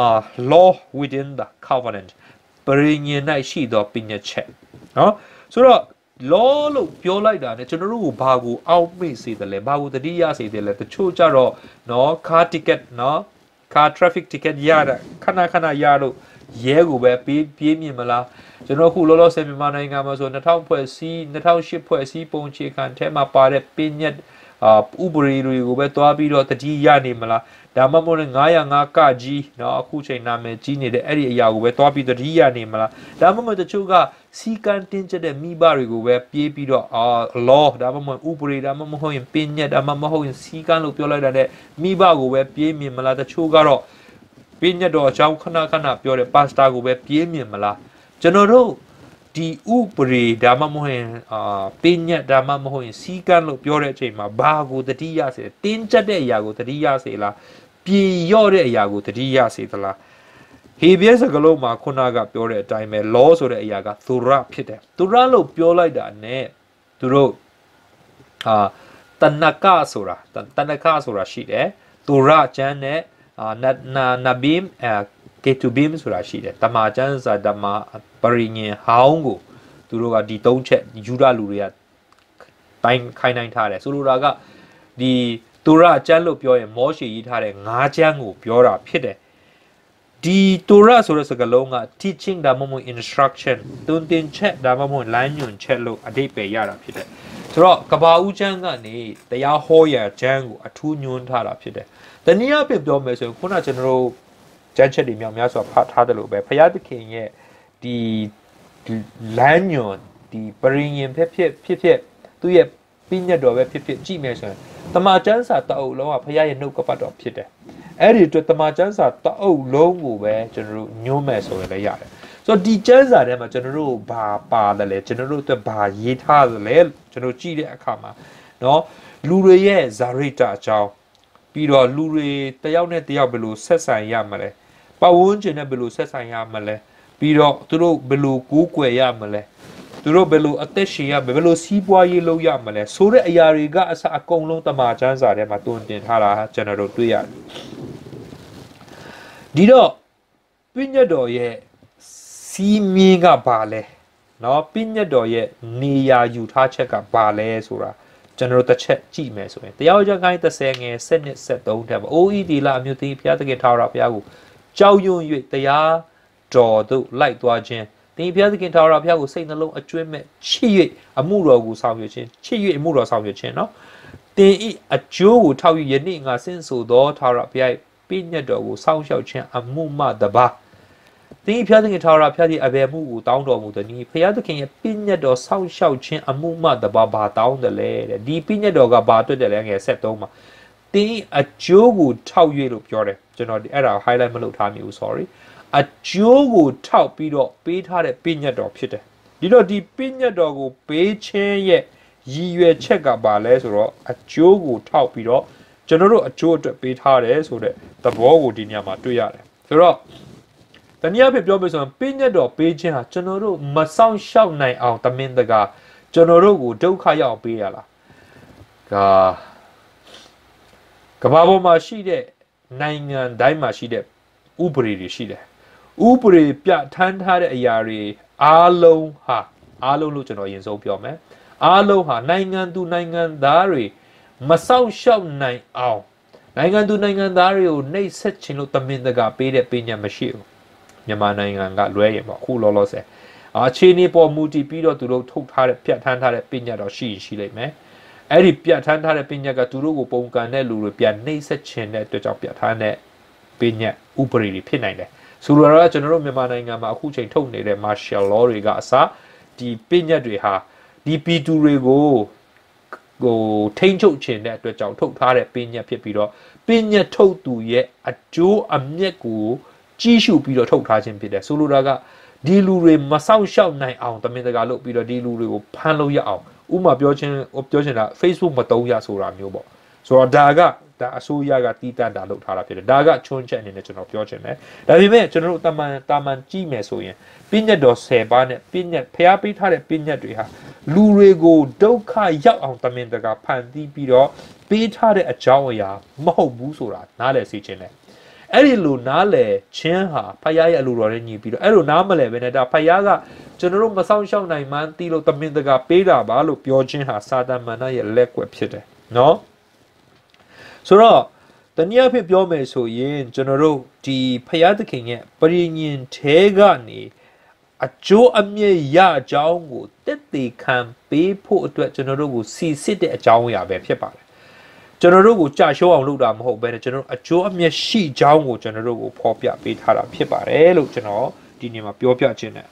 law within the covenant ပရိညင်၌ရှိသောပညတ်ချက်เนาะဆိုတော့ law လို့ပြောလိုက်တာねကျွန်တော်တို့ကိုဘာကိုအောက်မေ့စေတယ်လဲဘာကိုတတိယစေတယ်လဲတချို့ကြတော့เนาะ car ticket เนาะ car traffic ticket ရတာခဏရလို့ရဲကိုပဲပြေးမြင်မလားကျွန်တော်ခုလောလောဆယ်မြန်မာနိုင်ငံမှာဆို2000ဖွဲ့စည်း2008ဖွဲ့စည်းပုံချေခံထဲမှာပါတဲ့ပညတ်ဥပဒေတွေကိုပဲတွားပြီးတော့တတိယနေမလားဒါမှမဟုတ်905ကကြီးเนาะအခုချိန်နာမည်ကြီးနေတဲ့အဲ့ဒီအရာကိုပဲတွားပြီးတတိယနေမလားဒါမှမဟုတ်တချို့ကစီကံတင်ချက်တဲ့မိဘတွေကိုပဲပြေးပြီးတော့law ဒါမှမဟုတ်ဥပဒေဒါမှမဟုတ်ရင်ပညတ်ဒါမှမဟုတ်ရင်စီကံလို့ပြောလိုက်တာတဲ့မိဘကိုပဲပြေးမြင်မလားတချို့ကတော့ပညတ်တော်အကြောင်းခဏပြောတဲ့ပါစတာကိုပဲပြေးမြင်မလားကျွန်တော်တို့ဒီဥပဒေဒါမှမဟုတ်ရင်ပညတ်ဒါမှမဟုတ်ရင်စီကံလို့ပြောတဲ့အချိန်မှာဘာကိုတတိယစေတင်းကျပ်တဲ့အရာကိုတတိယစေလားပြေရော့တဲ့အရာကိုတတိယစေသလားဟေဘရဲစကားလုံးမှာခုနကပြောတဲ့အတိုင်းပဲ law ဆိုတဲ့အရာကသူရဖြစ်တယ်သူရလို့ပြောလိုက်တာ ਨੇ သူတို့တဏကဆိုတာရှိတယ်သူရကျမ်းနဲ့နဘင်ကေတူဘင်ဆိုတာရှိတယ်တမန်ကျမ်းစာဓမ္မပရိညင်ဟောင်းကိုသူတို့ကဒီ၃ချက်ယူဒလူတွေကတိုင်းခိုင်းနိုင်ထားတယ်ဆိုလိုတာကဒီသူရကျမ်းလို့ပြောရင်မောရှေရေးထားတဲ့၅ကျမ်းကိုပြောတာဖြစ်တယ်ဒီသူရဆိုတဲ့စကားလုံးက teaching ဒါမှမဟုတ် instruction တွင်တင်ချက်ဒါမှမဟုတ်လမ်းညွှန်ချက်လို့အဓိပ္ပာယ်ရတာဖြစ်တယ်ဆိုတော့ကဘာဦးကျမ်းကနေတရားဟောရာကျမ်းကိုအထူးညွှန်ထားတာဖြစ်တယ်တနည်းအားဖြင့်ပြောမယ်ဆိုရင်ခုနကျွန်တော်တို့ကျမ်းချက်တွေမြောက်များစွာဖတ်ထားတယ်လို့ပဲဘုရားသခင်ရဲ့ဒီလမ်းညွှန်ဒီပရိညင်ဖြစ်သူ့ရဲ့ပြည့်ညတ်တော်ပဲဖြစ်ကြည့်မယ်ဆိုရင်တမန်ကျမ်းစာတအုပ်လုံးကဘုရားရဲ့နှုတ်ကပတ်တော်ဖြစ်တယ်အဲ့ဒီအတွက်တမန်ကျမ်းစာတအုပ်လုံးကိုပဲကျွန်တော်တို့ညွှန်းမယ်ဆိုရင်လည်းရတယ်ဆိုတော့ဒီကျမ်းစာထဲမှာကျွန်တော်တို့ဘာပါတယ်လဲကျွန်တော်တို့အတွက်ဘာရေးထားသလဲကျွန်တော်ကြည့်တဲ့အခါမှာเนาะလူတွေရဲ့ဇာရိတအကြောင်းပြီးတော့လူတွေတယောက်နဲ့တယောက်ဘယ်လိုဆက်ဆံရမလဲပတ်ဝန်းကျင်နဲ့ဘယ်လိုဆက်ဆံရမလဲပြီးတော့သူတို့ဘယ်လိုကိုးကွယ်ရမလဲသူတို့ဘယ်လိုအသက်ရှင်ရမလဲဘယ်လိုစီးပွားရေးလုပ်ရမလဲဆိုတဲ့အရာတွေကအစအကုန်လုံးတမန်ကျမ်းစာထဲမှာတွင်တင်ထားတာကျွန်တော်တို့တွေ့ရတယ်ဒီတော့ပြည့်ညတ်တော်ရဲ့စီးမြင်ကဘာလဲเนาะပြည့်ညတ်တော်ရဲ့နေရာယူထားချက်ကဘာလဲဆိုတာကျွန်တော်တို့တစ်ချက်ကြည့်မယ်ဆိုရင်တရားကျမ်းကိုင်း30ငယ်7နှစ်73ထဲမှာ OED လာအမျိုးသမီးဘုရားသခင်ထာဝရဘုရားကိုကြောက်ရွံ့၍တရားတော်သို့လိုက်သွားခြင်းသင်ဘုရားသခင်ထာဝရဘုရားကိုစိတ်နှလုံးအကျွမ်းမဲ့ချစ်၍အမှုတော်ကိုဆောင်ရွက်ခြင်းချစ်၍အမှုတော်ဆောင်ရွက်ခြင်းเนาะသင်ဤအကျိုးကိုထောက်၍ယနေ့ငါဆင့်ဆိုသောထာဝရဘုရားပြည့်ညတ်တော်ကိုစောင့်ရှောက်ခြင်းအမှုမှတပါသင်ဘုရားသခင်ထာဝရဘုရားသည်အဘယ်မှုကိုတောင်းတော်မူသည်နည်းဘုရားသခင်ရဲ့ပြည့်ညတ်တော်စောင့်ရှောက်ခြင်းအမှုမှတပါဘာတောင်းတယ်လဲတဲ့ဒီပြည့်ညတ်တော်ကဘာအတွက်တယ်လဲငယ်73မှာသင်အကျိုးကိုထောက်၍လို့ပြောတယ်ကျွန်တော်အဲ့ဒါ highlight မလုပ်ထားမိဘူး sorry အကျိုးကိုထောက်ပြီးတော့ပေးထားတဲ့ပြည့်ညတ်တော်ဖြစ်တယ်ဒီတော့ဒီပြည့်ညတ်တော်ကိုပေးခြင်းရဲ့ရည်ရွယ်ချက်ကဘာလဲဆိုတော့အကျိုးကိုထောက်ပြီးတော့ကျွန်တော်တို့အကျိုးအတွက်ပေးထားတယ်ဆိုတဲ့သဘောကိုဒီညမှာတွေ့ရတယ်ဆိုတော့တနည်းအားဖြင့်ပြောမယ်ဆိုရင်ပညတ်တော်ပေးခြင်းဟာကျွန်တော်တို့မဆောင်ရှောက်နိုင်အောင်တမင်တကာကျွန်တော်တို့ကိုဒုက္ခရောက်အောင်ပေးရလားကမ္ဘာပေါ်မှာရှိတဲ့နိုင်ငံတိုင်းမှာရှိတဲ့ဥပဒေတွေရှိတယ်ဥပဒေပြဋ္ဌာန်းထားတဲ့အရာတွေအားလုံးလို့ကျွန်တော်ရင်ဆုံးပြောမယ်အားလုံးဟာနိုင်ငံသူနိုင်ငံသားတွေမဆောင်ရှောက်နိုင်အောင်နိုင်ငံသူနိုင်ငံသားတွေကိုနှိပ်စက်ခြင်းလို့တမင်တကာပေးတဲ့ပညာမရှိဘူးမြန်မာနိုင်ငံကလွဲရင်ပေါ့အခုလောလောဆယ်အခြေအနေပေါ်မူတည်ပြီးတော့သူတို့ထုတ်ထားတဲ့ပြဋ္ဌာန်းထားတဲ့ပညာတော်ရှိလိမ့်မယ်အဲ့ဒီပြဋ္ဌာန်းထားတဲ့ပညာကသူတို့ကိုပုံကန်တဲ့လူတွေပြန်နှိပ်စက်ခြင်းတဲ့အတွက်ကြောင့်ပြဋ္ဌာန်းတဲ့ပညာဥပဒေတွေဖြစ်နိုင်တယ်ဆိုတော့ကျွန်တော်တို့မြန်မာနိုင်ငံမှာအခုချိန်ထုတ်နေတဲ့ martial law တွေကအစဒီပညာတွေဟာဒီပြည်သူတွေကိုထိန်းချုပ်ခြင်းတဲ့အတွက်ကြောင့်ထုတ်ထားတဲ့ပညာဖြစ်ပြီးတော့ပညာထုတ်သူရဲ့အကျိုးအမြတ်ကိုကြီးစုပြီးတော့ထုတ်ထားခြင်းဖြစ်တယ်ဆိုလိုတာကဒီလူတွေမဆောင်ရှောက်နိုင်အောင်တမင်တကာလုပ်ပြီးတော့ဒီလူတွေကိုဖမ်းလို့ရအောင်ဥပမာပြောချင်တာ Facebook မတုံးရဆိုတာမျိုးပေါ့ဆိုတော့ဒါအစိုးရကတီးတန့်တာလုပ်ထားတာဖြစ်တယ်ဒါကချွန်းချက်အနေနဲ့ကျွန်တော်ပြောချင်တယ်ဒါပေမဲ့ကျွန်တော်တို့တာမန်ကြည့်မယ်ဆိုရင်ပညတ်တော်10ပါးနဲ့ပညတ်ဖျားပေးထားတဲ့ပညတ်တွေဟာလူတွေကိုဒုက္ခရောက်အောင်တမင်တကာဖန်တီးပြီးတော့ပေးထားတဲ့အကြောင်းအရာမဟုတ်ဘူးဆိုတာနားလည်စေချင်တယ်အဲ့ဒီလိုနားလည်ခြင်းဟာဖယားရဲ့အလိုတော်နဲ့ညီပြီးတော့အဲ့လိုနားမလည်ဘဲနဲ့ဒါဖယားကကျွန်တော်တို့မဆောင်ရှောက်နိုင်မှန်းသိလို့တမင်တကာပေးတာပါလို့ပြောခြင်းဟာစာတမန်ရဲ့လက်ကွက်ဖြစ်တယ်နော်ဆိုတော့တနည်းအားဖြင့်ပြောမယ်ဆိုရင်ကျွန်တော်တို့ဒီဖယားသခင်ရဲ့ပရိညင်ထဲကနေအကျိုးအမြတ်ရအကြောင်းကိုတက်တည်ခံပေးဖို့အတွက်ကျွန်တော်တို့ကိုစီစစ်တဲ့အကြောင်းအရာပဲဖြစ်ပါတယ်ကျွန်တော်တို့ကိုကြာရှုံးအောင်လုပ်တာမဟုတ်ဘဲနဲ့ကျွန်တော်တို့အကျိုးအမြတ်ရှိကြောင်းကိုကျွန်တော်တို့ကိုဖော်ပြပေးထားတာဖြစ်ပါတယ်လို့ကျွန်တော်ဒီနေ့မှာပြောပြခြင်းနဲ့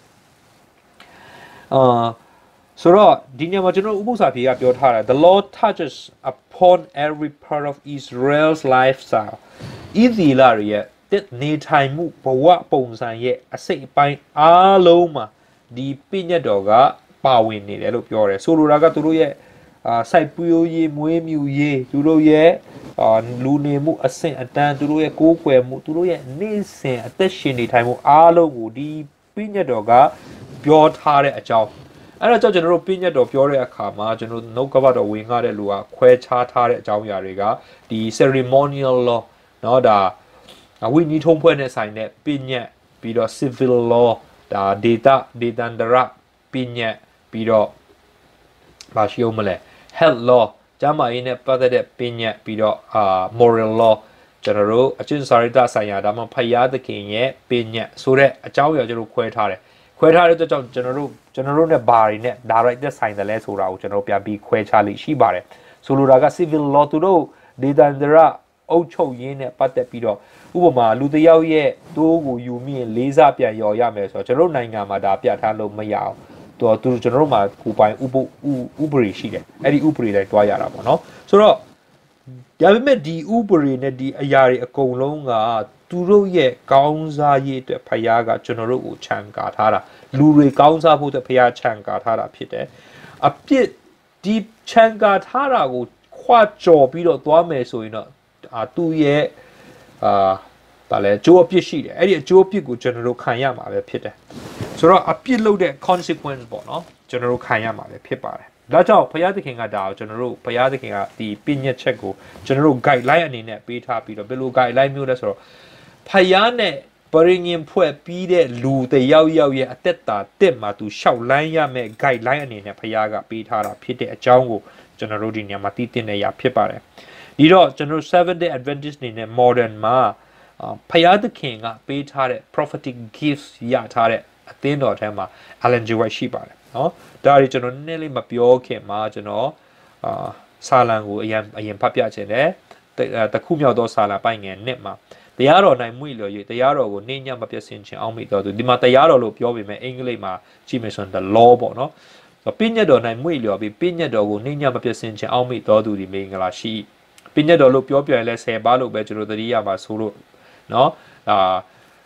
ဆိုတော့ဒီညမှာကျွန်တော်ဥပုသ္စာပြေကပြောထားတာ The Lord touches upon every part of Israel's lifestyle ဤသီလရဲ့နေထိုင်မှုဘဝပုံစံရဲ့အစိတ်အပိုင်းအားလုံးမှာဒီပညတ်တော်ကပါဝင်နေတယ်လို့ပြောတယ်ဆိုလိုတာကသူတို့ရဲ့စိုက်ပျိုးရေးမွေးမြူရေးသူတို့ရဲ့လူနေမှုအဆင့်အတန်းသူတို့ရဲ့ကိုးကွယ်မှုသူတို့ရဲ့နေ့စဉ်အသက်ရှင်နေထိုင်မှုအားလုံးကိုဒီပညတ်တော်ကပြောထားတဲ့အကြောင်းအဲ့တော့ကျွန်တော်တို့ပညတ်တော်ပြောတဲ့အခါမှာကျွန်တော်နှုတ်ကပတ်တော်ဝင်ငှတဲ့လူကခွဲခြားထားတဲ့အကြောင်းအရာတွေကဒီ ceremonial law เนาะဒါဝိနည်းထုံးဖွဲ့နဲ့ဆိုင်တဲ့ပညတ်ပြီးတော့ civil law ဒါ data န္တရပညတ်ပြီးတော့ဘာရှိအောင်မလဲ health law ကျန်းမာရေးနဲ့ပတ်သက်တဲ့ပညတ်ပြီးတော့moral law ကျွန်တော်တို့အကျင့်စာရိတ္တဆိုင်ရာဒါမှဖယားသခင်ရဲ့ပညတ်ဆိုတဲ့အကြောင်းအရာကျွန်တော်ခွဲထားတဲ့အတွက်ကြောင့်ကျွန်တော်တို့နဲ့ဘာတွေနဲ့ direct ဆိုင်တယ်လဲဆိုတာကိုကျွန်တော်ပြန်ပြီးခွဲခြားလိရှိပါတယ်ဆိုလိုတာက civil law သူတို့ data န္တရအုပ်ချုပ်ရေးနဲ့ပတ်သက်ပြီးတော့ဥပမာလူတစ်ယောက်ရဲ့တိုးကိုယူမိရင်လေးစားပြန်ရော်ရမယ်ဆိုတော့ကျွန်တော်တို့နိုင်ငံမှာဒါပြဋ္ဌာန်းလို့မရအောင်သူကျွန်တော်တို့မှာကိုပိုင်ဥပဒေရှိတယ်အဲ့ဒီဥပဒေတိုင်းတွားရတာပေါ့နော်ဆိုတော့ဒါပေမဲ့ဒီဥပဒေနဲ့ဒီအရာတွေအကုန်လုံးကသူတို့ရဲ့ကောင်းစားရေးအတွက်ဖယားကကျွန်တော်တို့ကိုခြံကာထားတာလူတွေကောင်းစားဖို့အတွက်ဖယားခြံကာထားတာဖြစ်တယ်အပြစ်ဒီခြံကာထားတာကိုခွာကြော်ပြီးတော့သွားမယ်ဆိုရင်တော့သူ့ရဲ့ဗာလဲအကျိုးအပြစ်ရှိတယ်အဲ့ဒီအကျိုးအပြစ်ကိုကျွန်တော်တို့ခံရမှာပဲဖြစ်တယ်ဆိုတော့အပြစ်လုပ်တဲ့ consequence ပေါ့နော်ကျွန်တော်တို့ခံရမှာပဲဖြစ်ပါတယ်ဒါကြောင့်ဘုရားသခင်ကဒါကိုကျွန်တော်တို့ဘုရားသခင်ကဒီပညတ်ချက်ကိုကျွန်တော်တို့ guideline အနေနဲ့ပေးထားပြီးတော့ဘယ်လို guideline မျိုးလဲဆိုတော့ဘုရားနဲ့ပရိညင်ဖွဲ့ပြီးတဲ့လူတယောက်ရဲ့အသက်တာတက်မှာသူရှောက်လန်းရမယ့် guideline အနေနဲ့ဘုရားကပေးထားတာဖြစ်တဲ့အကြောင်းကိုကျွန်တော်တို့ဒီနေရာမှာသိတဲ့နေရာဖြစ်ပါတယ်ဒီတော့ကျွန်တော် 7 day Adventist နေနဲ့ modern မှာဖယားသခင်ကပေးထားတဲ့ prophetic gifts ရထားတဲ့အသင်းတော်ထဲမှာ Ellen G. White ရှိပါတယ်နော်ဒါတွေကျွန်တော်နည်းနည်းလေးမပြောခင်မှာကျွန်တော်စာလံကိုအရင်ဖတ်ပြချင်တယ်တခုမြောက်သောစာလံပိုင်ငယ်နှစ်မှာတရားတော်၌မွေ့လျော်၍တရားတော်ကိုနှိမ့်ညံ့မပြတ်စင်ခြင်းအောက်မိတော်သူဒီမှာတရားတော်လို့ပြောပေမဲ့အင်္ဂလိပ်မှာကြည့်မယ်ဆိုရင် the law ပေါ့နော်ပညတ်တော်၌မွေ့လျော်ပြီးပညတ်တော်ကိုနှိမ့်ညံ့မပြတ်စင်ခြင်းအောက်မိတော်သူဒီမင်္ဂလာရှိပညတ်တော်လို့ပြောပြရင်လဲ10ပါးလို့ပဲကျွန်တော်သတိရမှာဆိုလို့เนาะ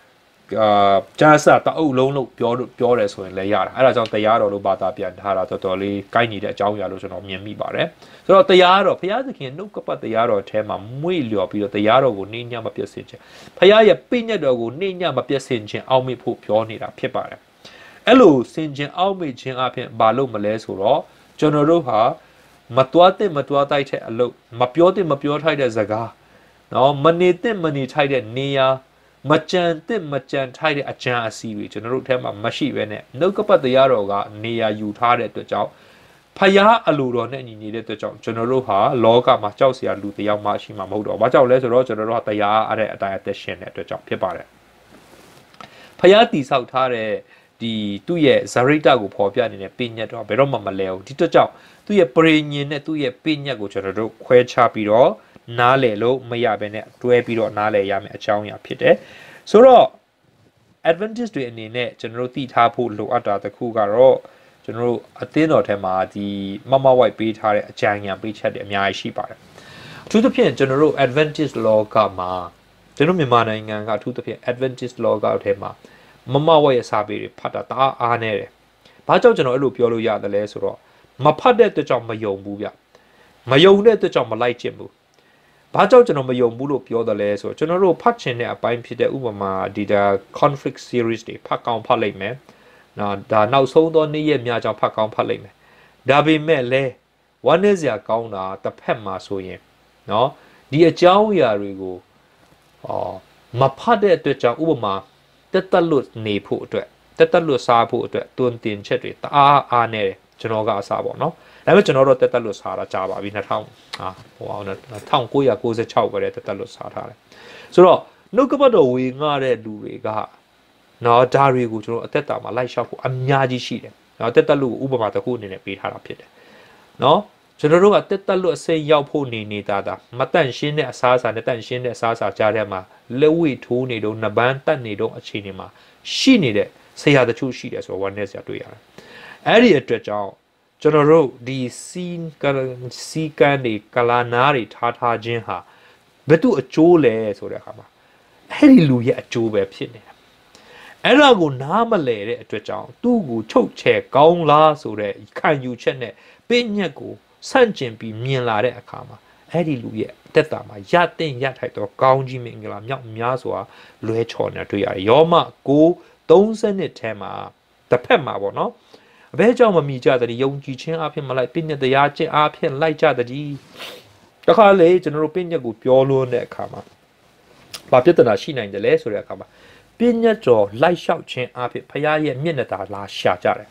ကြားစတအုပ်လုံးလို့ပြောတယ်ဆိုရင်လည်းရတာအဲ့ဒါကြောင့်တရားတော်လို့ဘာသာပြန်ထားတာတော်တော်လေးကိုက်ညီတဲ့အကြောင်းအရာလို့ကျွန်တော်မြင်မိပါတယ်ဆိုတော့တရားတော်ဘုရားသခင်နှုတ်ကပတ်တရားတော်ထဲမှာမွေ့လျော်ပြီးတော့တရားတော်ကိုနှိမ့်ညမပြည့်စင်ခြင်းဘုရားရဲ့ပြည့်ညတ်တော်ကိုနှိမ့်ညမပြည့်စင်ခြင်းအောက်မေ့ဖို့ပြောနေတာဖြစ်ပါတယ်အဲ့လိုစင်ခြင်းအောက်မေ့ခြင်းအပြင်ဘာလို့မလဲဆိုတော့ကျွန်တော်တို့ဟာမတွားတဲ့မတွားတိုက်တဲ့အလုပ်မပြောတဲ့မပြောထိုက်တဲ့စကားနော်မနေတဲ့မနေထိုက်တဲ့နေရာမကြံတဲ့မကြံထိုက်တဲ့အကြံအစီတွေကျွန်တော်တို့ထဲမှာမရှိဘဲနဲ့နှုတ်ကပတ်တရားတော်ကနေရာယူထားတဲ့အတွက်ကြောင့်ဖယားအလိုတော်နဲ့ညီနေတဲ့အတွက်ကြောင့်ကျွန်တော်တို့ဟာလောကမှာကြောက်စရာလူတစ်ယောက်မှရှိမှာမဟုတ်တော့ဘာကြောင့်လဲဆိုတော့ကျွန်တော်တို့ဟာတရားအတဲ့အတိုင်းအသက်ရှင်တဲ့အတွက်ကြောင့်ဖြစ်ပါတယ်ဖယားတီဆောက်ထားတဲ့ဒီသူ့ရဲ့ဇရိတကိုပေါ်ပြနေတဲ့ပညတ်တော့ဘယ်တော့မှမလဲဘူးဒီအတွက်ကြောင့်သူ့ရဲ့ပရိညင်နဲ့သူ့ရဲ့ပညတ်ကိုကျွန်တော်တို့ခွဲခြားပြီးတော့နားလေလို့မရဘဲနဲ့တွဲပြီးတော့နားလေရမယ်အကြောင်းအရာဖြစ်တယ်ဆိုတော့ Adventist တွေအနေနဲ့ကျွန်တော်တို့သိထားဖို့လိုအပ်တာတစ်ခုကတော့ကျွန်တော်တို့အသင်းတော်ထဲမှာဒီမမဝိုက်ပေးထားတဲ့အကြံဉာဏ်ပေးချက်တွေအများကြီးရှိပါတယ်အထူးသဖြင့်ကျွန်တော်တို့ Adventist လောကမှာကျွန်တော်မြန်မာနိုင်ငံကအထူးသဖြင့် Adventist လောကထဲမှာမမဝိုက်ရဲ့စာပေတွေဖတ်တာတအားနေတယ်ဘာကြောင့်ကျွန်တော်အဲ့လိုပြောလို့ရတယ်လဲဆိုတော့မဖတ်တဲ့အတွက်ကြောင့်မယုံဘူးဗျမယုံတဲ့အတွက်ကြောင့်မလိုက်ကျင့်ဘူးဘာကြောင့်ကျွန်တော်မယုံဘူးလို့ပြောတယ်လဲဆိုတော့ကျွန်တော်တို့ဖတ်ချင်တဲ့အပိုင်းဖြစ်တဲ့ဥပမာဒီဒါ conflict series တွေဖတ်ကောင်းဖတ်လိုက်မယ်နော်ဒါနောက်ဆုံးသောနေ့ရက်များကြောင့်ဖတ်ကောင်းဖတ်လိုက်မယ်ဒါပေမဲ့လဲဝမ်းနည်းစရာကောင်းတာတစ်ဖက်မှာဆိုရင်နော်ဒီအကြောင်းအရာတွေကိုမဖတ်တဲ့အတွက်ကြောင့်ဥပမာတက်လွတ်နေဖို့အတွက်တက်လွတ်စားဖို့အတွက်တွန်းတင်ချက်တွေတအားနေတယ်ကျွန်တော်ကအစားပေါ့နော်ဒါပေမဲ့ကျွန်တော်တို့တက်လွတ်စားတာကြာပါပြီ1996ကတည်းကတက်လွတ်စားထားတယ်ဆိုတော့နှုတ်ကပတ်တော်ဝေငှတဲ့လူတွေကနော်ဒါတွေကိုကျွန်တော်အသက်တာမှာလိုက်လျှောက်ဖို့အများကြီးရှိတယ်နော်တက်လွတ်ကိုဥပမာတစ်ခုအနေနဲ့ပေးထားတာဖြစ်တယ်နော်ကျွန်တော်တို့ကတက်လွတ်အစိမ်းရောက်ဖို့နေတာမတန့်ရှင်းတဲ့အစားအစာနဲ့တန့်ရှင်းတဲ့အစားအစာကြားထဲမှာလက်ဝိထိုးနေတော့နှပန်းတက်နေတော့အခြေအနေမှာရှိနေတဲ့ဆရာတချို့ရှိတယ်ဆိုတော့ဝမ်းနည်းစရာတွေ့ရတယ်အဲ့ဒီအတွက်ကြောင့်ကျွန်တော်တို့ဒီစီကန်တွေကလာနာတွေထားခြင်းဟာဘယ်သူအကျိုးလဲဆိုတဲ့အခါမှာအဲ့ဒီလူရဲ့အကျိုးပဲဖြစ်နေတယ်အဲ့ဒါကိုနားမလဲတဲ့အတွက်ကြောင့်သူ့ကိုချုပ်ချယ်ကောင်းလားဆိုတဲ့ခံယူချက်နဲ့ပညတ်ကိုဆန့်ကျင်ပြီးမြင်လာတဲ့အခါမှာအဲ့ဒီလူရဲ့တက်တာမှာရတဲ့ရထိုက်တော့ကောင်းကြီးမင်္ဂလာမြောက်များစွာလွဲချော်နေတွေ့ရတယ်ယောမ9:30ထဲမှာတစ်ဖက်မှာပေါ့နော်အဘဲကြောင့်မမိကြတဲ့ယုံကြည်ခြင်းအဖြစ်မလိုက်ပညတ်တရားခြင်းအဖြစ်လိုက်ကြတဲ့တခါလေကျွန်တော်တို့ပညတ်ကိုပြောလို့တဲ့အခါမှာဘာပြဿနာရှိနိုင်တယ်လဲဆိုတဲ့အခါမှာပညတ်တော်လိုက်လျှောက်ခြင်းအဖြစ်ဖခင်ရဲ့မျက်နှာသာလာရှာကြတယ်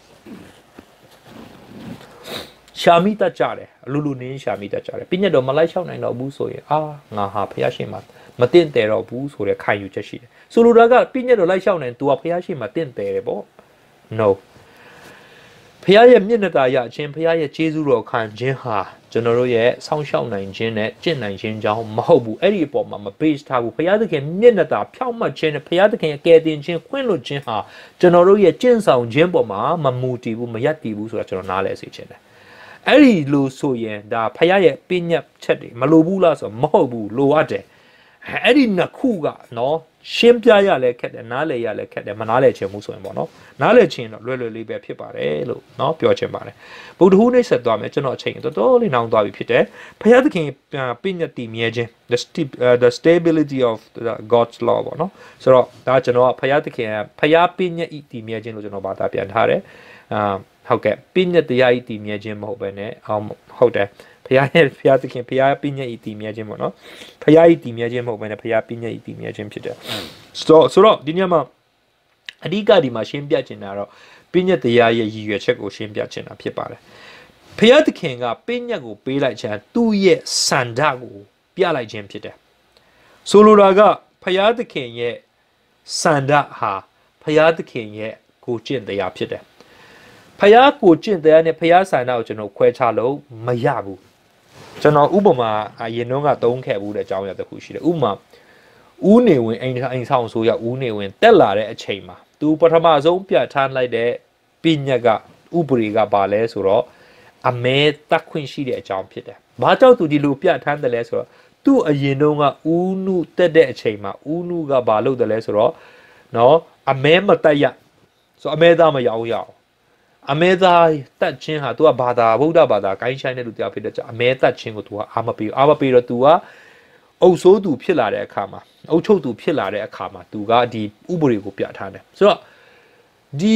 ရှာမိတတ်ကြတယ်အလူလူနင်းရှာမိတတ်ကြတယ်ပညတ်တော်မလိုက်လျှောက်နိုင်တော့ဘူးဆိုရင်ငါဟာဖခင်ရှင်မှာမတင့်တယ်တော့ဘူးဆိုတဲ့ခံယူချက်ရှိတယ်ဆိုလိုတာကပညတ်တော်လိုက်လျှောက်နိုင် तू ကဖခင်ရှင်မှာတင့်တယ်ပေါ့ no ဖခင်ရဲ့မျက်နှာသာရခြင်းဖခင်ရဲ့ကျေးဇူးတော်ခံခြင်းဟာကျွန်တော်တို့ရဲ့ဆောင်းရှောက်နိုင်ခြင်းနဲ့ကျင့်နိုင်ခြင်းကြောင့်မဟုတ်ဘူးအဲ့ဒီအပေါ်မှာမ base ထားဘူးဖခင်သခင်မျက်နှာသာဖြောင့်မတ်ခြင်းနဲ့ဖခင်သခင်ရဲ့ကယ်တင်ခြင်းခွင့်လွှတ်ခြင်းဟာကျွန်တော်တို့ရဲ့ကျင့်ဆောင်ခြင်းပေါ်မှာမမူတည်ဘူးမရပ်တည်ဘူးဆိုတာကျွန်တော်နားလည်စေချင်တယ်အဲ့ဒီလိုဆိုရင်ဒါဖခင်ရဲ့ပညတ်ချက်တွေမလိုဘူးလားဆိုတော့မဟုတ်ဘူးလိုအပ်တယ်အဲ့ဒီနှစ်ခုကနော်ရှင်းပြရလဲခက်တယ်နားလဲရလဲခက်တယ်မနားလဲချင်ဘူးဆိုရင်ပေါ့နော်နားလဲချင်တော့လွယ်လွယ်လေးပဲဖြစ်ပါတယ်လို့နော်ပြောချင်ပါတယ်ဗုဒ္ဓဟူးနေ့ဆက်သွားမယ်ကျွန်တော်အချိန်တော်တော်လေးနှောင်းသွားပြီဖြစ်တယ်ဖခင်သခင်ပညတ်တည်မြဲခြင်း the stability of God's law ပေါ့နော်ဆိုတော့ဒါကျွန်တော်ဖခင်သခင်ဖခင်ပညတ်ဤတည်မြဲခြင်းလို့ကျွန်တော်ဘာသာပြန်ထားတယ်ဟုတ်ကဲ့ပညတ်တရားဤတည်မြဲခြင်းမဟုတ်ပဲねဟုတ်တယ်ဖခင်သခင်ဖခင်ပညတ်ဤတည်မြဲခြင်းပေါ့နော်ဖခင်ဤတည်မြဲခြင်းမဟုတ်ဘဲနဲ့ဖခင်ပညတ်ဤတည်မြဲခြင်းဖြစ်တယ်ဆိုတော့ဒီညမှာအဓိကဒီမှာရှင်းပြချင်တာတော့ပညတ်တရားရဲ့ရည်ရွယ်ချက်ကိုရှင်းပြချင်တာဖြစ်ပါတယ်ဖခင်သခင်ကပညတ်ကိုပေးလိုက်ခြင်းသူ့ရဲ့စန္ဒကိုပြလိုက်ခြင်းဖြစ်တယ်ဆိုလိုတာကဖခင်သခင်ရဲ့စန္ဒဟာဖခင်သခင်ရဲ့ကိုကျင့်တရားဖြစ်တယ်ဖခင်ကိုကျင့်တရားနဲ့ဖခင်စန္ဒကိုကျွန်တော်ခွဲခြားလို့မရဘူးကျွန်တော်ဥပမာအရင်တော့ကသုံးခဲ့ဘူးတဲ့အကြောင်းအရာတစ်ခုရှိတယ်ဥပမာဦးနေဝင်အိမ်ဆောင်ဆိုရဦးနေဝင်တက်လာတဲ့အချိန်မှာသူပထမဆုံးပြဋ္ဌာန်းလိုက်တဲ့ပညတ်ကဥပရိကဘာလဲဆိုတော့အမဲတက်ခွင့်ရှိတဲ့အကြောင်းဖြစ်တယ်။ဘာကြောင့်သူဒီလိုပြဋ္ဌာန်းတယ်လဲဆိုတော့သူ့အရင်တော့ကဦးနုတက်တဲ့အချိန်မှာဦးနုကဘာလုပ်တယ်လဲဆိုတော့နော်အမဲမတက်ရဆိုအမဲသားမရောက်ရအောင်အမဲသားတက်ချင်းဟာ तू ကဘာသာဗုဒ္ဓဘာသာဂိုင်းဆိုင်တဲ့လူတရားဖြစ်တဲ့ကြောင့်အမဲတက်ချင်းကို तू ကအားမပေးတော့ तू ကအုပ်စိုးသူဖြစ်လာတဲ့အခါမှာအုပ်ချုပ်သူဖြစ်လာတဲ့အခါမှာ तू ကဒီဥပဒေကိုပြထားတယ်ဆိုတော့ဒီ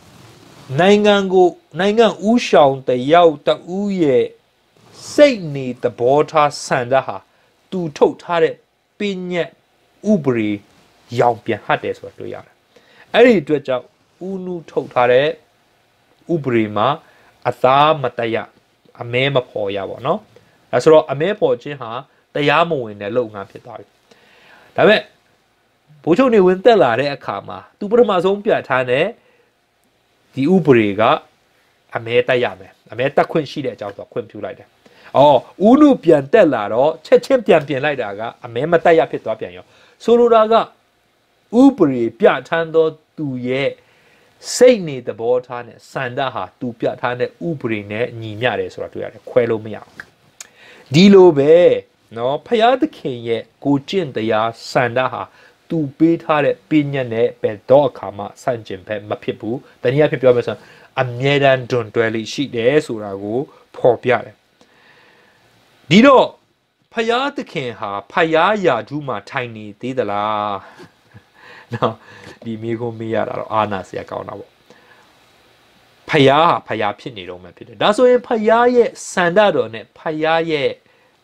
နိုင်ငံဥဆောင်တယောက်တူရဲ့စိတ်နေသဘောထားဆန္ဒဟာ तू ထုတ်ထားတဲ့ပညာဥပဒေရောင်ပြန်ဟတ်တယ်ဆိုတာတွေ့ရတယ်အဲ့ဒီအတွက်ကြောင့်ဥနုထုတ်ထားတဲ့ဥပဒေမှာအသားမတရအမဲမဖော်ရပါတော့အဲဆိုတော့အမဲဖော်ခြင်းဟာတရားမဝင်တဲ့လုပ်ငန်းဖြစ်သွားပြီဒါပေမဲ့ဘိုးချုပ်နေဝင်တက်လာတဲ့အခါမှာ तू ပထမဆုံးပြထားတဲ့ဒီဥပဒေကအမဲတက်ရမယ်အမဲတက်ခွင့်ရှိတဲ့အကြောင်းဆိုခွင့်ပြုလိုက်တယ်အော်ဥနုပြန်တက်လာတော့ချက်ချင်းပြန်ပြင်လိုက်တာကအမဲမတက်ရဖြစ်သွားပြန်ရောဆိုလိုတာကဥပဒေပြဋ္ဌာန်းသောသူရဲ့စိတ်နေသဘောထားနဲ့စန္ဒဟာသူပြဋ္ဌာန်းတဲ့ဥပဒေနဲ့ညီမျှတယ်ဆိုတာတွေ့ရတယ်ခွဲလို့မရအောင်ဒီလိုပဲနော်ဖယားသခင်ရဲ့ကိုကျင့်တရားစန္ဒဟာသူပေးထားတဲ့ပညာနဲ့ဘယ်တော့အခါမှဆန့်ကျင်ဘက်မဖြစ်ဘူးတနည်းအားဖြင့်ပြောမယ်ဆိုရင်အမြဲတမ်းတွန်တွဲလေးရှိတယ်ဆိုတာကိုဖော်ပြတယ်ဒီတော့ဖယားသခင်ဟာဖယားယာဒူးမှာထိုင်နေသေးသလားနော်ဒီမိကုံမေးရတာတော့အာနာစရာကောင်းတာပေါ့ဖယားဟာဖယားဖြစ်နေတော့မှဖြစ်တယ်ဒါဆိုရင်ဖယားရဲ့စန္ဒတော်နဲ့ဖယားရဲ့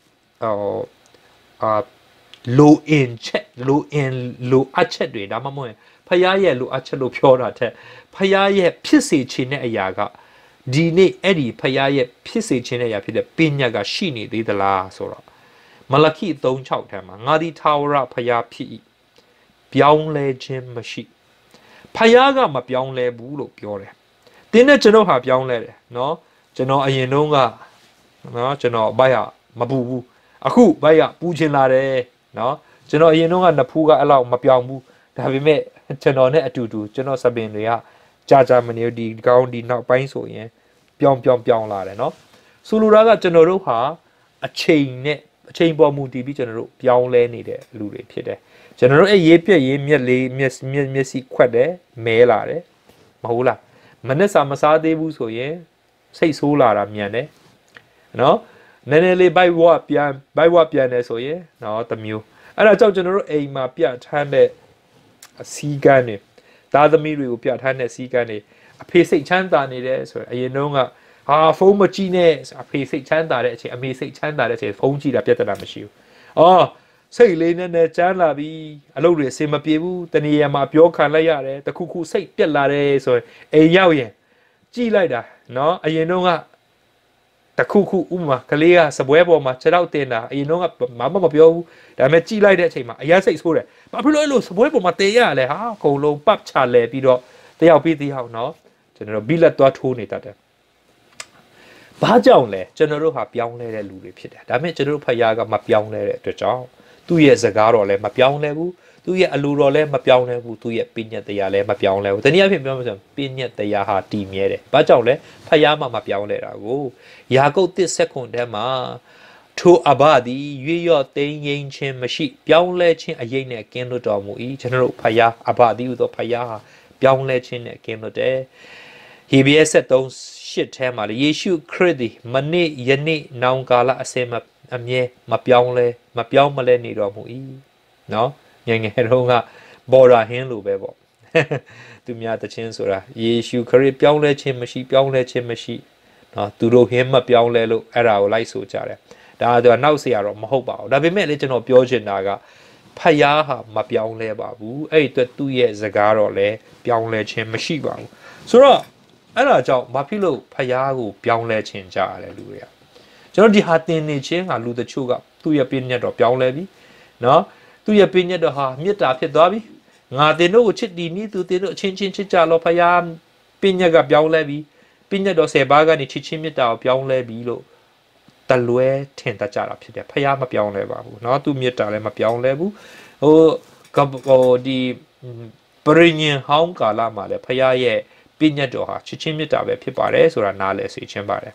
လိုအင်ချက်လိုအပ်ချက်တွေဒါမှမဟုတ်ဖယားရဲ့လိုအပ်ချက်လို့ပြောတာတဲ့ဖယားရဲ့ဖြစ်စေခြင်းတဲ့အရာကဒီနေ့အဲ့ဒီဖယားရဲ့ဖြစ်စေခြင်းတဲ့အရာဖြစ်တဲ့ပညာကရှိနေသေးသလားဆိုတော့မလခိ 3:6 ထဲမှာငါသည်ထာဝရဖယားဖြစ်၏ပြောင်းလဲခြင်းမရှိဖယားကမပြောင်းလဲဘူးလို့ပြောတယ်တင်းနဲ့ကျွန်တော်ဟာပြောင်းလဲတယ်နော်ကျွန်တော်အရင်တုန်းကနော်ကျွန်တော်ဘိုက်ဟာမပူဘူးအခုဘိုက်ကပူချင်လာတယ်နော်ကျွန်တော်အရင်တုန်းကနဖူးကအဲ့လောက်မပြောင်းဘူးဒါပေမဲ့ကျွန်တော်နဲ့အတူတူကျွန်တော်စပင်တွေကကြာမနေဒီကောင်းဒီနောက်ပိုင်းဆိုရင်ပြောင်းလာတယ်နော်ဆိုလိုတာကကျွန်တော်တို့ဟာအချိန်ပေါ်မူတည်ပြီးကျွန်တော်တို့ပြောင်းလဲနေတဲ့လူတွေဖြစ်တယ်ကျွန်တော်တို့အဲ့ရေးပြက်ရေးမျက်စိခွက်တယ်မဲလာတယ်မဟုတ်လားမနဲ့စာမစားသေးဘူးဆိုရင်စိတ်ဆိုးလာတာမြန်တယ်နော်နည်းနည်းလေးဘိုက်ဝပြန်တယ်ဆိုရင်နော်တမျိုးအဲ့ဒါကြောင့်ကျွန်တော်တို့အိမ်မှာပြဋ္ဌာန်းတဲ့အစည်းကမ်းတွေသားသမီးတွေကိုပြဋ္ဌာန်းတဲ့စည်းကမ်းတွေအဖေစိတ်ချမ်းသာနေတယ်ဆိုရင်အရင်တုန်းကဖုန်းမကြည့်နဲ့အဖေစိတ်ချမ်းသာတဲ့အချိန်အမေစိတ်ချမ်းသာတဲ့အချိန်ဖုန်းကြည့်တာပြဿနာမရှိဘူးအော်စိတ်လေးနဲ့ချမ်းလာပြီအလုပ်တွေအဆင်မပြေဘူးတနေရာမှာပြောခံလိုက်ရတယ်တခုစိတ်ပြက်လာတယ်ဆိုရင်အိမ်ရောက်ရင်ကြည့်လိုက်တာနော်အရင်တုန်းကတခုဥမာကလေးကစပွဲပေါ်မှာခြေထောက်တင်တာအရင်တော့ကမပြောဘူးဒါပေမဲ့ကြည့်လိုက်တဲ့အချိန်မှာအရင်စိတ်ဆိုးတယ်ဘာဖြစ်လို့အဲ့လိုစပွဲပေါ်မှာတင်ရလဲဟာအကုန်လုံးပတ်ချလဲပြီးတော့တယောက်ပြီးတယောက်နော်ကျွန်တော်ဘီလက်သွားထိုးနေတတ်တယ်ဘာကြောင့်လဲကျွန်တော်တို့ဟာပြောင်းလဲတဲ့လူတွေဖြစ်တယ်ဒါပေမဲ့ကျွန်တော်တို့ဖယားကမပြောင်းလဲတဲ့အတွက်ကြောင့်သူ့ရဲ့စကားတော်လည်းမပြောင်းလဲဘူးသူ့ရဲ့အလိုတော်လည်းမပြောင်းလဲဘူးသူ့ရဲ့ပညာတရားလည်းမပြောင်းလဲဘူးတနည်းအားဖြင့်ပြောမှဆိုရင်ပညာတရားဟာတည်မြဲတယ်ဘာကြောင့်လဲဖယားမှမပြောင်းလဲတာကိုယာကုပ်1 စက္ကွန်ထဲမှာထိုအဘသည်ရွေ့ရော့သိမ်းငိမ့်ခြင်းမရှိပြောင်းလဲခြင်းအရေးနဲ့ကင်းလွတ်တော်မူ၏ကျွန်တော်တို့ဖယားအဘသည်ဟူသောဖယားဟာပြောင်းလဲခြင်းနဲ့ကင်းလွတ်တယ်ဟေဘရဲ73:8ထဲမှာယေရှုခရစ်သည်မနေ့ယနေ့နောင်ကာလအစင်အမြဲမပြောင်းမလဲနေတော်မူ၏နော်ငယ်တုန်းကဘော်ရာဟင်းလိုပဲပေါ့သူများတခြင်းဆိုတာယေရှုခရစ်ပြောင်းလဲခြင်းမရှိနော်သူတို့ဟင်းမပြောင်းလဲလို့အဲ့ဒါကိုလိုက်ဆိုကြတယ်ဒါကတော့နောက်เสียတော့မဟုတ်ပါဘူးဒါပေမဲ့လေကျွန်တော်ပြောချင်တာကဖယားဟာမပြောင်းလဲပါဘူးအဲ့ဒီအတွက်သူ့ရဲ့စကားတော့လည်းပြောင်းလဲခြင်းမရှိပါဘူးဆိုတော့အဲ့ဒါကြောင့်ဘာဖြစ်လို့ဖယားကိုပြောင်းလဲခြင်းကြရတယ်လူတွေကကျွန်တော်ဒီဟာတင်နေခြင်းကလူတချို့ကသူ့ရဲ့ပြည့်ညတ်တော့ပြောင်းလဲပြီနော်သူ့ရဲ့ပညာတော်ဟာမေတ္တာဖြစ်သွားပြီငါတင်တို့ကိုချစ်သည်နည်းသူတင်တို့အချင်းချင်းချစ်ကြလို့ဖယားပညာကပြောင်းလဲပြီပညာတော်10ပါးကနေချစ်ချင်းမေတ္တာကိုပြောင်းလဲပြီလို့တလွဲထင်တတ်ကြတာဖြစ်တယ်ဖယားမပြောင်းလဲပါဘူးเนาะသူမေတ္တာလည်းမပြောင်းလဲဘူးဟိုဒီပရိညင်ဟောင်းကာလမှာလည်းဖယားရဲ့ပညာတော်ဟာချစ်ချင်းမေတ္တာပဲဖြစ်ပါတယ်ဆိုတာနားလည်စေချင်ပါတယ်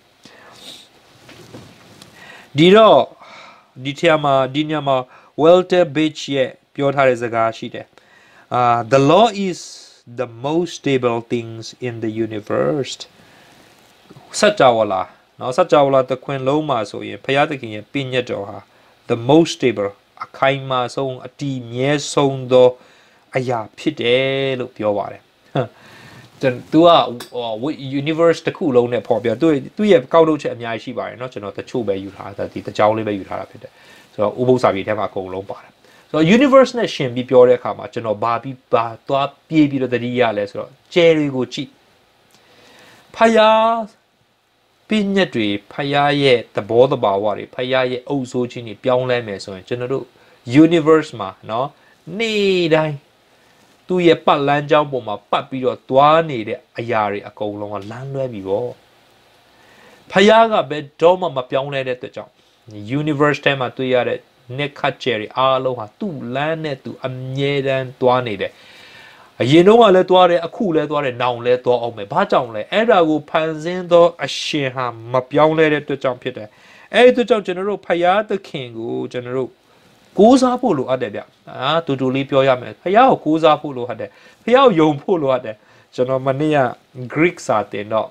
ဒီတော့ဒီညမှာWalter Beach ရဲ့ပြောထားတဲ့စကားရှိတယ် the law is the most stable things in the universe စัจ java လားနော်စัจ java လားတခွင်လုံးမှာဆိုရင်ဘုရားသခင်ရဲ့ပြည့်ညတ်တော်ဟာ the most stable အခိုင်အမာဆုံးအတည်မြဲဆုံးသောအရာဖြစ်တယ်လို့ပြောပါတယ်သူက universe တစ်ခုလုံးနဲ့ပေါ်ပြသူရဲ့ကောက်ထုတ်ချက်အများကြီးရှိပါတယ်เนาะကျွန်တော်တချို့ပဲယူထားတာဒီတကြောင်လေးပဲယူထားတာဖြစ်တယ်ဆိုတော့ဥပုသ္စာပြေထဲမှာအကုန်လုံးပါတယ်ဆိုတော့ universe နဲ့ရှင်ပြီးပြောတဲ့အခါမှာကျွန်တော်ဘာသွားပြေးပြီးတော့တတိယလဲဆိုတော့ကျယ်တွေကိုကြည့်ဖယားပြည့်ညက်တွေဖယားရဲ့သဘောတဘာဝတွေဖယားရဲ့အုပ်စိုးခြင်းတွေပြောင်းလဲမယ်ဆိုရင်ကျွန်တော်တို့ universe မှာเนาะနေ့တိုင်းသူ့ရဲ့ပတ်လန်းကြောင်းပေါ်မှာပတ်ပြီးတော့သွားနေတဲ့အရာတွေအကုန်လုံးကလမ်းလွဲပြီပေါ့ဖယားကဘယ်တော့မှမပြောင်းလဲတဲ့အတွက်ကြောင့် universe ထဲမှာတွေ့ရတဲ့ net cut တွေအားလုံးဟာသူ့လမ်းနဲ့သူအမြဲတမ်းသွားနေတယ်အရင်တော့ကလည်းသွားတယ်အခုလည်းသွားတယ်နောင်လည်းသွားအောင်မယ်ဘာကြောင့်လဲအဲ့ဒါကိုဖန်ဆင်းသောအရှင်ဟာမပြောင်းလဲတဲ့အတွက်ကြောင့်ဖြစ်တယ်အဲ့ဒီအတွက်ကြောင့်ကျွန်တော်တို့ဖယားသခင်ကိုကျွန်တော်တို့ကိုးစားဖို့လိုအပ်တယ်ဗျတူတူလေးပြောရမယ်ဖယားကိုကိုးစားဖို့လိုအပ်တယ်ဖယားကိုယုံဖို့လိုအပ်တယ်ကျွန်တော်မနေ့က Greek စာတင်တော့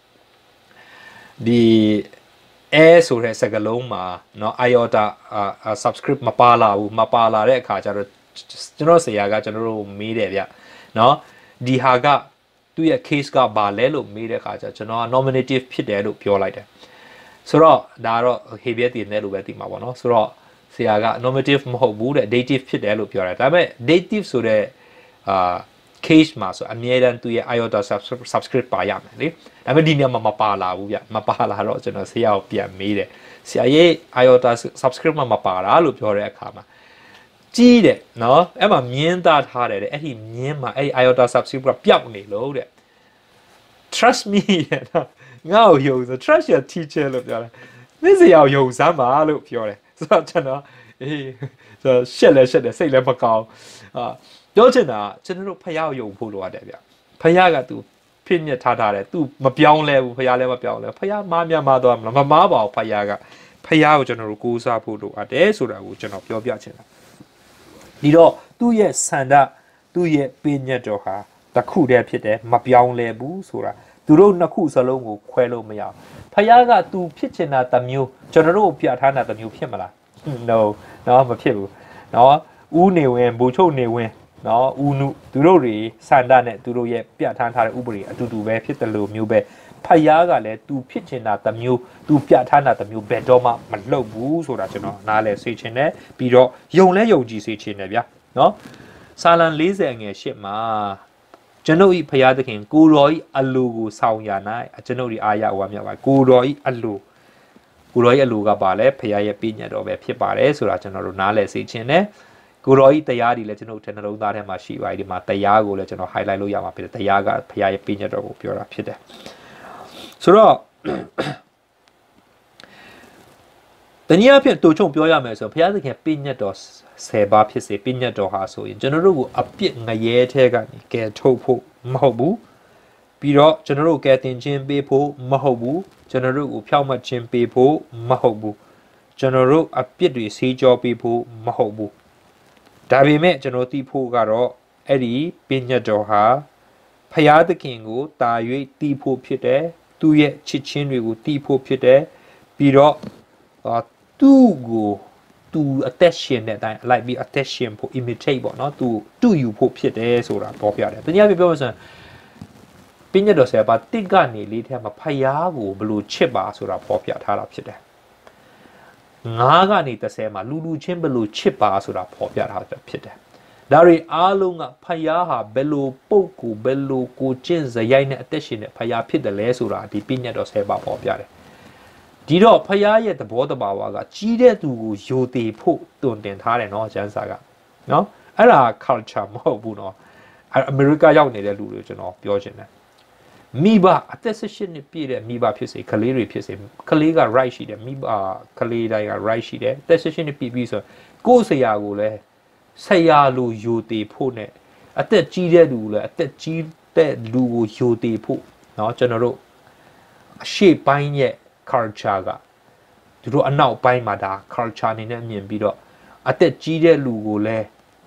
ဒီအဲဆိုတဲ့စကားလုံးမှာเนาะ iota subscript မပါလာဘူးမပါလာတဲ့အခါကျတော့ကျွန်တော်ဆရာကကျွန်တော်တို့မေးတယ်ဗျเนาะဒီဟာကသူ့ရဲ့ case ကဘာလဲလို့မေးတဲ့အခါကျကျွန်တော်က nominative ဖြစ်တယ်လို့ပြောလိုက်တယ်ဆိုတော့ဒါတော့ behavior တင်တယ်လို့ပဲသိမှာပေါ့เนาะဆိုတော့ဆရာက normative မဟုတ်ဘူးတဲ့ dative ဖြစ်တယ်လို့ပြောတယ်ဒါပေမဲ့ dative ဆိုတဲ့case မှာဆိုအမြဲတမ်းသူရဲ့ iota subscript ပါရမယ်လေဒါပေမဲ့ဒီနေရာမှာမပါလာဘူးဗျမပါလာတော့ကျွန်တော်ဆရာကိုပြန်မေးတယ်ဆရာရဲ့ iota subscript မှာမပါတာလို့ပြောတဲ့အခါမှာကြီးတယ်နော်အဲ့မှာမြင်းသားထားတယ်တဲ့အဲ့ဒီမြင်းမှာအဲ့ဒီ iota subscript ကပျောက်နေလို့တဲ့ trust me ငါ့ကိုယုံစ trust your teacher လို့ပြောတယ်မင်းဆရာကိုယုံစမ်းပါလို့ပြောတယ်ဆိုတော့ကျွန်တော်ဆိုရှက်လဲရှက်တယ်စိတ်လည်းမကောင်းပြောချင်တာကျွန်တော်တို့ဖယားကိုယုံဖို့လိုရတယ်ဗျဖယားကသူဖြစ်မြတ်ထားတယ်သူမပြောင်းလဲဘူးဖယားလည်းမပြောင်းလဲဖယားမားများမားသွားမလားမမားပါဘူးဖယားကဖယားကိုကျွန်တော်တို့ကိုးစားဖို့လိုအပ်တယ်ဆိုတာကိုကျွန်တော်ပြောပြချင်တာဒီတော့သူ့ရဲ့ဆန္ဒသူ့ရဲ့ပညတ်တော်ဟာတစ်ခုတည်းဖြစ်တယ်မပြောင်းလဲဘူးဆိုတာသူတို့နှစ်ခုစလုံးကိုခွဲလို့မရဘူးဖယားကသူဖြစ်ချင်တာတစ်မျိုးကျွန်တော်တို့ပြထားတာတစ်မျိုးဖြစ်မလား no နော်မဖြစ်ဘူးနော်ဦးနေဝင်ဘူချုပ်နေဝင်နော်ဦးနုသူတို့တွေစန္ဒနဲ့သူတို့ရဲ့ပြထားထားတဲ့ဥပဒေအတူတူပဲဖြစ်တယ်လို့မျိုးပဲဖယားကလည်းသူဖြစ်ချင်တာတစ်မျိုးသူပြထားတာတစ်မျိုးဘယ်တော့မှမလုပ်ဘူးဆိုတာကျွန်တော်နားလဲစေချင်တယ်ပြီးတော့ယုံလဲယုံကြည်စေချင်တယ်ဗျာနော်စာလံ40ငယ်8မှာကျွန်ုပ်ဤဖယားသခင်ကိုတော်ဤအလိုကိုဆောင်ရ၌ကျွန်ုပ်ဤအာရဝါမြတ်ပါကိုတော်ဤအလိုကိုတော်ဤအလိုကပါလဲဖယားရဲ့ပြည့်ညတ်တော်ပဲဖြစ်ပါတယ်ဆိုတာကျွန်တော်တို့နားလဲစေချင်တယ်ကိုတော်ဤတရားတွေလည်းကျွန်တော်တို့နှလုံးသားထဲမှာရှိပါတယ်ဒီမှာတရားကိုလည်းကျွန်တော် highlight လုပ်ရမှာဖြစ်တယ်တရားကဖယားရဲ့ပြည့်ညတ်တော်ကိုပြောတာဖြစ်တယ်ဆိုတော့တနည်းအားဖြင့်တူချုံပြောရမယ်ဆိုဘုရားသခင်ပြည့်ညတ်တော်10ပါးဖြစ်စေပြည့်ညတ်တော်ဟာဆိုရင်ကျွန်တော်တို့ကိုအပြစ်ငရဲထဲကနေကယ်ထုတ်ဖို့မဟုတ်ဘူးပြီးတော့ကျွန်တော်တို့ကယ်တင်ခြင်းပေးဖို့မဟုတ်ဘူးကျွန်တော်တို့ကိုဖြောင့်မတ်ခြင်းပေးဖို့မဟုတ်ဘူးကျွန်တော်တို့အပြစ်တွေဆေးကြောပေးဖို့မဟုတ်ဘူးဒါပေမဲ့ကျွန်တော်သိဖို့ကတော့အဲ့ဒီပြည့်ညတ်တော်ဟာဘုရားသခင်ကိုတာ၍သိဖို့ဖြစ်တယ်သူ့ရဲ့ချစ်ချင်းတွေကိုသိဖို့ဖြစ်တယ်ပြီးတော့သူ့ကိုသူအသက်ရှင်တဲ့အတိုင်းလိုက်ပြီးအသက်ရှင်ဖို့ imitate ပေါ့နော်သူယူဖို့ဖြစ်တယ်ဆိုတာပေါ်ပြတယ်တနည်းအားဖြင့်ပြောမှဆိုရင်ပညတ်တော်ဆရာပါတစ်ကနေလေးထဲမှာဖယားကိုဘလို့ချစ်ပါဆိုတာပေါ်ပြထားတာဖြစ်တယ်9ကနေ30မှာလူချင်းဘလို့ချစ်ပါဆိုတာပေါ်ပြထားတာဖြစ်တယ်ဒါတွေအားလုံးကဖယားဟာဘယ်လိုပုတ်ကိုဘယ်လိုကိုကျင့်စရိုက်နဲ့အသက်ရှင်တဲ့ဖယားဖြစ်တယ်လဲဆိုတာဒီပညတ်တော်10ပါပေါ်ပြတယ်ဒီတော့ဖယားရဲ့သဘောတဘာဝကကြီးတဲ့သူကိုယိုသေးဖို့တွင်တင်ထားတယ်နော်ကျမ်းစာကနော်အဲ့ဒါ culture မဟုတ်ဘူးနော်အမေရိကရောက်နေတဲ့လူတွေကျွန်တော်ပြောချင်တယ်မိဘအသက်18နှစ်ပြည့်တဲ့မိဘဖြစ်စေကလေးတွေဖြစ်စေကလေးက right ရှိတယ်မိဘကလေးတိုင်းက right ရှိတယ်အသက်18နှစ်ပြည့်ပြီးဆိုကိုယ့်ဆရာကိုလည်းဆရာလူယိုသေးဖို့နဲ့အသက်ကြီးတဲ့လူလည်းအသက်ကြီးတဲ့လူကိုယိုသေးဖို့เนาะကျွန်တော်တို့အရှိပိုင်းရဲ့ culture ကသူတို့အနောက်ပိုင်းမှာဒါ culture အနေနဲ့မြင်ပြီးတော့အသက်ကြီးတဲ့လူကိုလည်း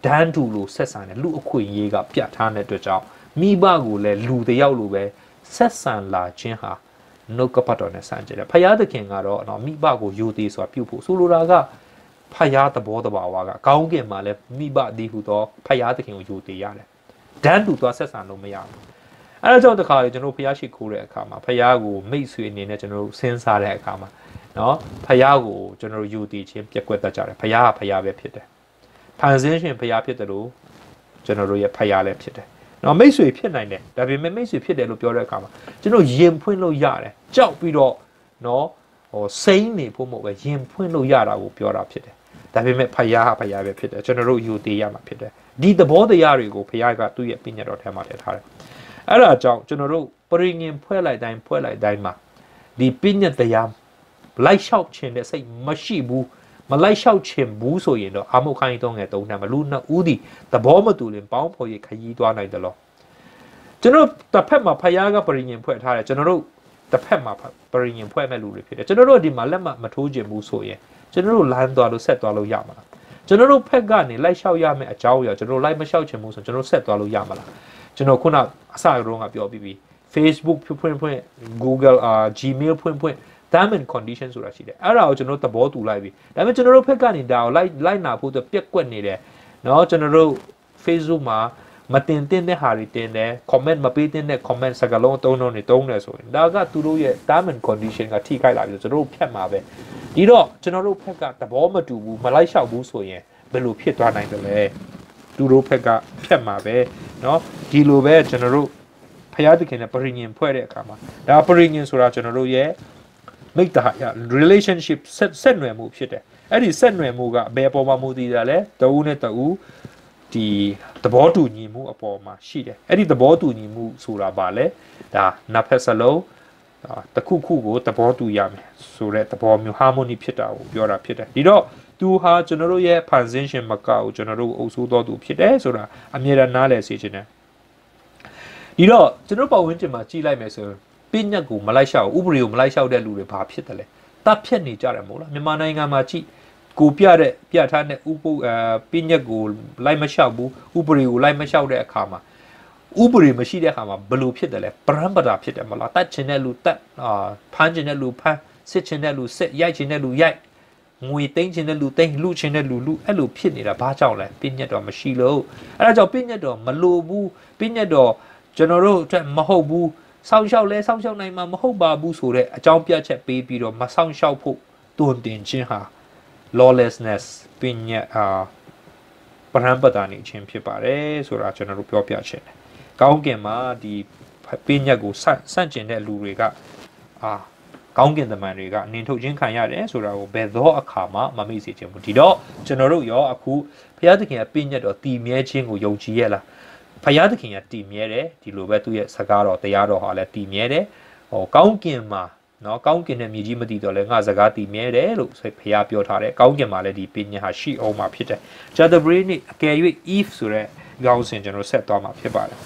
ဒန်းတူလိုဆက်ဆံတဲ့လူအခွင့်အရေးကပြတ်ထားတဲ့အတွက်ကြောင့်မိဘကိုလည်းလူတယောက်လိုပဲဆက်ဆံလာခြင်းဟာနှုတ်ကပတ်တော်နဲ့ဆန့်ကျင်တယ်ဖယားသခင်ကတော့နော်မိဘကိုယိုသေးဆိုတာပြုဖို့ဆိုလိုတာကဖယားသဘောတဘာဝကကောင်းကင်မှာလည်းမိဘဒီဟုသောဖယားသခင်ကိုယိုသေးရတယ်ဒန်းတူသွားဆက်ဆံလို့မရဘူးအဲ့ဒါကြောင့်တခါလေကျွန်တော်ဖယားရှိခိုးတဲ့အခါမှာဖယားကိုမိတ်ဆွေအနေနဲ့ကျွန်တော်စဉ်းစားတဲ့အခါမှာနော်ဖယားကိုကျွန်တော်ယိုသေးခြင်းပြက်ကွက်တတ်ကြတယ်ဖယားကဖယားပဲဖြစ်တယ်ဖန်ဆင်းရှင်ဖယားဖြစ်တယ်လို့ကျွန်တော်တို့ရဲ့ဖယားလည်းဖြစ်တယ်နော်မိတ်ဆွေဖြစ်နိုင်တယ်ဒါပေမဲ့မိတ်ဆွေဖြစ်တယ်လို့ပြောတဲ့အခါမှာကျွန်တော်ရင်ဖွင့်လို့ရတယ်ကြောက်ပြီးတော့နော်စိမ့်နေဖို့မဟုတ်ပဲရင်ဖွင့်လို့ရတာကိုပြောတာဖြစ်တယ်ဒါပေမဲ့ဖယားဟာဖယားပဲဖြစ်တယ်ကျွန်တော်တို့ယူသေးရမှာဖြစ်တယ်ဒီသဘောတရားတွေကိုဖယားကသူ့ရဲ့ပညာတော်ထဲမှာထည့်ထားတယ်အဲ့ဒါကြောင့်ကျွန်တော်တို့ပရိငင်ဖွဲ့လိုက်တိုင်းမှာဒီပညာတရားလိုက်လျှောက်ခြင်းတဲ့စိတ်မရှိဘူးမလိုက်လျှောက်ခြင်းဘူးဆိုရင်တော့အာမုခိုင်းတော့ငယ်တုံးတယ်မလူနှစ်ဦးဒီသဘောမတူရင်ပေါင်းဖော်ရခရီးသွားနိုင်တယ်လို့ကျွန်တော်တစ်ဖက်မှာဖယားကပရိငင်ဖွဲ့ထားတယ်ကျွန်တော်တို့တစ်ဖက်မှာပရိငင်ဖွဲ့မဲ့လူတွေဖြစ်တယ်ကျွန်တော်တို့ဒီမှာလက်မထိုးခြင်းဘူးဆိုရင်ကျွန်တော်တို့လမ်းသွားလို့ဆက်သွားလို့ရမှာလားကျွန်တော်တို့ဖက်ကနေလိုက်လျှောက်ရမယ့်အကြောင်းအရာကျွန်တော်တို့လိုက်မလျှောက်ခြင်းဘူးဆိုကျွန်တော်ဆက်သွားလို့ရမှာလားကျွန်တော်ခုနအစကတော့ကပြောပြီးပြီ Facebook ဖွင့် Google Gmail ဖွင့် term and condition ဆိုတာရှိတယ်အဲ့ဒါကိုကျွန်တော်သဘောတူလိုက်ပြီဒါပေမဲ့ကျွန်တော်တို့ဖက်ကနေဒါကိုလိုက်နာဖို့ပြက်ကွက်နေတယ်เนาะကျွန်တော်တို့ Facebook မှာမတင်တဲ့ဟာတွေတင်တယ် comment မပေးတဲ့ comment စကားလုံးသုံးတယ်ဆိုရင်ဒါကသူတို့ရဲ့ term and condition ကထိခိုက်လာပြီကျွန်တော်တို့ဖြတ်မှာပဲဒီတော့ကျွန်တော်တို့ဖက်ကသဘောမတူဘူးမလိုက်လျှောက်ဘူးဆိုရင်ဘယ်လိုဖြစ်သွားနိုင်တယ်လဲသူတို့ဖက်ကဖြတ်မှာပဲเนาะဒီလိုပဲကျွန်တော်တို့ဖယားသခင်နဲ့ပရိညင်ဖွဲ့တဲ့အခါမှာဒါပရိညင်ဆိုတာကျွန်တော်တို့ရဲ့မိတ္တဟာ relationship ဆက်နွယ်မှုဖြစ်တယ်အဲ့ဒီဆက်နွယ်မှုကဘယ်ပေါ်မှာမူတည်တာလဲတဦးနဲ့တဦးဒီသဘောတူညီမှုအပေါ်မှာရှိတယ်အဲ့ဒီသဘောတူညီမှုဆိုတာဘာလဲဒါနှစ်ဖက်စလုံးတစ်ခုခုကိုသဘောတူရမယ်ဆိုတဲ့သဘောမျိုး harmony ဖြစ်တာကိုပြောတာဖြစ်တယ်ဒီတော့သူဟာကျွန်တော်တို့ရဲ့ဖန်ဆင်းရှင်မကကိုကျွန်တော်တို့အုပ်စိုးတော်သူဖြစ်တယ်ဆိုတာအမြဲတမ်းနားလည်စေချင်တယ်ဒီတော့ကျွန်တော်ပတ်ဝန်းကျင်မှာကြည်လိုက်မယ်ဆိုရင်ပညတ်ကိုမလိုက်လျှောက်ဥပဒေကိုမလိုက်လျှောက်တဲ့လူတွေဘာဖြစ်တယ်လဲတပ်ဖြတ်နေကြတယ်မဟုတ်လားမြန်မာနိုင်ငံမှာကြည်ကိုပြထားတဲ့ပညတ်ကိုလိုက်မလျှောက်ဘူးဥပဒေကိုလိုက်မလျှောက်တဲ့အခါမှာဥပဒေမရှိတဲ့အခါမှာဘယ်လိုဖြစ်တယ်လဲပရံပတာဖြစ်တယ်မလားတတ်ချင်တဲ့လူတတ်ဖမ်းချင်တဲ့လူဖမ်းစစ်ချင်တဲ့လူစစ်ရိုက်ချင်တဲ့လူရိုက်ငွေသိမ်းချင်တဲ့လူသိမ်းလူချင်တဲ့လူအဲ့လိုဖြစ်နေတာဘာကြောင့်လဲပညတ်တော်မရှိလို့အဲ့ဒါကြောင့်ပညတ်တော်မလိုဘူးပညတ်တော်ကျွန်တော်တို့အတွက်မဟုတ်ဘူးစောင့်ရှောက်နိုင်မှာမဟုတ်ပါဘူးဆိုတဲ့အကြောင်းပြချက်ပေးပြီးတော့မစောင့်ရှောက်ဖို့တွင်တင်ခြင်းဟာ lawlessness ပညာပရံပတာနေခြင်းဖြစ်ပါတယ်ဆိုတာကျွန်တော်တို့ပြောပြချင်တယ်။ကောင်းကင်မှာဒီပညာကိုဆန့်ကျင်တဲ့လူတွေကကောင်းကင်တမန်တွေကနင်ထုတ်ခြင်းခံရတယ်ဆိုတာကိုဘယ်သောအခါမှမမေ့စေချင်ဘူး။ဒီတော့ကျွန်တော်တို့ရောအခုဘုရားသခင်ရဲ့ပညာတော်တည်မြဲခြင်းကိုယုံကြည်ရလား။ဘုရားသခင်ကတည်မြဲတယ်ဒီလိုပဲသူ့ရဲ့စကားတော်တရားတော်ဟာလည်းတည်မြဲတယ်။ကောင်းကင်မှာနော်ကောင်းကင်နဲ့မြေကြီးမတည်တော့လဲငါစကားတည်မြဲတယ်လို့ဘုရားပြောထားတယ်ကောင်းကင်မှာလည်းဒီပညာဟာရှိအောင်မှာဖြစ်တယ်ဂျာဒဘရီနေ့အကယ်၍ Eve ဆိုတဲ့ခေါင်းစဉ်ကျွန်တော်ဆက်သွားမှာဖြစ်ပါတယ်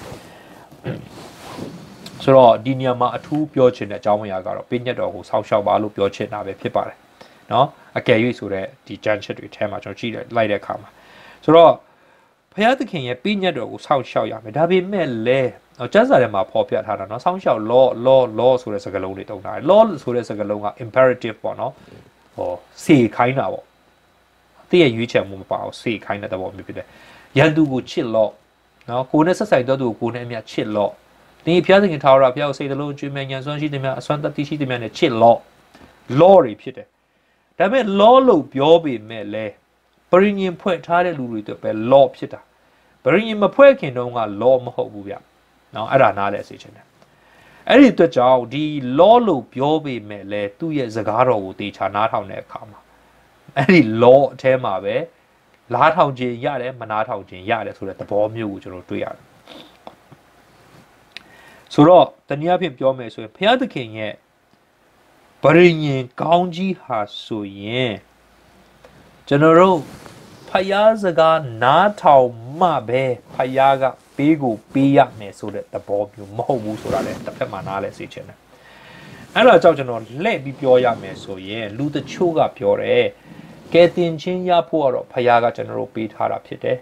ဆိုတော့ဒီနေရာမှာအထူးပြောချင်တဲ့အကြောင်းအရာကတော့ပညာတော်ကိုဆောက်ရှောက်ပါလို့ပြောချင်တာပဲဖြစ်ပါတယ်နော်အကယ်၍ဆိုတဲ့ဒီကြမ်းချက်တွေထဲမှာကျွန်တော်ကြည့်လိုက်တဲ့အခါမှာဆိုတော့ဘုရားသခင်ရဲ့ပညာတော်ကိုဆောက်ရှောက်ရမယ်ဒါပေမဲ့လည်းကျမ်းစာထဲမှာဖော်ပြထားတာเนาะဆောင်းရှောက် law ဆိုတဲ့စကားလုံးတွေတုံးထားတယ် law ဆိုတဲ့စကားလုံးက imperative ပေါ့เนาะစေခိုင်းတာပေါ့တည့်ရရွေးချယ်မှုမပါဘူးစေခိုင်းတဲ့သဘောမျိုးဖြစ်တယ်ရန်သူကိုချစ်လို့เนาะကိုယ်နဲ့ဆက်ဆိုင်တော့သူကိုယ်နဲ့အမြတ်ချစ်လို့ဒီဘုရားသခင်ထာဝရဘုရားကိုစိတ်နှလုံးကျွေးမဲ့ဉာဏ်စွမ်းရှိသည်များအစွမ်းတတိရှိသည်များနဲ့ချစ်လို့ law တွေဖြစ်တယ်ဒါပေမဲ့ law လို့ပြောပေမဲ့လည်းပရိညင်ဖွဲ့ထားတဲ့လူတွေအတွက်ပဲ law ဖြစ်တာပရိညင်မဖွဲ့ခင်တုန်းက law မဟုတ်ဘူးဗျနော်အဲ့ဒါနားလဲစေချင်တယ်အဲ့ဒီအတွက်ကြောင့်ဒီ law လို့ပြောပေမဲ့လည်းသူ့ရဲ့စကားတော်ကိုတေချာနားထောင်တဲ့အခါမှာအဲ့ဒီ law အထဲမှာပဲလားထောင်ခြင်းရတယ်မနားထောင်ခြင်းရတယ်ဆိုတဲ့သဘောမျိုးကိုကျွန်တော်တွေ့ရတယ်ဆိုတော့တနည်းအားဖြင့်ပြောမယ်ဆိုရင်ဘုရားသခင်ရဲ့ပရိညင်ကောင်းကြီးဟာဆိုရင်ကျွန်တော်တို့ဖယားစကားနားထောင်မှပဲဖယားကပေးကိုပေးရမယ်ဆိုတဲ့သဘောမျိုးမဟုတ်ဘူးဆိုတာလည်းတစ်ဖက်မှာနားလဲစေချင်တယ်အဲ့ဒါကြောင့်ကျွန်တော်လှည့်ပြီးပြောရမယ်ဆိုရင်လူတချို့ကပြောတယ်ကဲတင်ချင်းရဖို့ကတော့ဖယားကကျွန်တော်တို့ပေးထားတာဖြစ်တယ်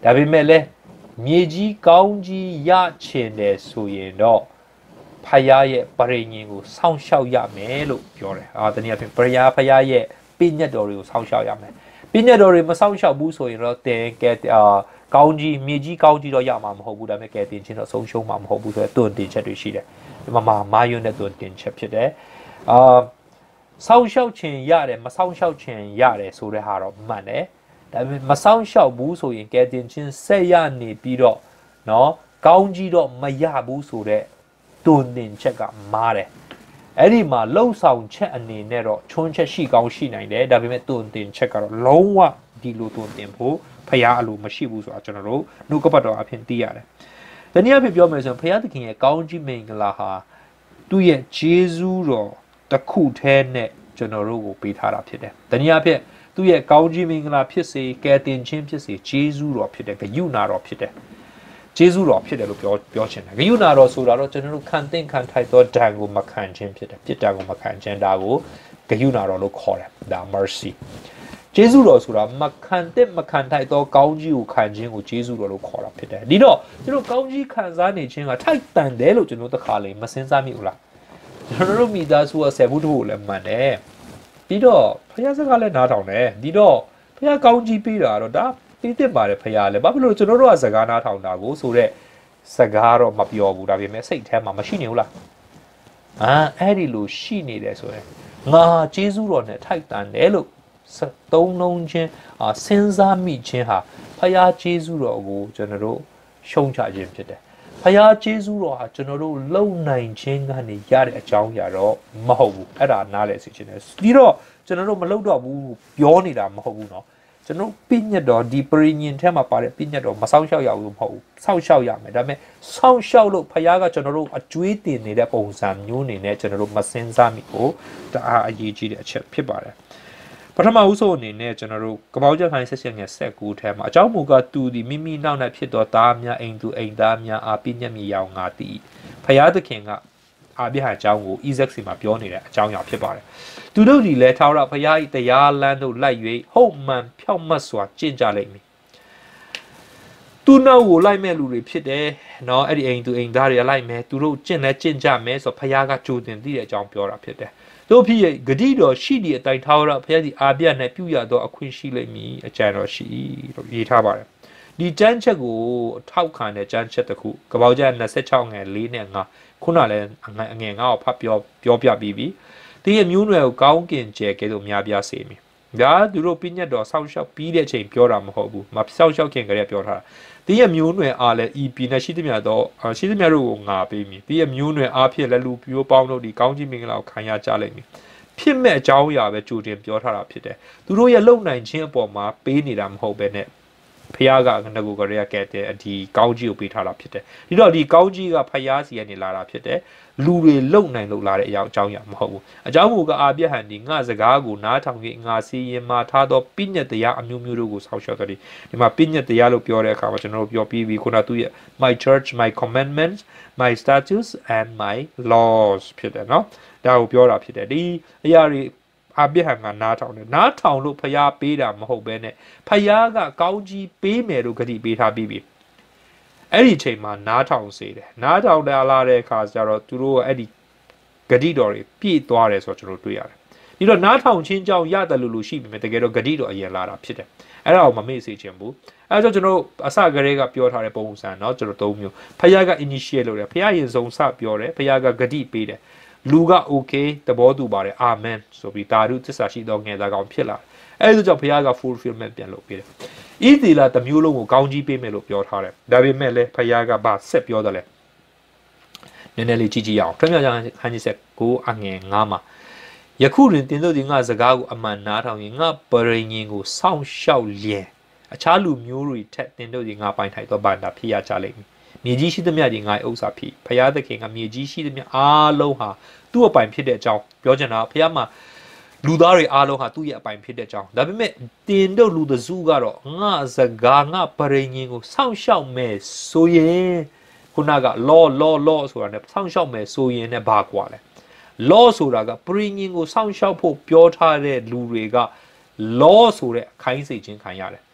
ဒါပေမဲ့လည်းမြေကြီးကောင်းကြီးရချင်တယ်ဆိုရင်တော့ဖယားရဲ့ပရိညင်ကိုစောင့်ရှောက်ရမယ်လို့ပြောတယ်။တနည်းအားဖြင့်ဖယားရဲ့ပြည့်ညတ်တော်တွေကိုစောင့်ရှောက်ရမယ်။ပြည့်ညတ်တော်တွေမစောင့်ရှောက်ဘူးဆိုရင်တော့တင်ကဲကောင်းကြီးမြေကြီးကောင်းကြီးတော့ရမှာမဟုတ်ဘူးဒါပေမဲ့ကဲတင်ချင်းတော့ဆုံးရှုံးမှာမဟုတ်ဘူးဆိုတော့တွန်တင်ချက်တွေရှိတယ်။ဒီမှာမာယွန်းတဲ့တွန်တင်ချက်ဖြစ်တယ်။စောင့်ရှောက်ခြင်းရတယ်မစောင့်ရှောက်ခြင်းရတယ်ဆိုတဲ့ဟာတော့မှန်တယ်။ဒါပေမဲ့မစောင့်ရှောက်ဘူးဆိုရင်ကဲတင်ချင်းဆက်ရနေပြီးတော့နော်ကောင်းကြီးတော့မရဘူးဆိုတဲ့တွန်တင်ချက်ကမားတယ်အဲ့ဒီမှာလှုပ်ဆောင်ချက်အနေနဲ့တော့ချွန်းချက်ရှိကောင်းရှိနိုင်တယ်ဒါပေမဲ့တွန်တင်ချက်ကတော့လုံးဝဒီလိုတွန်တင်ဖို့ဖရားအလိုမရှိဘူးဆိုတာကျွန်တော်တို့နှုတ်ကပတ်တော်အဖြစ်သိရတယ်။တနည်းအားဖြင့်ပြောမယ်ဆိုရင်ဖရားသခင်ရဲ့ကောင်းကြီးမင်္ဂလာဟာသူ့ရဲ့ဂျေဇုတော်တစ်ခုတည်းနဲ့ကျွန်တော်တို့ကိုပေးထားတာဖြစ်တယ်။တနည်းအားဖြင့်သူ့ရဲ့ကောင်းကြီးမင်္ဂလာဖြစ်စေကယ်တင်ခြင်းဖြစ်စေဂျေဇုတော်ဖြစ်တယ်ဂရုဏာတော်ဖြစ်တယ်။ဂျေဇုတော်ဖြစ်တယ်လို့ပြောချင်တယ်ဂရုဏာတော်ဆိုတာတော့ကျွန်တော်တို့ခံသင့်ခံထိုက်သောဒဏ်ကိုမခံခြင်းဖြစ်တယ်ပြစ်ဒဏ်ကိုမခံခြင်းဒါကိုဂရုဏာတော်လို့ခေါ်တယ်ဒါ mercy ဂျေဇုတော်ဆိုတာမခံသင့်မခံထိုက်သောကောင်းကြီးကိုခံခြင်းကိုဂျေဇုတော်လို့ခေါ်တာဖြစ်တယ်ဒီတော့ကျွန်တော်ကောင်းကြီးခံစားနေခြင်းကထိုက်တန်တယ်လို့ကျွန်တော်တစ်ခါလေမစင်စားမိဘူးလားကျွန်တော်တို့မိသားစုကဆယ်ဘူးတို့ကိုလည်းမှန်တယ်ပြီးတော့ဖခင်စကားလည်းနားထောင်တယ်ဒီတော့ဖခင်ကောင်းကြီးပေးတာတော့ဒါပြီးသင့်ပါတယ်ဖခင်လည်းဘာဖြစ်လို့ကျွန်တော်တို့ကစကားနားထောင်တာကိုဆိုတော့စကားတော့မပြောဘူးဒါပေမဲ့စိတ်ထဲမှာမရှိနေဘူးလားအဲ့ဒီလိုရှိနေတယ်ဆိုရင်ငါဂျေဇုတော်နဲ့ထိုက်တန်တယ်လို့သုံးလုံးချင်းစဉ်းစားမိခြင်းဟာဖယားဂျေဇုတော်ကိုကျွန်တော်တို့ရှုံချခြင်းဖြစ်တယ်ဖယားဂျေဇုတော်ဟာကျွန်တော်တို့လုံနိုင်ခြင်းကနေရတဲ့အကြောင်းအရာတော့မဟုတ်ဘူးအဲ့ဒါနားလည်စေချင်တယ်ပြီးတော့ကျွန်တော်တို့မလုပ်တော့ဘူးပြောနေတာမဟုတ်ဘူးเนาะကျွန်တော်ပြညတ်တော်ဒီပရိညင်ထဲမှာပါတဲ့ပြညတ်တော်မဆောင်ရှောက်ရဘူးမဟုတ်ဘူးစောင့်ရှောက်ရမယ်ဒါပေမဲ့စောင့်ရှောက်လို့ဖယားကကျွန်တော်တို့အကျွေးတင်နေတဲ့ပုံစံမျိုးနေနဲ့ကျွန်တော်တို့မစင်စားမိကိုတအားအရေးကြီးတဲ့အချက်ဖြစ်ပါတယ်ပထမဦးဆုံးအနေနဲ့ကျွန်တော်တို့ကပောက်ချက်ခိုင်းဆက်ချက်ငယ်ဆက်ကူထဲမှာအကြောင်းမူကားသူဒီမိမိနောက်၌ဖြစ်သောသားများအိမ်သူအိမ်သားများအာပြညတ်မြေရောင်ငါတည်ဖယားသခင်ကအာပြဟန်အကြောင်းကို Isaac စီမှာပြောနေတဲ့အကြောင်းအရာဖြစ်ပါတယ်သူတို့ဒီလဲထာဝရဘုရား၏တရားလမ်းသို့လိုက်၍ဟုတ်မှန်ဖြောင့်မတ်စွာကျင့်ကြလိမ့်မည်သူနောက်ကိုလိုက်မဲ့လူတွေဖြစ်တယ်เนาะအဲ့ဒီအိမ်သူအိမ်သားတွေလိုက်မယ်သူတို့ကျင့်လဲကျင့်ကြမယ်ဆိုဘုရားကကြိုတင်သိတဲ့အကြောင်းပြောတာဖြစ်တယ်တို့ဖြစ်ရဲ့ဂတိတော်ရှိသည့်အတိုင်းထာဝရဘုရားသည်အာပြ၌ပြုရသောအခွင့်ရှိလိမ့်မည်အကြံတော်ရှိလို့ရေးထားပါတယ်ဒီကျမ်းချက်ကိုထောက်ခံတဲ့ကျမ်းချက်တစ်ခုကပောက်ကျ26ငယ်4နဲ့5ခုနလည်းအငယ်9ကိုဖတ်ပြောပြပြီးပြီဒီရဲ့မျိုးနွယ်ကိုကောင်းကင်ကျဲကဲလို့များပြားစေမည်ဒါသူတို့ပြည့်ညတ်တော်ဆောက်ရှောက်ပြီးတဲ့အချိန်ပြောတာမဟုတ်ဘူးမဆောက်ရှောက်ခင်ကလေးပြောထားတာဒီရဲ့မျိုးနွယ်အားလည်း EP နဲ့ရှိသမျှတော့ရှိသမျှတို့ကိုငါပေးမည်ဒီရဲ့မျိုးနွယ်အားဖြင့်လည်းလူပြိုးပေါင်းတို့ဒီကောင်းကြီးမင်္ဂလာကိုခံရကြလိမ့်မည်ဖြစ်မဲ့အကြောင်းအရာပဲကြိုတင်ပြောထားတာဖြစ်တယ်သူတို့ရဲ့လုံနိုင်ခြင်းအပေါ်မှာပေးနေတာမဟုတ်ပဲနဲ့ဖယားကငါကိုကလေးကဲတဲ့ဒီကောင်းကြီးကိုပေးထားတာဖြစ်တယ်ဒီတော့ဒီကောင်းကြီးကဖယားစီကနေလာတာဖြစ်တယ်လူတွေလုံနိုင်လို့လာတဲ့အကြောင်းအရာမဟုတ်ဘူးအကြောင်းမူကအာပြဟန်ဒီငါစကားကိုနားထောင်ပြီးငါစီရင်မှာထားသောပြညတ်တရားအမျိုးမျိုးတို့ကိုဆောက်ရှောက်တယ်ဒီမှာပြညတ်တရားလို့ပြောတဲ့အခါမှာကျွန်တော်တို့ပြောပြီးပြီခုနသူရဲ့ my church my commandments my statutes and my laws ဖြစ်တယ်နော်ဒါကိုပြောတာဖြစ်တယ်ဒီအရာတွေအာပြဟန်ကနားထောင်တယ်နားထောင်လို့ဖယားပေးတာမဟုတ်ဘဲနဲ့ဖယားကကောင်းကြီးပေးမယ်လို့ဂတိပေးထားပြီးပြီအဲ့ဒီချိန်မှာနားထောင်စေတယ်နားထောင်လာတဲ့အခါကျတော့သူတို့အဲ့ဒီဂတိတော်တွေပြည့်သွားတယ်ဆိုတော့ကျွန်တော်တွေ့ရတယ်ဒီတော့နားထောင်ခြင်းကြောင့်ရတယ်လို့ရှိပြီမဲ့တကယ်တော့ဂတိတော်အရင်လာတာဖြစ်တယ်အဲ့ဒါကိုမမေ့စေချင်ဘူးအဲ့တော့ကျွန်တော်အစကတည်းကပြောထားတဲ့ပုံစံเนาะကျွန်တော်၃မျိုးဖယားက initiate လုပ်တယ်ဖယားရင်ဆုံးစပြောတယ်ဖယားကဂတိပေးတယ်လူက okay သဘောတူပါတယ် amen ဆိုပြီးတာရုသစ္စာရှိသောငယ်သားကောင်ဖြစ်လာအဲ့ဒါကြောင့်ဖယားက fulfillment ပြန်လုပ်ပေးတယ်ဤသီလတစ်မျိုးလုံးကိုကောင်းကြီးပေးမယ်လို့ပြောထားတယ်ဒါပေမဲ့လည်းဖယားကဗဆက်ပြောတယ်လေနည်းနည်းလေးကြည့်ကြည့်အောင်ထွန်းမြောက်ခန်းကြီးဆက်9အငယ်9မှာယခုတွင်တင်တို့ဒီငါစကားကိုအမှန်နားထောင်ရင်ငါပရိညင်ကိုစောင့်ရှောက်လျင်အခြားလူမျိုးတွေထက်တင်တို့ဒီငါပိုင်ထိုက်သောဘာသာဖြစ်ရကြလိမ့်မည်မြေကြီးရှိသမျှဒီငါဥစ္စာဖြစ်ဖယားသခင်ကမြေကြီးရှိသမျှအားလုံးဟာသူ့အပိုင်ဖြစ်တဲ့အကြောင်းပြောချင်တာဖယားမှာလူသားတွေအားလုံးဟာသူ့ရဲ့အပိုင်ဖြစ်တဲ့အကြောင်းဒါပေမဲ့တင်တို့လူတစုကတော့ငါစကားငါပရိညင်ကိုစောင့်ရှောက်မယ်ဆိုရင်ခုနက law ဆိုတာနဲ့စောင့်ရှောက်မယ်ဆိုရင်လည်းဘာကွာလဲ law ဆိုတာကပရိညင်ကိုစောင့်ရှောက်ဖို့ပြောထားတဲ့လူတွေက law ဆိုတဲ့အခိုင်းစိတ်ချင်းခံရတယ်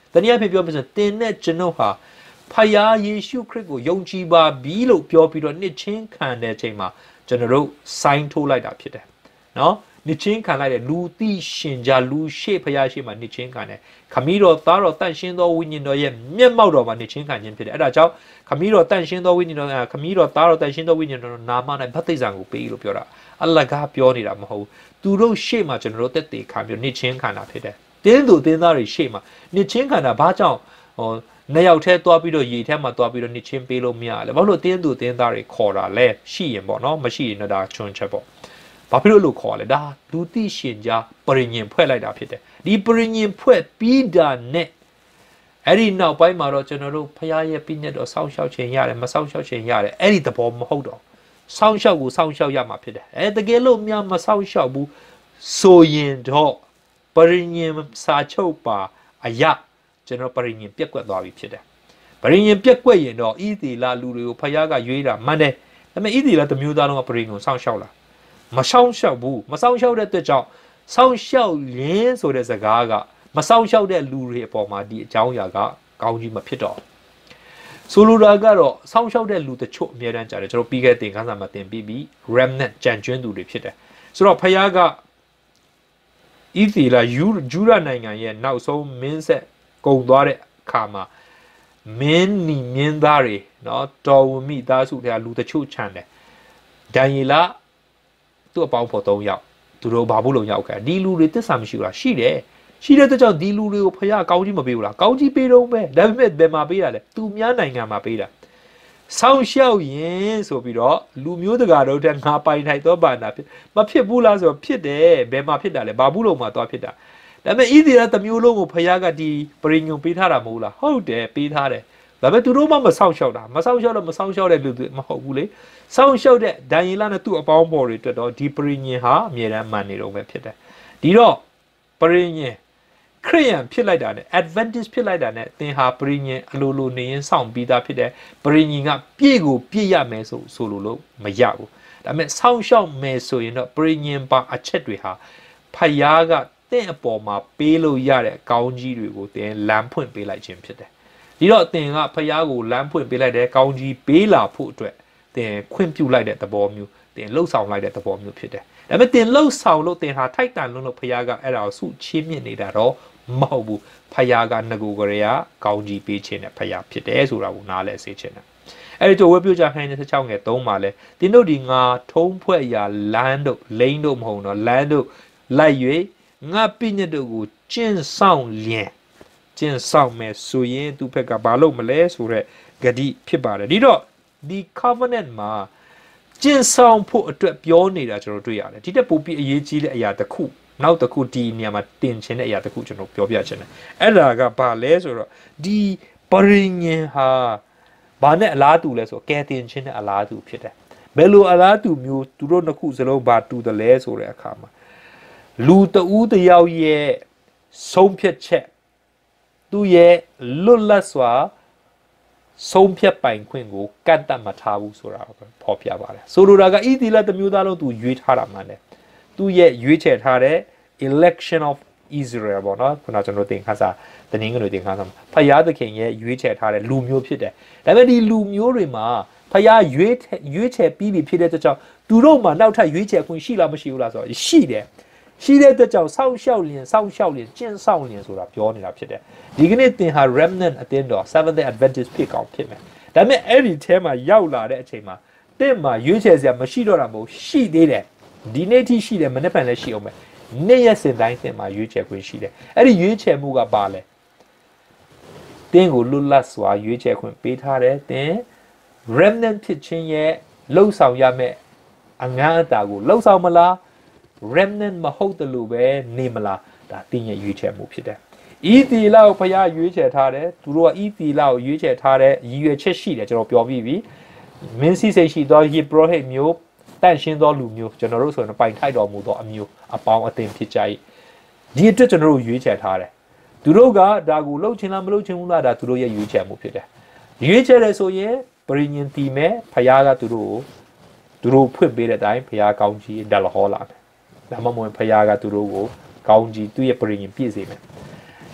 တနည်းအားဖြင့်ပြောမယ်ဆိုရင်တင်နဲ့ကျွန်ုပ်ဟာဖယားယေရှုခရစ်ကိုယုံကြည်ပါပြီလို့ပြောပြီးတော့နှစ်ချင်းခံတဲ့အချိန်မှာကျွန်တော်တို့ဆိုင်းထိုးလိုက်တာဖြစ်တယ်နော်နှစ်ချင်းခံလိုက်တဲ့လူသိရှင်ကြားလူရှေ့ဖယားရှေ့မှာနှစ်ချင်းခံတယ်ခမည်းတော်သားတော်တန်ရှင်းသောဝိညာဉ်တော်ရဲ့မျက်မှောက်တော်မှာနှစ်ချင်းခံခြင်းဖြစ်တယ်အဲ့ဒါကြောင့်ခမည်းတော်တန်ရှင်းသောဝိညာဉ်တော်ခမည်းတော်သားတော်တန်ရှင်းသောဝိညာဉ်တော်နာမ၌ဗတ္တိဇံကိုပေးလို့ပြောတာအလကားပြောနေတာမဟုတ်သူတို့ရှေ့မှာကျွန်တော်တို့တက်တေခံပြီးနှစ်ချင်းခံတာဖြစ်တယ်တင်းသူတင်းသားတွေရှေ့မှာနှစ်ချင်းခံတာဘာကြောင့်နှစ်ယောက်ထဲသွားပြီးတော့ရေထဲမှာသွားပြီးတော့နှစ်ချင်းပေးလို့မရလဲဘာလို့တင်းသူတင်းသားတွေခေါ်တာလဲရှိရင်ပေါ့နော်မရှိရင်တော့ဒါချွန်ချက်ပေါ့ဘာဖြစ်လို့ခေါ်လဲဒါလူသိရှင်ကြားပရိညင်ဖွဲ့လိုက်တာဖြစ်တယ်ဒီပရိညင်ဖွဲ့ပြီးတာနဲ့အဲ့ဒီနောက်ပိုင်းမှာတော့ကျွန်တော်တို့ဖရားရဲ့ပြည့်ညတ်တော်စောင့်ရှောက်ခြင်းရတယ်မစောင့်ရှောက်ခြင်းရတယ်အဲ့ဒီသဘောမဟုတ်တော့စောင့်ရှောက်ကိုစောင့်ရှောက်ရမှာဖြစ်တယ်တကယ်လို့များမစောင့်ရှောက်ဘူးဆိုရင်တော့ပရိညင်စာချုပ်ပါအရာကျွန်တော်ပရိညင်ပြက်ကွက်သွားပြီဖြစ်တယ်ပရိညင်ပြက်ကွက်ရင်တော့ဣသီလလူတွေကိုဖရားကရွေးတာမှန်တယ်ဒါပေမဲ့ဣသီလတစ်မျိုးသားလုံးကပရိညင်ကိုစောင့်ရှောက်လာမစောင့်ရှောက်ဘူးမစောင့်ရှောက်တဲ့အတွက်ကြောင့်စောင့်ရှောက်ရင်းဆိုတဲ့စကားကမစောင့်ရှောက်တဲ့လူတွေအပေါ်မှာဒီအကြောင်းအရာကကောင်းကြီးမဖြစ်တော့ဆိုလိုတာကတော့စောင့်ရှောက်တဲ့လူတချို့အများတန်းကြတယ်ကျွန်တော်ပြီးခဲ့တဲ့သင်ခန်းစာမှာသင်ပြီးပြီ remnant ကြံကျွန်းသူတွေဖြစ်တယ်ဆိုတော့ဖခင်ကဣသီလယူရနိုင်ငံရဲ့နောက်ဆုံးမင်းဆက်ကုံသွားတဲ့အခါမှာမင်းနီမင်းသားတွေနော်တော်ဝမိသားစုတွေကလူတချို့ခြံတယ်ဒံယေလသူ့အပေါင်းဖော်3ယောက်သူတို့ဘာဘူးလုံရောက်ခဲ့ဒီလူတွေတစ္ဆာမရှိဘူးလားရှိတယ်ရှိတဲ့အတွက်ကြောင့်ဒီလူတွေကိုဖခင်ကောင်းကြီးမပေးဘူးလားကောင်းကြီးပေးတော့ပဲဒါပေမဲ့ဘယ်မှာပေးတာလဲသူများနိုင်ငံမှာပေးတာဆောင်းလျှောက်ရင်ဆိုပြီးတော့လူမျိုးတကာတို့တဲ့ငါပိုင်ထိုက်တော့ပါတာမဖြစ်ဘူးလားဆိုတော့ဖြစ်တယ်ဘယ်မှာဖြစ်တာလဲဘာဘူးလုံမှာသွားဖြစ်တာဒါပေမဲ့ဣသီလတစ်မျိုးလုံးကိုဖခင်ကဒီပရိညုံပေးထားတာမဟုတ်လားဟုတ်တယ်ပေးထားတယ်ဒါပေမဲ့သူတို့မှမဆောက်ရှောက်တာမဆောက်ရှောက်တော့မဆောက်ရှောက်တဲ့လူတွေမဟုတ်ဘူးလေဆောက်ရှောက်တဲ့ဒံယေလနဲ့သူ့အပေါင်းဖော်တွေအတွက်တော့ဒီပရိညင်ဟာအမြဲတမ်းမှန်နေတော့ပဲဖြစ်တယ်ဒီတော့ပရိညင်ခရိယန်ဖြစ်လိုက်တာနဲ့ advantage ဖြစ်လိုက်တာနဲ့သင်ဟာပရိညင်အလိုလိုနေရင်စောင့်ပြီးသားဖြစ်တယ်ပရိညင်ကပြည့်ကိုပြည့်ရမယ်ဆိုလို့မရဘူးဒါပေမဲ့ဆောင်းရှောက်မယ်ဆိုရင်တော့ပရိညင်ပါအချက်တွေဟာဖယားကသင်အပေါ်မှာပေးလို့ရတဲ့အကောင်းကြီးတွေကိုသင်လမ်းဖွင့်ပေးလိုက်ခြင်းဖြစ်တယ်ဒီတော့သင်ကဖယားကိုလမ်းဖွင့်ပေးလိုက်တဲ့ကောင်းကြီးပေးလာဖို့အတွက်သင်ခွင့်ပြုလိုက်တဲ့သဘောမျိုးသင်လှုပ်ဆောင်လိုက်တဲ့သဘောမျိုးဖြစ်တယ်ဒါပေမဲ့သင်လှုပ်ဆောင်လို့သင်ဟာထိုက်တန်လို့ဖယားကအဲ့ဒါကိုစုချင်းမြင့်နေတာတော့မဟုတ်ဘူးဖယားကငကိုကရေကကောင်းကြီးပေးခြင်းနဲ့ဖယားဖြစ်တယ်ဆိုတာကိုနားလည်စေခြင်းနဲ့အဲ့ဒီတော့ဝေပြုကြခိုင်းတဲ့16ငယ်3မှာလဲသင်တို့ဒီငါထုံးဖွဲ့ရာလမ်းတို့လိန်တို့မဟုတ်တော့လမ်းတို့လိုက်၍ငါပြည့်ညတ်တို့ကိုကျင့်ဆောင်လျင်ကျင့်ဆောင်မယ်ဆိုရင်သူ့ဘက်ကဘာလို့မလဲဆိုတော့ဂတိဖြစ်ပါတယ်ဒီတော့ဒီ covenant မှာကျင့်ဆောင်ဖို့အတွက်ပြောနေတာကျွန်တော်တွေ့ရတယ်ဒီတက်ပိုပြီးအရေးကြီးတဲ့အရာတစ်ခုနောက်တစ်ခုဒီနေရာမှာတင်ချင်တဲ့အရာတစ်ခုကျွန်တော်ပြောပြချင်တယ်အဲ့ဒါကဘာလဲဆိုတော့ဒီပရိညင်ဟာဘာနဲ့အလားတူလဲဆိုကဲတင်ချင်းနဲ့အလားတူဖြစ်တယ်ဘယ်လိုအလားတူမျိုးသူတို့နှစ်ခုစလုံးဘာတူတယ်လဲဆိုတဲ့အခါမှာလူတဦးတယောက်ရဲ့ဆုံးဖြတ်ချက်သူရဲ့လွတ်လပ်စွာဆုံးဖြတ်ပိုင်ခွင့်ကိုကန့်တတ်မထားဘူးဆိုတာကိုဖော်ပြပါတယ်ဆိုလိုတာကဣသီလတစ်မျိုးသားလုံးသူရွေးထားတာမှန်တယ်သူရဲ့ရွေးချယ်ထားတဲ့ election of Israel ပေါ့နော်ခုနကျွန်တော်သင်ခန်းစာတနင်္ဂနွေသင်ခန်းစာဖယားသခင်ရဲ့ရွေးချယ်ထားတဲ့လူမျိုးဖြစ်တယ်ဒါပေမဲ့ဒီလူမျိုးတွေမှာဖယားရွေးချယ်ပြီးပြီဖြစ်တဲ့အတွက်ကြောင့်သူတို့မှာနောက်ထပ်ရွေးချယ်ခွင့်ရှိလားမရှိဘူးလားဆိုတော့ရှိတယ်ရှိတဲ့အတွက်ကြောင့်စောင့်ရှောက်လျင်ကျင့်ဆောင်လျင်ဆိုတာပြောနေတာဖြစ်တယ်ဒီကနေ့သင်ဟာ remnant အတင်းတော် Seventh Day Adventist ဖြစ်ကောင်းဖြစ်မယ်ဒါပေမဲ့အဲ့ဒီထဲမှာရောက်လာတဲ့အချိန်မှာသင်မှာရွေးချယ်စရာမရှိတော့တာမဟုတ်ရှိသေးတယ်ဒီနေ့ထိရှိတယ်မနေ့ကလည်းရှိအောင်ပဲနေ့ရက်စဉ်တိုင်းသင်မှာရွေးချယ်ခွင့်ရှိတယ်အဲ့ဒီရွေးချယ်မှုကပါလဲသင်ကိုလွတ်လပ်စွာရွေးချယ်ခွင့်ပေးထားတယ်သင် remnant ဖြစ်ခြင်းရဲ့လှုပ်ဆောင်ရမယ့်အငန်းအတာကိုလှုပ်ဆောင်မလား remnant မဟုတ်တယ်လို့ပဲနေမလားဒါသင်ရဲ့ရွေးချယ်မှုဖြစ်တယ်ဣသီလကိုဖယားရွေးချယ်ထားတယ်သူတို့ကဣသီလကိုရွေးချယ်ထားတဲ့ရည်ရွယ်ချက်ရှိတယ်ကျွန်တော်ပြောပြီးပြီမင်းစီစိတ်ရှိသောယေဘရဟိတ်မျိုးတန့်ရှင်းသောလူမျိုးကျွန်တော်တို့ဆိုရင်ပိုင်ထိုက်တော်မူသောအမျိုးအပေါင်းအသင်ဖြစ်ကြ၏ဒီအတွက်ကျွန်တော်တို့ရွေးချယ်ထားတယ်သူတို့ကဒါကိုလှုပ်ချင်လားမလှုပ်ချင်ဘူးလားဒါသူတို့ရဲ့ရွေးချယ်မှုဖြစ်တယ်ရွေးချယ်တယ်ဆိုရင်ပရိညင်တီမဲ့ဖယားကသူတို့ဖွင့်ပေးတဲ့အတိုင်းဖယားကောင်းကြီးဒါလဟောလာတယ်ဒါမှမဟုတ်ဖယားကသူတို့ကိုကောင်းကြီးသူ့ရဲ့ပရိညင်ပြည့်စေမယ်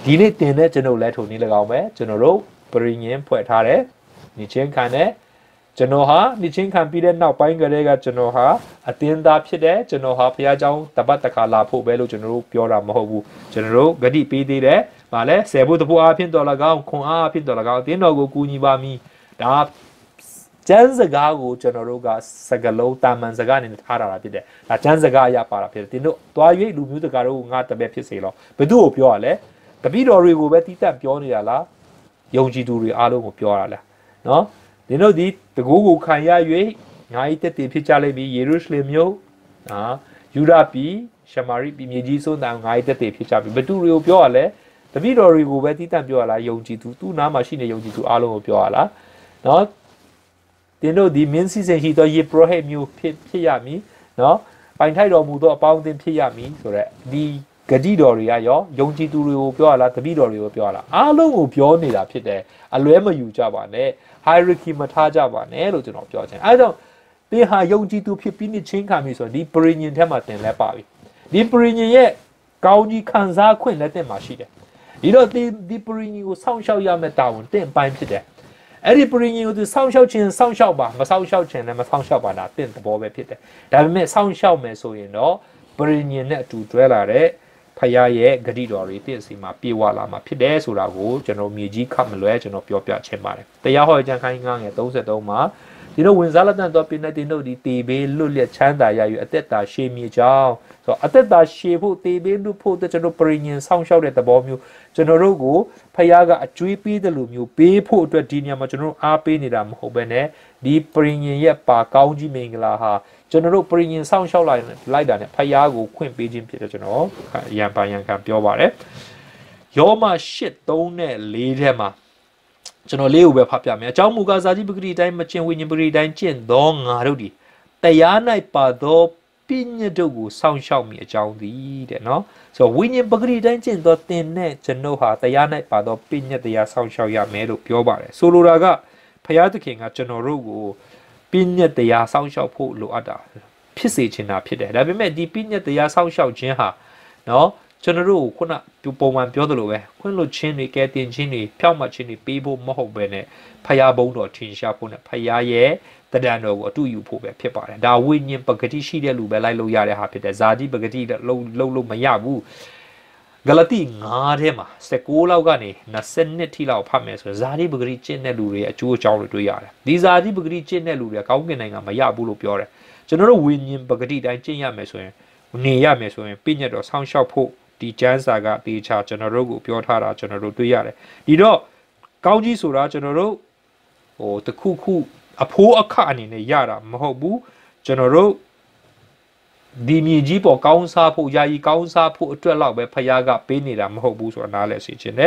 ဒီနေ့တင်တဲ့ကျွန်တော်လဲထုံနေ၎င်းပဲကျွန်တော်တို့ပရိညင်ဖွဲ့ထားတယ်နေချင်းခံတဲ့ကျွန်တော်ဟာနေချင်းခံပြီးတဲ့နောက်ပိုင်းကလေးကကျွန်တော်ဟာအတင်းသားဖြစ်တယ်ကျွန်တော်ဟာဘုရားကျောင်းတပတ်တခါလာဖို့ပဲလို့ကျွန်တော်တို့ပြောတာမဟုတ်ဘူးကျွန်တော်တို့ဂတိပေးသေးတယ်ဗာလဲဆယ်ဖို့တဖို့အားဖြင့်တော်၎င်းခွန်အားဖြင့်တော်၎င်းအတင်းတော်ကိုကူညီပါမည်ဒါကျမ်းစကားကိုကျွန်တော်တို့ကစကလုံးတာမန်စကားနဲ့ထားတာဖြစ်တယ်ဒါကျမ်းစကားအရပါတာဖြစ်တယ်တင်းတို့သွား၍လူမျိုးတကာတို့ငါတပည့်ဖြစ်စေလို့ဘယ်သူ့ကိုပြောရလဲတပည့်တော်တွေကိုပဲတီးတက်ပြောနေတာလားယုံကြည်သူတွေအားလုံးကိုပြောတာလားနော်ဒီတို့ဒီတကူကိုခံရ၍ငါဤတက်တည်ဖြစ်ကြလိမ့်မည်ယေရုရှလင်မြို့ယူဒပြည်ရှမာရိပြည်မြေကြီးစွန်းတောင်ငါဤတက်တည်ဖြစ်ကြပြီဘသူတွေကိုပြောရလဲတပည့်တော်တွေကိုပဲတီးတက်ပြောရလားယုံကြည်သူသူ့နားမှာရှိနေယုံကြည်သူအားလုံးကိုပြောရလားနော်တင်းတို့ဒီမင်းစီစဉ်ရှိသောယေပရောဟိတ်မျိုးဖြစ်ရမည်နော်ပိုင်ထိုက်တော်မူသောအပေါင်းအသင်းဖြစ်ရမည်ဆိုရက်ဒီဂတိတော်တွေကရောယုံကြည်သူတွေကိုပြောရလားတပည့်တော်တွေကိုပြောရလားအားလုံးကိုပြောနေတာဖြစ်တယ်အလွဲမယူကြပါနဲ့ hierarchy မထားကြပါနဲ့လို့ကျွန်တော်ပြောချင်အဲဒါကြောင့်သင်ဟာယုံကြည်သူဖြစ်ပြီးနှစ်ချင်းခံပြီဆိုတော့ဒီပရိညင်ထဲမှာသင်လဲပါပြီဒီပရိညင်ရဲ့ကောင်းကြီးခံစားခွင့်လည်းသင်မှာရှိတယ်ဒီတော့ဒီပရိညင်ကိုစောင့်ရှောက်ရမယ့်တာဝန်သင်ပိုင်းဖြစ်တယ်အဲ့ဒီပရိညင်ကိုသူစောင့်ရှောက်ခြင်းစောင့်ရှောက်ပါမစောင့်ရှောက်ခြင်းလည်းမစောင့်ရှောက်ပါတာသင်သဘောပဲဖြစ်တယ်ဒါပေမဲ့စောင့်ရှောက်မယ်ဆိုရင်တော့ပရိညင်နဲ့အတူတွဲလာတဲ့ဖယားရဲ့ဂတိတော်တွေတင့်စီမှာပြေဝလာမှာဖြစ်တယ်ဆိုတာကိုကျွန်တော်မြေကြီးခတ်မလွဲကျွန်တော်ပြောပြချင်ပါတယ်တရားဟောကြံခိုင်းငါငယ်33မှာဒီတော့ဝင်စားလက်တန်တော်ပြနေတင်တို့ဒီတေဘေးလွတ်လျက်ချမ်းသာရယူအသက်တာရှေးမြေကြောင်းဆိုတော့အသက်တာရှေးဖို့တေဘေးလွတ်ဖို့ကျွန်တော်ပရိညင်စောင့်ရှောက်တဲ့သဘောမျိုးကျွန်တော်တို့ကိုဖယားကအကျွေးပေးတယ်လို့မျိုးပေးဖို့အတွက်ဒီနေရာမှာကျွန်တော်တို့အားပေးနေတာမဟုတ်ဘဲနဲ့ဒီပရိညင်ရဲ့ပါကောင်းကြီးမင်္ဂလာဟာကျွန်တော်တို့ပရိညင်စောင့်ရှောက်လိုက်တာနဲ့ဖယားကိုခွင့်ပေးခြင်းဖြစ်တယ်ကျွန်တော်ရန်ပါရန်ခံပြောပါတယ်ယောမ8:3နဲ့4ထဲမှာကျွန်တော်လေးကိုပဲဖတ်ပြမယ်အကြောင်းမူကားဇာတိပဂတိတိုင်းမကျင့်ဝိညာဉ်ပဂတိတိုင်းကျင့်သောငါတို့ဒီတရား၌ပါသောပညတ်တို့ကိုစောင့်ရှောက်မိအကြောင်းသည်တဲ့နော်ဆိုတော့ဝိညာဉ်ပဂတိတိုင်းကျင့်သောသင်နဲ့ကျွန်ုပ်ဟာတရား၌ပါသောပညတ်တရားစောင့်ရှောက်ရမယ်လို့ပြောပါတယ်ဆိုလိုတာကဖယားသခင်ကကျွန်တော်တို့ကိုပညတ်တရားစောင့်ရှောက်ဖို့လိုအပ်တာဖြစ်စေချင်တာဖြစ်တယ်ဒါပေမဲ့ဒီပညတ်တရားစောင့်ရှောက်ခြင်းဟာနော်ကျွန်တော်တို့ခုနပုံမှန်ပြောသလိုပဲခွင့်လွှတ်ခြင်းတွေကဲတင်ခြင်းတွေဖြောက်မှတ်ခြင်းတွေပေးဖို့မဟုတ်ပဲနဲ့ဖယားဘုံတော်ထင်ရှားဖို့နဲ့ဖယားရဲ့တဒံတော်ကိုအတူယူဖို့ပဲဖြစ်ပါတယ်ဒါဝိညာဉ်ပဂတိရှိတဲ့လူပဲလိုက်လို့ရတဲ့ဟာဖြစ်တယ်ဇာတိပဂတိလုံးမရဘူးဂလတိ9ထဲမှာ19လောက်ကနေ22ထိလောက်ဖတ်မယ်ဆိုရင်ဇာတိပဂတိကျင့်တဲ့လူတွေအကျိုးအကြောင်းတွေတွေ့ရတယ်ဒီဇာတိပဂတိကျင့်တဲ့လူတွေကကောင်းကင်နိုင်ငံမရဘူးလို့ပြောတယ်ကျွန်တော်တို့ဝိညာဉ်ပဂတိတိုင်းကျင့်ရမယ်ဆိုရင်နေရမယ်ဆိုရင်ပြည့်ညတ်တော်ဆောင်းလျှောက်ဖို့ဒီကျမ်းစာကတေချာကျွန်တော်တို့ကိုပြောထားတာကျွန်တော်တို့တွေ့ရတယ်ဒီတော့ကောင်းကြီးဆိုတာကျွန်တော်တို့တခုခုအဖိုးအခအနေနဲ့ရတာမဟုတ်ဘူးကျွန်တော်တို့ဒီမြေကြီးပေါ်ကောင်းစားဖို့ယာယီကောင်းစားဖို့အတွက်လောက်ပဲဖယားကပေးနေတာမဟုတ်ဘူးဆိုတာနားလည်စေချင်တယ်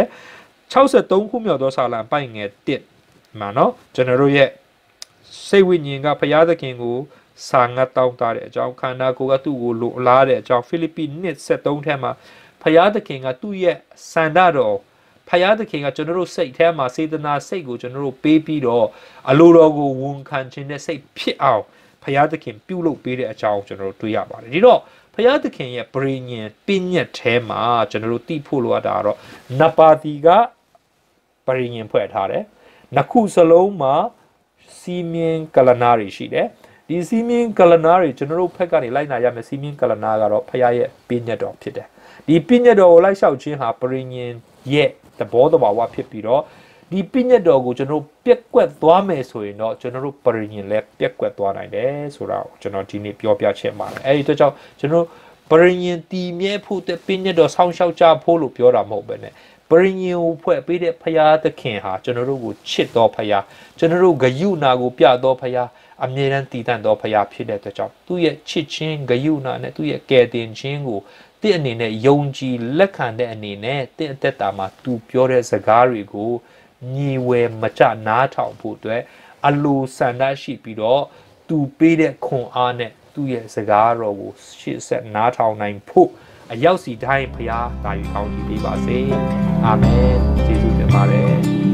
63ခုမြောက်သောစာလံပိုင်ငယ်1မှာနော်ကျွန်တော်တို့ရဲ့စိတ်ဝိညာဉ်ကဖယားသခင်ကိုစာငတ်တောင်းတတဲ့အကြောင်းခန္ဓာကိုယ်ကသူ့ကိုလိုလားတဲ့အကြောင်းဖိလိပ္ပိ1:73ထဲမှာဖယားသခင်ကသူ့ရဲ့စန္ဒတော်ဖယားသခင်ကကျွန်တော်တို့စိတ်ထဲမှာစေတနာစိတ်ကိုကျွန်တော်တို့ပေးပြီးတော့အလိုတော်ကိုဝန်ခံခြင်းနဲ့စိတ်ဖြစ်အောင်ဖယားသခင်ပြုလုပ်ပေးတဲ့အကြောင်းကျွန်တော်တို့တွေ့ရပါတယ်ဒီတော့ဖယားသခင်ရဲ့ပရိညင်ပညတ်ထဲမှာကျွန်တော်တို့သိဖို့လိုအပ်တာကတော့နပါတီကပရိညင်ဖွဲ့ထားတယ်နှစ်ခုစလုံးမှာစီမင်းကလနာတွေရှိတယ်ဒီစီမင်းကလနာတွေကျွန်တော်တို့ဖက်ကနေလိုက်နာရမယ်စီမင်းကလနာကတော့ဖယားရဲ့ပညတ်တော်ဖြစ်တယ်ဒီပညတ်တော်ကိုလိုက်လျှောက်ခြင်းဟာပရိညင်ရဲ့သဘောတဘာဝဖြစ်ပြီးတော့ဒီပညတ်တော်ကိုကျွန်တော်ပြက်ကွက်သွားမယ်ဆိုရင်တော့ကျွန်တော်တို့ပရိညင်လည်းပြက်ကွက်သွားနိုင်တယ်ဆိုတာကိုကျွန်တော်ဒီနေ့ပြောပြချင်ပါတယ်အဲဒီအတွက်ကြောင့်ကျွန်တော်ပရိညင်တည်မြဲဖို့တဲ့ပညတ်တော်ဆောင်းလျှောက်ကြဖို့လို့ပြောတာမဟုတ်ပဲねပရိညင်ကိုဖွဲ့ပေးတဲ့ဖယားသခင်ဟာကျွန်တော်တို့ကိုချစ်တော်ဖယားကျွန်တော်တို့ဂယုဏကိုပြတော်ဖယားအမြဲတမ်းတည်တံ့တော်ဖယားဖြစ်တဲ့အတွက်ကြောင့်သူ့ရဲ့ချစ်ချင်းဂယုဏနဲ့သူ့ရဲ့ကယ်တင်ခြင်းကိုတင့်အနေနဲ့ယုံကြည်လက်ခံတဲ့အနေနဲ့တင့်အသက်တာမှာသူပြောတဲ့စကားတွေကိုညီဝယ်မချနားထောင်ဖို့အတွက်အလိုဆန္ဒရှိပြီးတော့သူပေးတဲ့ခွန်အားနဲ့သူ့ရဲ့စကားတော်ကိုရှေ့ဆက်နားထောင်နိုင်ဖို့အရောက်စီတိုင်းဖယားတာယူကောင်းကြီးပေးပါစေအာမင်ကျေးဇူးတင်ပါတယ်